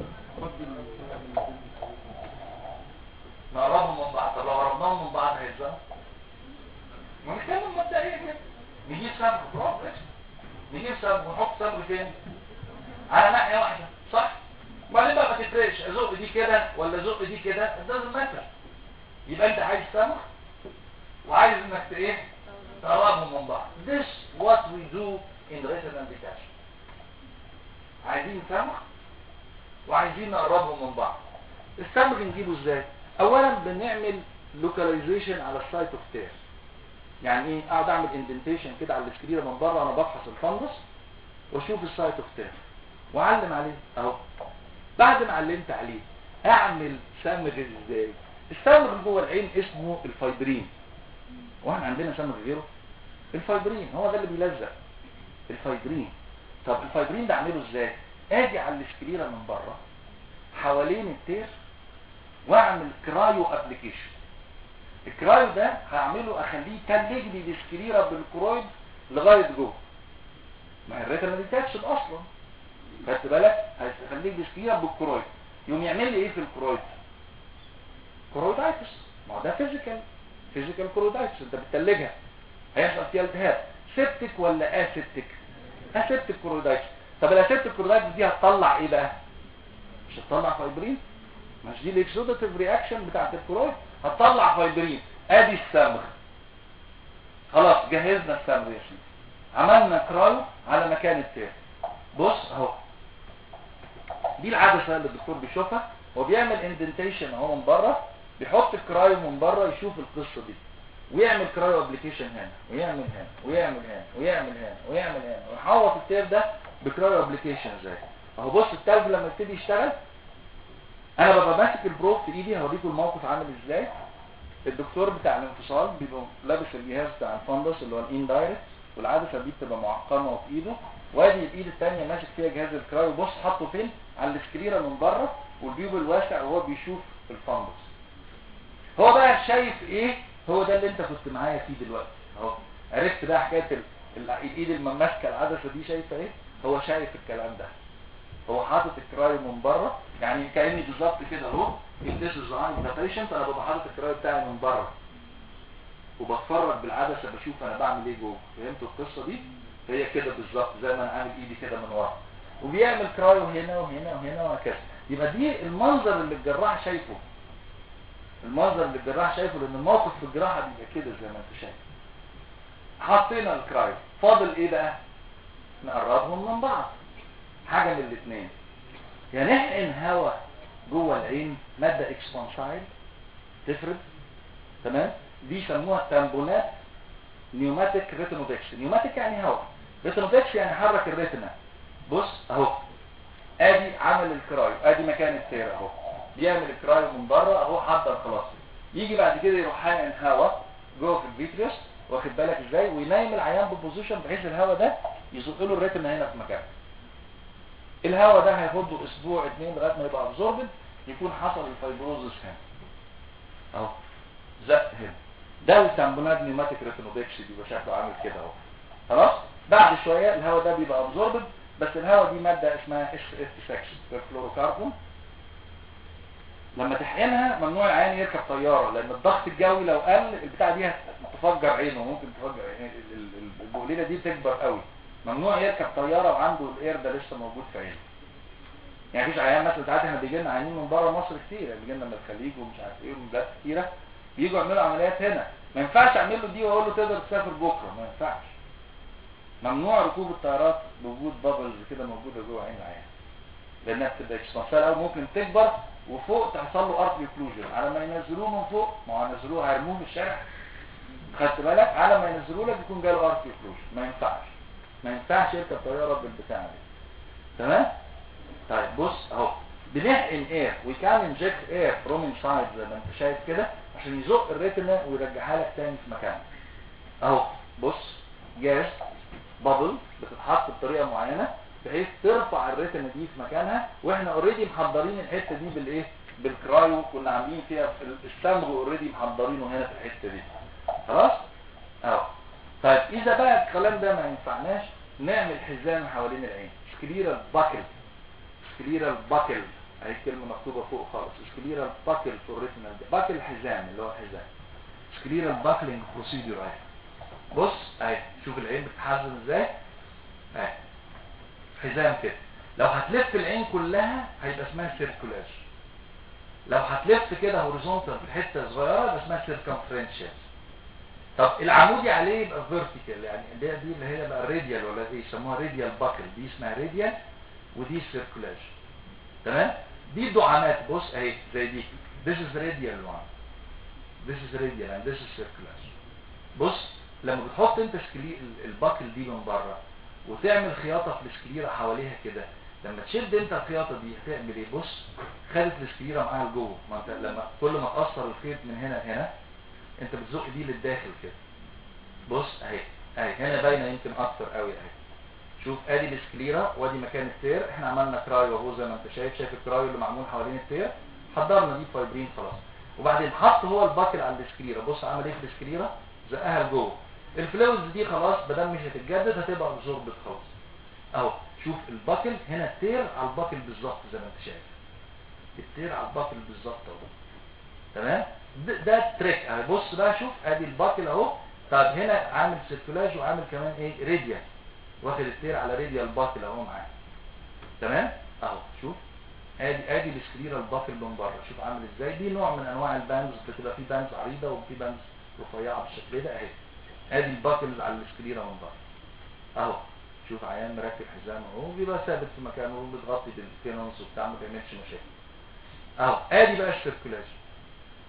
نقربهم من بعض. طب لو قربناهم من بعض هيتزقوا؟ ما نتكلم مبدئيا كده، نجيب صبغ، برافو، نجيب صبغ ونحط صبغ فين؟ على ناحيه واحده، صح؟ وبعدين بقى ما تفرقش ازق دي كده ولا ازق دي كده، it doesn't matter. يبقى انت عايز صبغ وعايز انك ايه؟ تقربهم من بعض. This what we do in retinal detachment. عايزين صبغ وعايزين نقربهم من بعض. الصبغ نجيبه ازاي؟ اولا بنعمل localization على السايت اوف تير. يعني ايه؟ اقعد اعمل اندنتيشن كده على السكريره من بره وانا بفحص الفندس واشوف السايت اوف تير واعلم عليه اهو. بعد ما علمت عليه اعمل صمغ ازاي؟ الصمغ جوه العين اسمه الفايبرين، واحنا عندنا صمغ غيره؟ الفايبرين هو ده اللي بيلزق، الفايبرين. طب الفايبرين ده اعمله ازاي؟ اجي على السكريره من بره حوالين التير واعمل كرايو ابليكيشن. الكرايو ده هعمله اخليه يتلج لي السكريره بالكرويد لغايه جوه. ما الريتنا ديتاتشن اصلا، خدت بالك؟ هيخليك السكريره بالكرويد، يقوم يعمل لي ايه في الكرويد؟ كرويدايتس. ما هو ده فيزيكال فيزيكال كرويدايتس، انت بتتلجها هيحصل فيها التهاب. سيبتك ولا اسيبتك؟ اسيبتك كرويدايتس. طب الاسيبتك كرويدايتس دي هتطلع ايه بقى؟ مش هتطلع فايبرين؟ مش دي الاكسوداتيف رياكشن بتاعت الكرويد؟ هتطلع فايبرين. ادي الصمغ، خلاص جهزنا الصمغ يا سيدي، عملنا كرايو على مكان التير. بص اهو، دي العدسه اللي الدكتور بيشوفها، هو بيعمل اندنتيشن اهو من بره بيحط الكرايو من بره يشوف القصه دي ويعمل كرايو ابلكيشن هنا ويعمل هنا ويعمل هنا ويعمل هنا ويعمل هنا ويحوط التير ده بكرايو ابلكيشن زي اهو. بص التلج لما يبتدي يشتغل انا ببقى ماسك البروب في ايدي، هوريكم الموقف عامل ازاي. الدكتور بتاع الانفصال بيبقى لابس الجهاز بتاع الفندس اللي هو الاندايركت، والعدسه دي بتبقى معقمه وفي ايده، وادي الايد الثانيه ماسك فيها جهاز الكرايو. بص حاطه فين؟ على السكريره من بره والبيوب الواسع وهو بيشوف الفندس. هو بقى شايف ايه؟ هو ده اللي انت كنت معايا فيه دلوقتي اهو. عرفت بقى حكايه ال- ال- الايد اللي ماسكه العدسه دي شايفه ايه؟ هو شايف الكلام ده. هو حاطط الكرايو من بره، يعني كاني بالظبط كده اهو this is the eye of the patient، انا ببقى حاطط الكرايو بتاعي من بره وبتفرج بالعدسه بشوف انا بعمل ايه جوه. فهمتوا القصه دي؟ هي كده بالظبط زي ما انا عامل ايدي كده من ورا، وبيعمل كرايو هنا وهنا وهنا وهكذا. يبقى دي المنظر اللي الجراح شايفه، المنظر اللي الجراح شايفه، لان الموقف في الجراحه بيبقى كده زي ما انت شايف. حطينا الكرايو، فاضل ايه بقى؟ نقربهم من بعض. حاجه من الاثنين، يا نحقن هواء جوه العين ماده اكسبانسايل تفرد، تمام، دي يسموها تامبونات نيوماتيك ريتينودكس. نيوماتيك يعني هواء، ريتينودكس يعني حرك الريتنا. بص اهو ادي عمل الكرايو، ادي مكان التير اهو، بيعمل الكرايو من بره اهو، حضر خلاص. يجي بعد كده يروح حاقن هواء جوه في الفيتريوس، واخد بالك ازاي، وينيم العيان ببوزيشن بحيث الهواء ده يزق له الريتنا هنا في مكانه. الهواء ده هياخد له اسبوع اتنين لغايه ما يبقى ابزوربد، يكون حصل الفايبروزس هنا اهو، زق هنا. ده التامبونات نيوماتيك ريتينودكس بيبقى شكله عامل كده اهو. خلاص بعد شويه الهواء ده بيبقى ابزوربد، بس الهواء دي ماده اسمها اس اف ستة فلوروكاربون. لما تحقنها ممنوع العيان يركب طياره، لان الضغط الجوي لو قل البتاعه دي هتفجر عينه، ممكن تفجر عينه، البوليله دي بتكبر قوي. ممنوع يركب طياره وعنده الاير ده لسه موجود في عينه. يعني مفيش عيان مثلا، ساعات احنا بيجي لنا عيانين من بره مصر كتير، يعني بيجي لنا من الخليج ومش عارف ايه ومن بلاد كتيره، بييجوا يعملوا عمليات هنا. ما ينفعش اعمل له دي واقول له تقدر تسافر بكره، ما ينفعش. ممنوع ركوب الطيارات بوجود بابلز كده موجوده جوه عين العيان، لانها بتبقى اكسبانسال او ممكن تكبر وفوق تحصل له ارت اوكلوجن. على ما ينزلوه من فوق، ما هو ينزلوه هيرموه في الشارع، خدت بالك، على ما ينزلوه لك يكون جاله ارت اوكلوجن. ما ينفعش ما ينفعش يركب طياره بالبتاع دي، تمام. طيب بص اهو، بنحقن اير، وي كان انجكت اير فروم انسايد زي ما انت شايف كده، عشان يزق الريتنا ويرجعها لك تاني في مكانها اهو. بص جاز بابل بتتحط بطريقه معينه بحيث ترفع الريتنا دي في مكانها، واحنا اوريدي محضرين الحته دي بالايه؟ بالكرايو، كنا عاملين فيها الصمغ اوريدي محضرينه هنا في الحته دي. خلاص اهو. طيب اذا بقى الكلام ده ما ينفعناش، نعمل حزام حوالين العين، سكليرال باكل. سكليرال باكل اهي الكلمه مكتوبه فوق خالص، سكليرال باكل في الريتنا. باكل حزام اللي هو حزام، سكليرال باكلينج بروسيدور اهي. بص اهي، شوف العين بتتحزم ازاي اهي، حزام كده. لو هتلف العين كلها هيبقى اسمها سيركولاج، لو هتلف كده هوريزونتال في حته صغيره يبقى اسمها سيركمفرنشال. طب العمودي عليه يبقى فيرتيكال، يعني دي دي اللي هي بقى راديال، ولا دي يسموها راديال باكل، دي اسمها راديال ودي سيركولاج، تمام. دي دعامات، بص اهي زي دي، this is radial one, this is radial and this is circular. بص لما بتحط انت سكلي الباكل دي من بره وتعمل خياطه في السكليره حواليها كده، لما تشد انت الخياطه دي هتعمل ايه؟ بص خدت السكليره معاها لجوه، ما انت لما كل ما تقصر الخيط من هنا لهنا انت بتزق دي للداخل كده. بص اهي اهي هنا باينه يمكن اكتر قوي اهي. شوف ادي السكليره وادي مكان التير، احنا عملنا كرايو اهو زي ما انت شايف، شايف الكرايو اللي معمول حوالين التير، حضرنا دي فايبرين خلاص. وبعدين حط هو الباكل على السكليره، بص عمل ايه في السكليره؟ زقها لجوه. الفلويدز دي خلاص بدل مش هتتجدد هتبقى ابزوربت خلاص اهو. شوف الباكل هنا، التير على الباكل بالظبط زي ما انت شايف، التير على الباكل بالظبط اهو، تمام. ده, ده التريك اهي. بص بقى شوف ادي الباكل اهو. طب هنا عامل سيركولاج وعامل كمان ايه؟ راديال، واخد التير على راديال باكل اهو معاه، تمام اهو. شوف ادي ادي السكليرا الباكل من بره، شوف عامل ازاي. دي نوع من انواع الباندز، بتبقى في باندز عريضه وفي باندز رفيعه بالشكل ده اهي. ادي الباكل على السكليرا من بره اهو. شوف عيان مركب حزام اهو، بيبقى ثابت في مكانه وبتغطي بالفينونس وبتاع، ما بيعملش مشاكل اهو. ادي بقى السيركولاج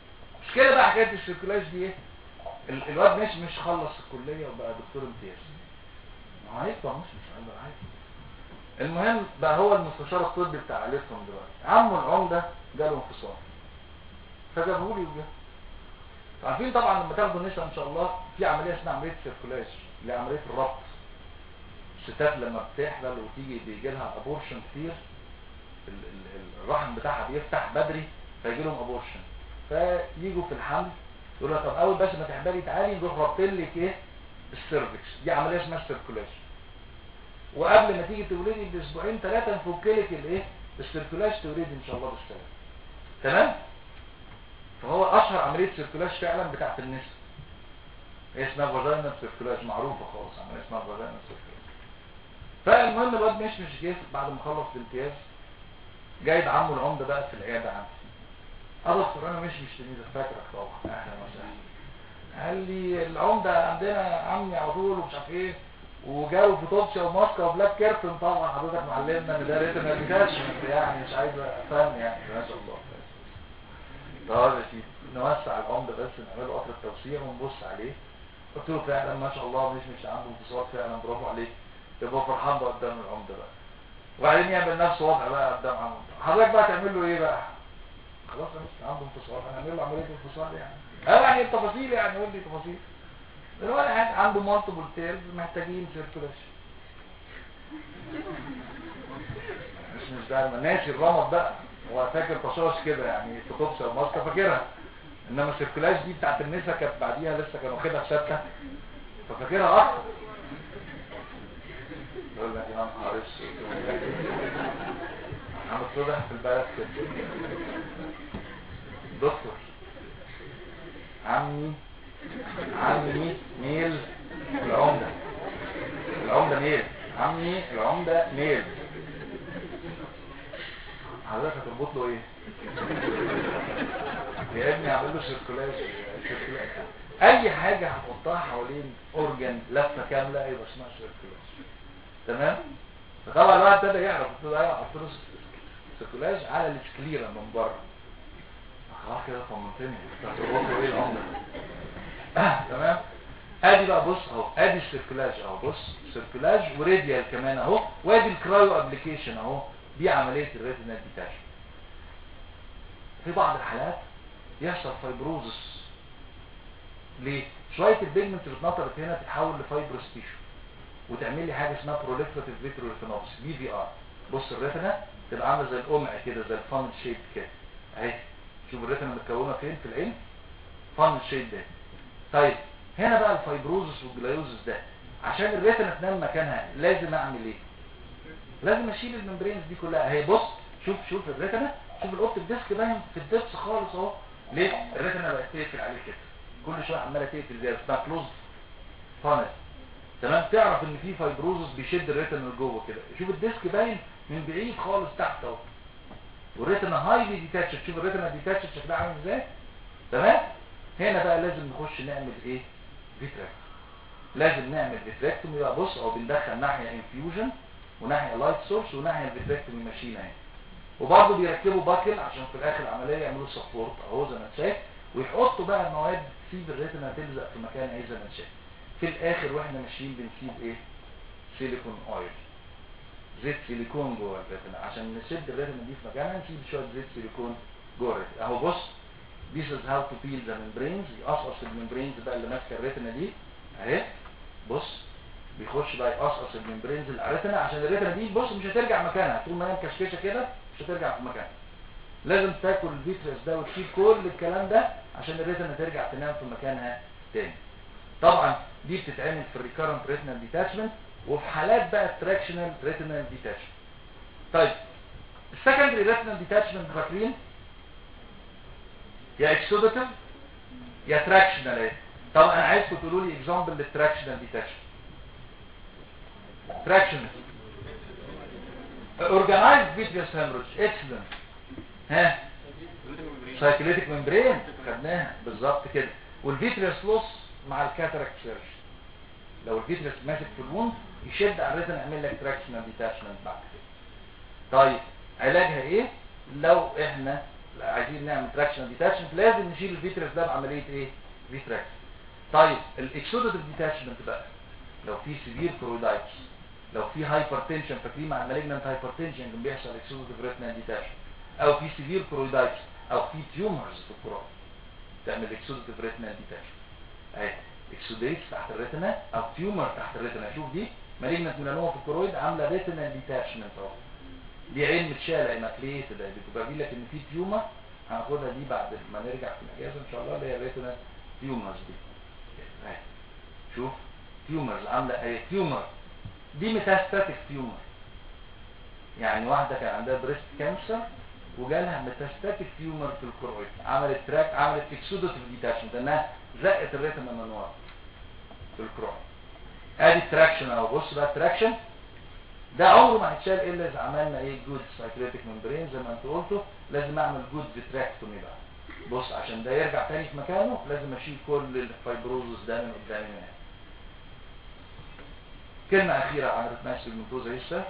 المشكله بقى حكايه السيركولاج دي ايه؟ ال- الواد مش مش خلص الكليه وبقى دكتور امتياز، ما هيطلع مش مش هيقدر عادي. المهم بقى هو المستشار الطبي بتاع عيلتهم دلوقتي، عمه العمده جاله انفصام فجابه لي وجه. عارفين طبعا لما تاخدوا النساء ان شاء الله في عمليه اسمها عمليه سيركولاج اللي هي عمليه الربط. الستات لما بتحلل وتيجي بيجي لها ابورشن كتير، ال- ال- الرحم بتاعها بيفتح بدري فيجي لهم ابورشن، فييجوا في الحمل يقول لها طب اول بس ما تحبلي تعالي نروح رابطين لك ايه السيرفكس، دي عمليه اسمها سيركولاج. وقبل ما تيجي تولدي باسبوعين ثلاثه نفك لك الايه السيركولاج تولدي ان شاء الله بالسلامه. تمام؟ فهو اشهر عمليه سيركولاج فعلا بتاعت النساء، هي اسمها فاجينال سيركولاج، معروفه خالص عمليه اسمها فاجينال سيركولاج. فالمهم الواد مش مش جه بعد ما خلص الامتياز جايب عمه العمده بقى في العياده عندي. اه دكتور انا مش مش تلميذ فاكرك طبعا اهلا وسهلا. قال لي العمده عندنا عمي على طول ومش عارف ايه وجاله فوتوبشا وماسكه وبلاك كيرتون، طبعا حضرتك معلمنا ان ده ريتنا ديتاشمنت يعني مش عايز فن يعني ما شاء الله. طب يا سيدي نوسع العمده بس نعمله قطر التوسيع ونبص عليه. قلت له فعلا ما شاء الله مش مش عنده انتصار فعلا برافو عليك، يبقى فرحان بقى قدام العمده بقى. وبعدين يعمل نفسه وضع بقى قدام عمده. حضرتك بقى تعمل له ايه بقى؟ خلاص انا مش عنده انتصار هنعمل له عمليه انتصار يعني. اه يعني التفاصيل يعني قول لي تفاصيل. الواحد عنده مالتيبل تيرز محتاجين سيركولاش. مش مش دايما ناسي الرمض بقى، هو فاكر طشاش كده يعني فوتوبشا وماسكه فاكرها، انما السيركولاج دي بتاعت النساء كانت بعديها لسه كانوا واخدها في شبكه ففاكرها اكتر. يقول لك يا نهار اسود عم تصبح في البلد كده دكتور عمي عمي ميل العمده العمده ميل عمي العمده ميل. حضرتك هتربط له ايه؟ يا ابني اعمل له سيركولاج. اي حاجه هتحطها حوالين اورجن لفه كامله يبقى اسمها سيركولاج. تمام؟ فطبعا الواحد ابتدى يعرف قلت له ايوه احط له سيركولاج على السكليرا من بره. خلاص كده طمنتني هتربط له ايه العمده؟ تمام؟ ادي بقى بص اهو ادي السيركولاج اهو بص سيركولاج وراديال كمان اهو وادي الكرايو ابليكيشن اهو دي عمليه الريتينال ديتاشمنت. في بعض الحالات يحصل فايبروزس. ليه؟ شويه البيجمنت اللي اتنطرت هنا تتحول لفايبروس تيشو وتعمل لي حاجه اسمها بروليفراتيف فيتريوتينوبس بي في ار. بص الريتنا تبقى عامله زي القمع كده زي الفانل شيب كده اهي. شوف الريتنا متكونه فين في العين فانل شيب ده. طيب هنا بقى الفايبروزس والجلايوزس ده عشان الريتنا تنام مكانها لازم اعمل ايه؟ لازم اشيل الممبرينز دي كلها اهي. بص شوف شوف الريتنا شوف الاوبتيك ديسك باين في الدبس خالص اهو. ليه؟ الريتنا بقت تقفل عليه كده كل شويه عماله تقفل زي اسمها كلوز فانل. تمام؟ تعرف ان في فايبروزس بيشد الريتنا لجوه كده. شوف الديسك باين من بعيد خالص تحت اهو والريتنا هايلي ديتاتشد. شوف الريتنا ديتاتشد شكلها عامل ازاي. تمام؟ هنا بقى لازم نخش نعمل ايه؟ فيتراكت. لازم نعمل فيتراكتومي بقى. بص اهو بندخل ناحيه انفيوجن وناحيه لايت سورس وناحيه الفيتراكتومي ماشين اهي. وبرضه بيركبوا باكل عشان في الاخر العمليه يعملوا سبورت اهو زي ما انت شايف ويحطوا بقى مواد تسيب الريتنا تلزق في مكان ايه زي ما انت شايف. في الاخر واحنا ماشيين بنسيب ايه؟ سيليكون اويل زيت سيليكون جوه الريتنا عشان نشد الريتنا دي في مكانها نسيب شويه زيت سيليكون جوه الريتنا اهو. بص This is how to peel the membranes. يقصقص الممبرينز بقى اللي ماسكه الريتنا دي اهي. بص بيخش بقى يقصقص الممبرينز اللي على الريتنا عشان الريتنا دي بص مش هترجع مكانها طول ما هي مكشكشه كده مش هترجع في مكانها. لازم تاكل الفيتريس ده وتشيل كل الكلام ده عشان الريتنا ترجع تنام في مكانها تاني. طبعا دي بتتعمل في الريكارنت ريتنال ديتاتشمنت وفي حالات بقى التراكشنال ريتنال ديتاتشمنت. طيب السكندري ريتنال ديتاتشمنت فاكرين يا اكسوداتيف يا تراكشنال اهي. طب انا عايزكم تقولوا لي اكزامبل للتراكشنال ديتاتشمنت. تراكشنال اورجانايزد فيتريس هيموريدج اكسلنت. ها سايكليتيك ممبرين خدناها بالظبط كده. والفيتريس لوس مع الكاتاراكت سيرش لو الفيتريس ماسك في الوند يشد على الريتنا يعمل لك تراكشنال ديتاتشمنت بعد كده. طيب علاجها ايه؟ لو احنا لا عايزين نعمل تراكشن ديتاتشمنت لازم نشيل الفيترس ده بعمليه ايه؟ فيتراكشن. طيب الاكسوداتيف ديتاتشمنت بقى لو في سيفير كورويدايتس، لو في هايبرتنشن، فاكرين مع المالجنانت هايبرتنشن كان بيحصل اكسوداتيف ريتنال ديتاتشمنت، او في سيفير كورويدايتس او في تيومرز في الكورويد تعمل اكسوداتيف ريتنال ديتاتشمنت. اهي اكسوديتس تحت الريتنا او تيومر تحت الريتنا. شوف دي مالجنانت ميلانوما في الكورويد عامله ريتنال ديتاتشمنت اهو. دي عين متشاله انكليتد اهي، بتبقى لك ان في تيومر هناخدها دي بعد ما نرجع في الاجازه ان شاء الله اللي هي ريتنال تيومرز دي. اهي شوف تيومرز عامله اهي تيومر دي ميتاستاتيك تيومر، يعني واحده كان عندها بريست كانسر وجالها ميتاستاتيك تيومر في الكورويد، عملت تراك عملت اكسوداتيف ديتاتشمنت انها زقت الريتنا من ورا في الكورويد. ادي التراكشن اهو. بص بقى التراكشن ده عمره ما هيتشال الا اذا عملنا ايه جود سايكليتيك ممبرين زي ما انت قلته. لازم اعمل جود فيتراكتومي بقى. بص عشان ده يرجع تاني في مكانه لازم اشيل كل الفايبروزس ده من قدامي هنا. كلمه اخيره عن الريتنايتس بيجمنتوزا ايه الشيء؟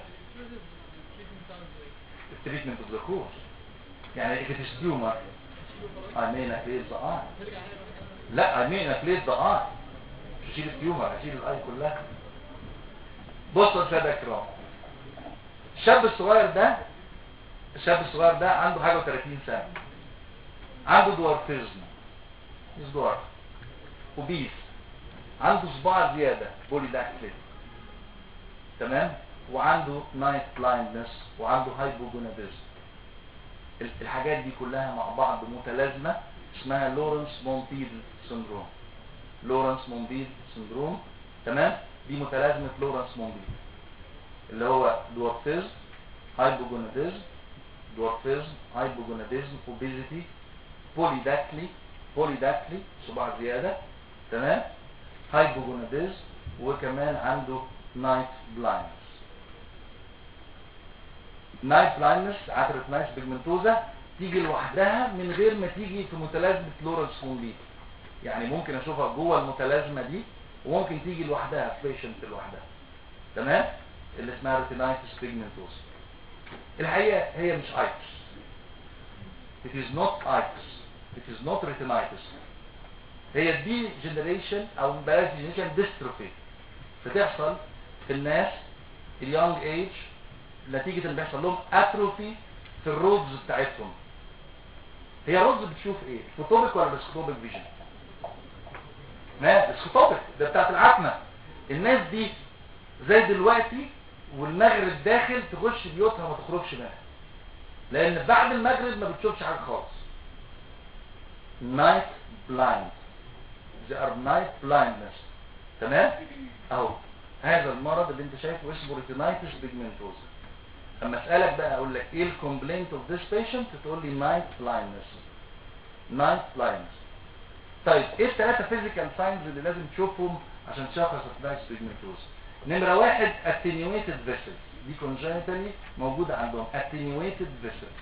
التريتمنت اوف ذا كورس. يعني if it is tumor I may not the eye. لا I may not the eye. مش هشيل التيومر هشيل الاي كلها. بصوا يا ساده الكرام، الشاب الصغير ده الشاب الصغير ده عنده حاجه وثلاثين سنه، عنده دوارفيزم دوار وبيس، عنده صباع زياده بولي داكتيل، تمام، وعنده نايت بلايندنس وعنده هايبوجوناديزم. الحاجات دي كلها مع بعض متلازمه اسمها لورنس مونتيل سندروم. لورنس مونتيل سندروم، تمام، دي متلازمه لورنس مونتيل اللي هو دوارفيزم، هايبوجوناديزم، دوارفيزم، هايبوجوناديزم، اوبيزيتي، بوليداكلي بوليداكلي صباع زياده، تمام، هايبوجوناديزم، وكمان عنده نايت بلايندنس. نايت بلايندنس عثرة نايتس بيجمنتوزا تيجي لوحدها من غير ما تيجي في متلازمه لورنس مونتيل. يعني ممكن اشوفها جوه المتلازمه دي وممكن تيجي لوحدها في بيشنت لوحدها، تمام، اللي اسمها ريتينايتس بيجمنتوزا. الحقيقه هي مش ايتس. it is not itis it is not retinitis. هي دي جنريشن او بلاش جنريشن ديستروفي بتحصل في الناس اليونج ايج نتيجه ان بيحصل لهم اتروفي في الرودز بتاعتهم. هي رودز بتشوف ايه؟ فوتوبيك ولا سكوبيك فيجن؟ ما السكوبيك ده بتاعت العتمه. الناس دي زي دلوقتي والمغرب داخل تخش بيوتها ما تخرجش منها، لان بعد المغرب ما بتشوفش حاجه خالص. نايت بلايند they are night blindness، تمام. اهو هذا المرض اللي انت شايفه اسمه ريتينايتس بيجمنتوزا. اما اسالك بقى اقول لك ايه الكومبلينت اوف ذس بيشنت تقول لي نايت بلايندنس. نايت بلايندنس. طيب ايه الثلاثه فيزيكال ساينز اللي لازم تشوفهم عشان تشخص ريتينايتس بيجمنتوزا؟ نمره واحد attenuated vessels، دي كونجنتالي موجوده عندهم attenuated vessels.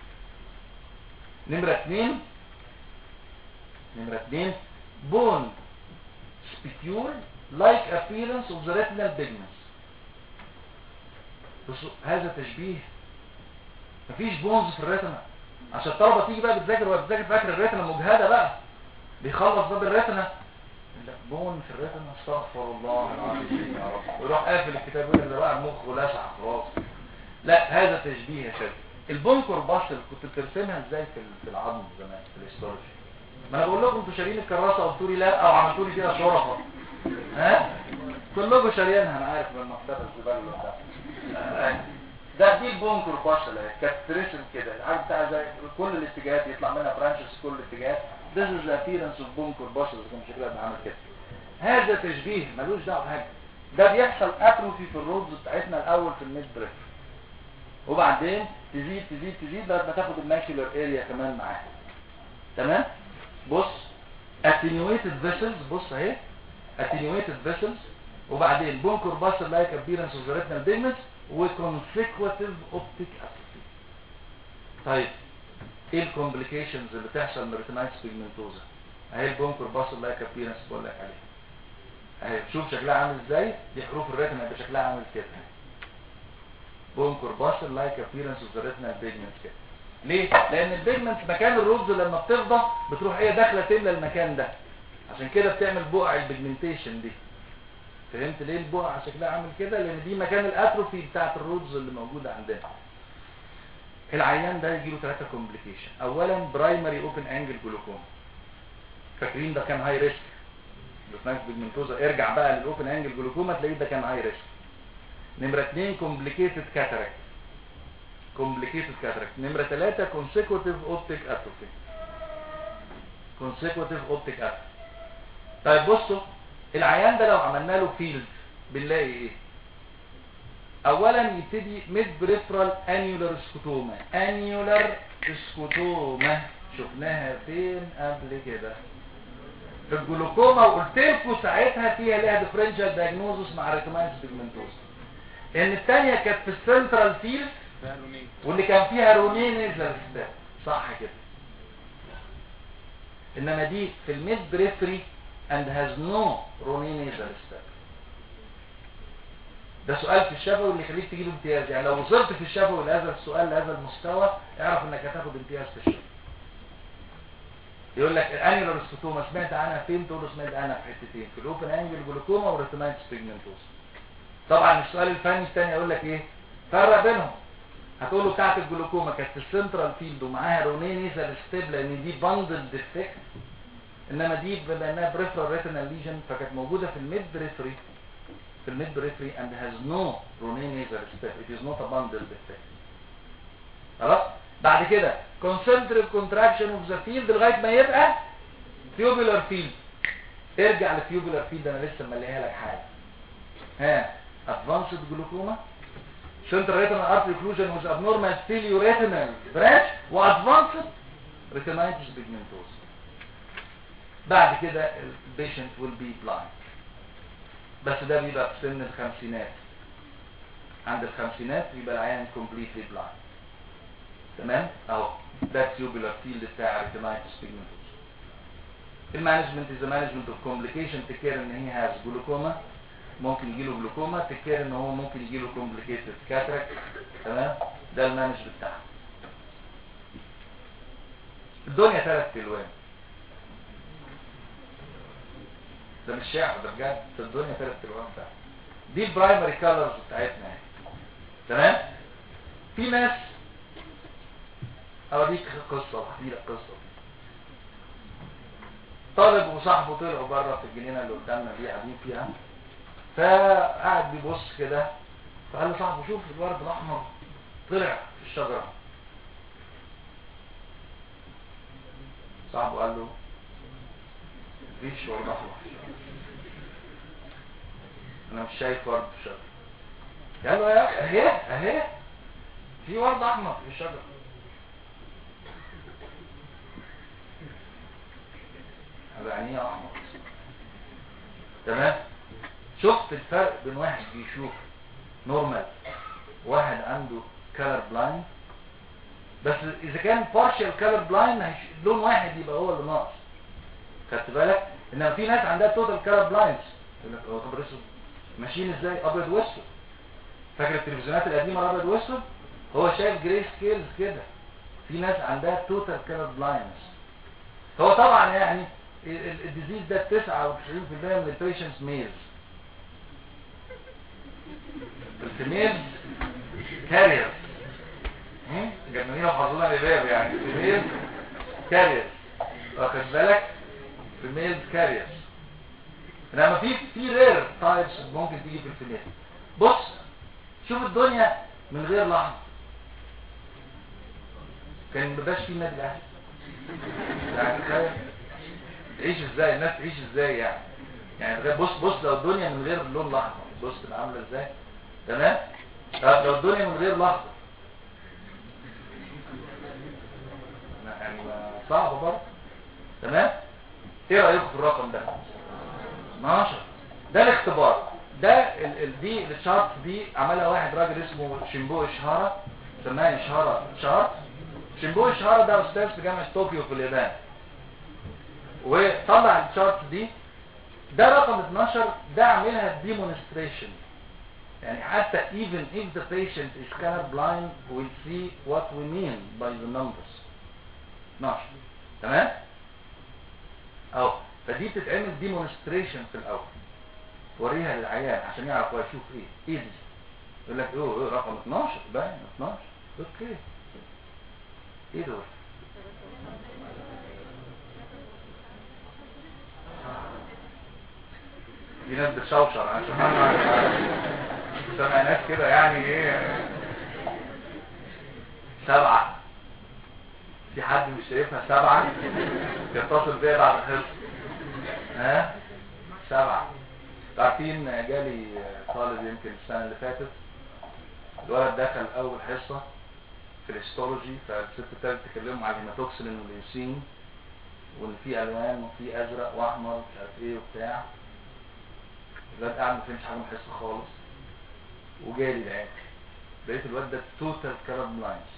نمره اثنين نمره اثنين bone spicule like appearance of the retinal pigments. بصوا هذا تشبيه، مفيش بونز في الريتنا عشان الطلبه تيجي بقى بتذاكر وهي بتذاكر فاكر الريتنا مجهده بقى بيخلص باب الريتنا لا بون في الريتنا استغفر الله العظيم يا رب ويروح قافل الكتاب ويقول ده بقى المخ ولسع خلاص. لا هذا تشبيه يا شباب. البون كورباسل كنت بترسمها ازاي في في العظم زمان في الهيستولوجي؟ ما انا بقول لكم انتوا شارين الكراسه قلتوا لي لا او عملتوا لي كده شرفه، ها كلكم شاريينها انا عارف من مكتبه الزباله ده. ده دي البون كورباسل اهي كانت ترسم كده عارف بتاع زي كل الاتجاهات يطلع منها برانشز كل الاتجاهات. This is the appearance of bone corpuscle كان شكلها بنعمل كده. هذا تشبيه ملوش دعوه بحاجه. ده بيحصل اتروفي في الرودز بتاعتنا الاول في الميد بريف وبعدين تزيد تزيد تزيد لغايه ما تاخد الماكيولار اريا كمان معاها، تمام. بص attenuated vessels، بص اهي attenuated vessels وبعدين bone corpuscle like appearance of the retinal pigments وconsecutive optic atrophy. طيب ايه الكومبليكيشنز اللي بتحصل من ريتينايتس بيجمنتوزا؟ اهي البون كورباسل لايك ابيرنس بقول لك عليها اهي. شوف شكلها عامل ازاي، دي حروف الريتنا يبقى شكلها عامل كده. بون كورباسل لايك ابيرنس اوف ذا ريتنال بيجمنت كده. ليه؟ لان البيجمنت مكان الرودز لما بتفضى بتروح ايه داخله تملى المكان ده، عشان كده بتعمل بقع البيجمنتيشن دي. فهمت ليه البقع شكلها عامل كده؟ لان دي مكان الاتروفي بتاعت الرودز اللي موجوده عندنا. العيان ده يجي له ثلاثه كومبليكيشن. اولا برايمري اوبن انجل جلوكوما، فاكرين ده كان هاي ريسك بتناقش بيجمنتوزا، ارجع بقى للاوبن انجل جلوكوما تلاقيه ده كان هاي ريسك. نمره اثنين كومبليكيتد كاتاراكت، كومبليكيتد كاتاراكت. نمره ثلاثه كونسيكوتيف اوبتيك اتروفي، كونسيكوتيف اوبتيك اتروفي. طيب بصوا العيان ده لو عملنا له فيلد بنلاقي ايه؟ اولا يبتدي ميد بريفرال انيولار سكوتوما. انيولار سكوتوما شفناها فين قبل كده؟ في الجلوكوما، وقلت لكم ساعتها فيها ليها ديفرنشال دايجنوزس مع ريتينايتس بيجمنتوزا. ان الثانيه كانت في السنترال فيلد واللي كان فيها رونين نزل ستاب، صح كده؟ انما دي في الميد بريفري and has no رونين نزل ستاب. ده سؤال في الشفوي اللي يخليك تجيب امتياز، يعني لو وصلت في الشفوي لهذا السؤال لهذا المستوى اعرف انك هتاخد امتياز في الشفوي. يقول لك الانيولار سكوتوما سمعت عنها فين؟ تقول له سمعت عنها في حتتين، في الاوبن انجل جلوكوما وريتينايتس بيجمنتوزا. طبعا السؤال الفني الثاني يقول لك ايه؟ فرق بينهم. هتقول له بتاعت الجلوكوما كانت في السنترال فيلد ومعاها رونين نيزل ستيب لان دي باندل ديفكت، انما دي بما انها بريفرال ريتينال ليجن فكانت موجوده في الميد بريفري، في الميد بريفري and has no رونين نيزل ستيب. it is not a bundle defect. خلاص؟ بعد كده concentric contraction of the field لغايه ما يبقى tubular field. ارجع للتيوبولار فيلد، انا لسه مليها لك حاجه. ها advanced glaucoma central retinal artery occlusion with abnormal stellioretinal branch و advanced retinitis pigmentosa. بعد كده البيشنت will be blind، بس ده بيبقى في سن الخمسينات. عند الخمسينات يبقى العيان completely blind. تمام؟ اهو ده التيوبولار فيلد بتاع retinitis pigmentosa. المانجمنت از مانجمنت اوف كومبليكيشن، تكير ان هي هاز جلوكوما، ممكن يجيله جلوكوما، تكير ان هو ممكن يجيله كومبليكيتد كاتراكت. تمام؟ ده المانج بتاعها. الدنيا ثلاث الوان، ده مش شعر ده بجد، الدنيا ثلاث الوان بتاعها. دي البرايمري كالرز بتاعتنا. تمام؟ في ناس اوريك قصه، احكي لك قصه. طالب وصاحبه طلعوا بره في الجنينه اللي قدامنا دي قاعدين فيها، فقعد بيبص كده، فقال له صاحبه شوف الورد الاحمر طلع في الشجره. صاحبه قال له مفيش ورد احمر في الشجره، انا مش شايف ورد في الشجره. قال له يا اهي اهي في ورد احمر في الشجره. هذا يعني ايه احمر؟ تمام؟ شفت الفرق بين واحد بيشوف نورمال واحد عنده كالر بلايند؟ بس اذا كان بارشال كالر بلايند لون واحد يبقى هو اللي ناقص، خدت بالك؟ انما في ناس عندها توتال كالر بلايند، يقول لك هو طب اسود ماشيين ازاي ابيض واسود؟ فاكر التلفزيونات القديمه الابيض واسود؟ هو شايف جراي سكيلز كده. في ناس عندها توتال كالر بلايندز. هو طبعا يعني الديزيز ده تسعة وتسعين بالمية من البيشنتس ميلز. الفيميلز كاريرز، جنونين وحظونا لباب يعني. الفيميلز كاريرز، واخد بالك؟ الفيميلز كاريرز. انما في في رير تايبس ممكن تيجي في الفيميل. بص شوف الدنيا من غير لحظه، كان مبقاش في نادي الاهلي. يعني تخيل تعيش ازاي الناس، تعيش ازاي يعني يعني بص بص لو الدنيا من غير اللون الاحمر بص تبقى عامله ازاي. تمام؟ طب لو الدنيا من غير لحظه يعني صعب برضه. تمام؟ ايه رايكم في الرقم ده؟ اتناشر. ده الاختبار ده ال ال دي الشارت دي عملها واحد راجل اسمه شيمبو اشهارا، سماها اشهارا شارت. شيمبو اشهارا ده استاذ في جامعه طوكيو في اليابان، وطلع الشارت دي. ده رقم اتناشر، ده عاملها ديمونستريشن يعني حتى even if the patient is color blind we'll see what we mean by the numbers. اتناشر تمام اهو. فدي بتتعمل demonstration في الاول، توريها للعيان عشان يعرف هو يشوف ايه. ايه دي؟ يقول لك ايه ايه رقم اتناشر باين اتناشر. اوكي ايه دول؟ في ناس بتشوشر عشان سمع ناس كده يعني ايه. سبعة. في حد مش شايفها سبعة يتصل بيا بعد الحصة. ها سبعة. عارفين جالي طالب يمكن السنة اللي فاتت، الولد دخل اول حصة في الهيستولوجي، فالست ابتدت تكلمهم على الهيماتوكسلين والليوسين وان في الوان وفي ازرق واحمر مش عارف ايه وبتاع. الواد قاعد ما فهمش حاجه من الحصه خالص، وجالي العيال لقيت الواد ده توتال كلر بلايندز.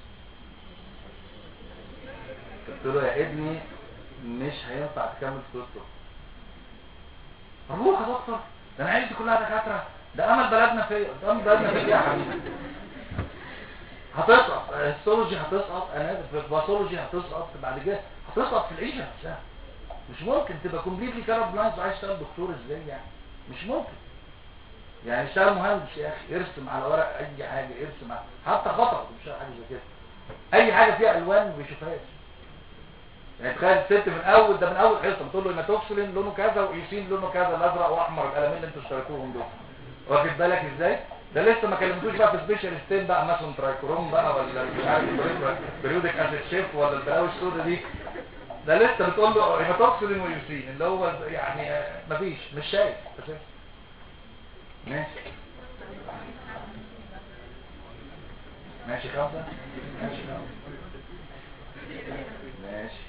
قلت له يا ابني مش هينفع تكمل في الطب. اروح يا دكتور ده انا عيلتي كلها دكاتره، ده امل بلدنا فيا. ده امل بلدنا فيا يا حبيبي. هتسقط هيستولوجي، هتسقط اناتومي، باثولوجي هتسقط، بعد كده هتسقط في العيشه نفسها. مش ممكن تبقى كومبليتلي كلر بلايندز وعايز تشتغل دكتور ازاي يعني؟ مش ممكن. يعني اشتغل مهندس يا اخي، ارسم على ورق اي حاجه، ارسم على حتى خطأ مش حاجه زي كده. اي حاجه فيها الوان ما بيشوفهاش. يعني تخيل الست من اول ده من اول حصه بتقول له هيماتوكسلين لونه كذا وايوسين لونه كذا، الازرق واحمر، القلمين اللي انتوا اشتريتوهم دول. واخد بالك ازاي؟ ده لسه ما كلمتوش بقى في سبيشالستين بقى مثلا ترايكروم بقى ولا مش عارف بريودك اسيد شيف ولا البلاوي السوداء دي. ده لسه بتقول له هيماتوكسلين وايوسين اللي هو يعني مفيش مش شايف اساسا. ماشي ماشي خمسة ماشي خمسة ماشي.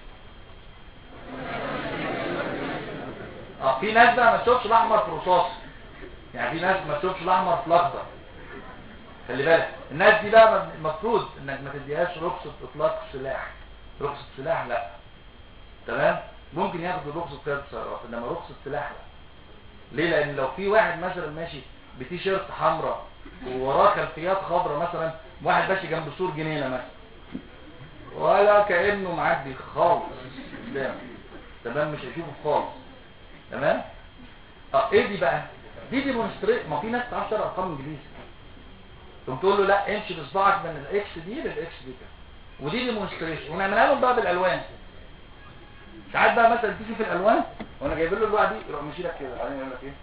اه في ناس بقى ما تشوفش الاحمر في رصاص، يعني في ناس ما تشوفش الاحمر في الاخضر. خلي بالك الناس دي بقى المفروض انك ما تديهاش رخصة اطلاق سلاح. رخصة سلاح لا، تمام، ممكن ياخدوا رخصة قيادة سيارات انما رخصة سلاح لا. ليه؟ لان لو في واحد مثلا ماشي بتي شيرت حمراء ووراه خلفيات خضراء، مثلا واحد ماشي جنب سور جنينه مثلا ولا كانه معدي خالص قدامه، تمام، مش هيشوفه خالص، تمام. اه ايه دي بقى؟ دي ديمونستريت. ما في ناس بتعرف تقرا ارقام انجليزي، تقوم تقول له لا امشي بصباعك من الاكس دي للاكس دي كده، ودي ديمونستريشن ونعملها لهم بقى بالالوان. ساعات بقى مثلا تيجي في الالوان وانا جايب له الوعد دي يروح ماشي لك كده، بعدين يقول لك ايه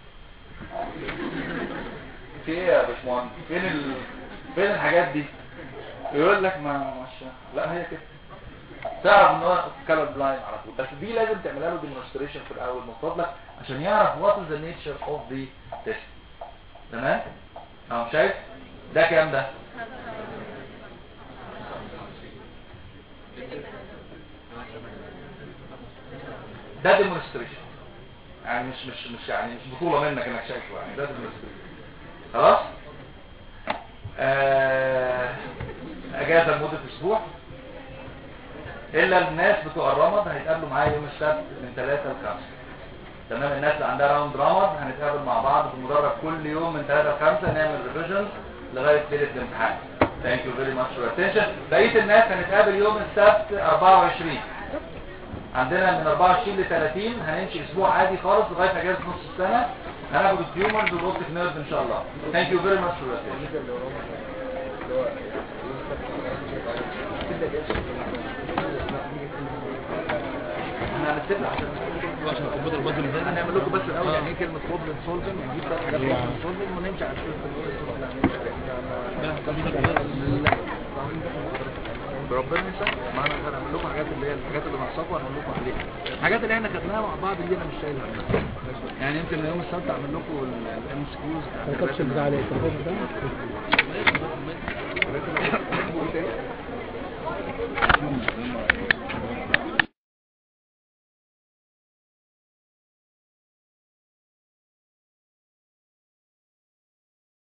في ايه يا باشمهندس؟ فين ال... فين الحاجات دي؟ يقول لك ما مش لا هي كده. تعرف ان هو كلر بلايند على طول. بس دي لازم تعملها له ديمونستريشن في الاول من فضلك عشان يعرف وات از ذا نيتشر اوف ذا تيست. تمام؟ اهو شايف ده كام ده؟ ده ديمونستريشن، يعني مش مش مش يعني مش بطولة منك انك شايفه، يعني ده ديمونستريشن. خلاص؟ آه اجازة لمدة اسبوع، الا الناس بتوع الرمض هيتقابلوا معايا يوم السبت من ثلاثة لخمسة. تمام. الناس اللي عندها راوند رمض هنتقابل مع بعض في المدرج كل يوم من ثلاثة لخمسة، نعمل ريفيجن لغاية ليلة الامتحان. ثانك يو فيري ماتش فور اتنشن. بقية الناس هنتقابل يوم السبت أربعة وعشرين. عندنا من أربعة وعشرين ل ثلاثين هنمشي اسبوع عادي خالص لغايه اجازه نص السنه، هناخد التيومرز والاوبتيك نيرف ان شاء الله. ثانك يو فيري ماتش فور اتنشن. احنا هنتفق عشان عشان الكمبيوتر البازل ده هنعمل لكم بس الاول يعني ايه كلمه بروبلم سولفنج، نجيب بقى حاجات بروبلم سولفنج ونمشي على الشغل. ربنا يسهل معانا، هنعمل لكم حاجات اللي هي الحاجات اللي ناقصاكم هنقول لكم عليها، الحاجات اللي احنا خدناها مع بعض اللي انا مش شايلها عنها. يعني يمكن يوم السبت اعمل لكم الام اس كيوز الكابتشر بتاع عليه الكابتشر بتاع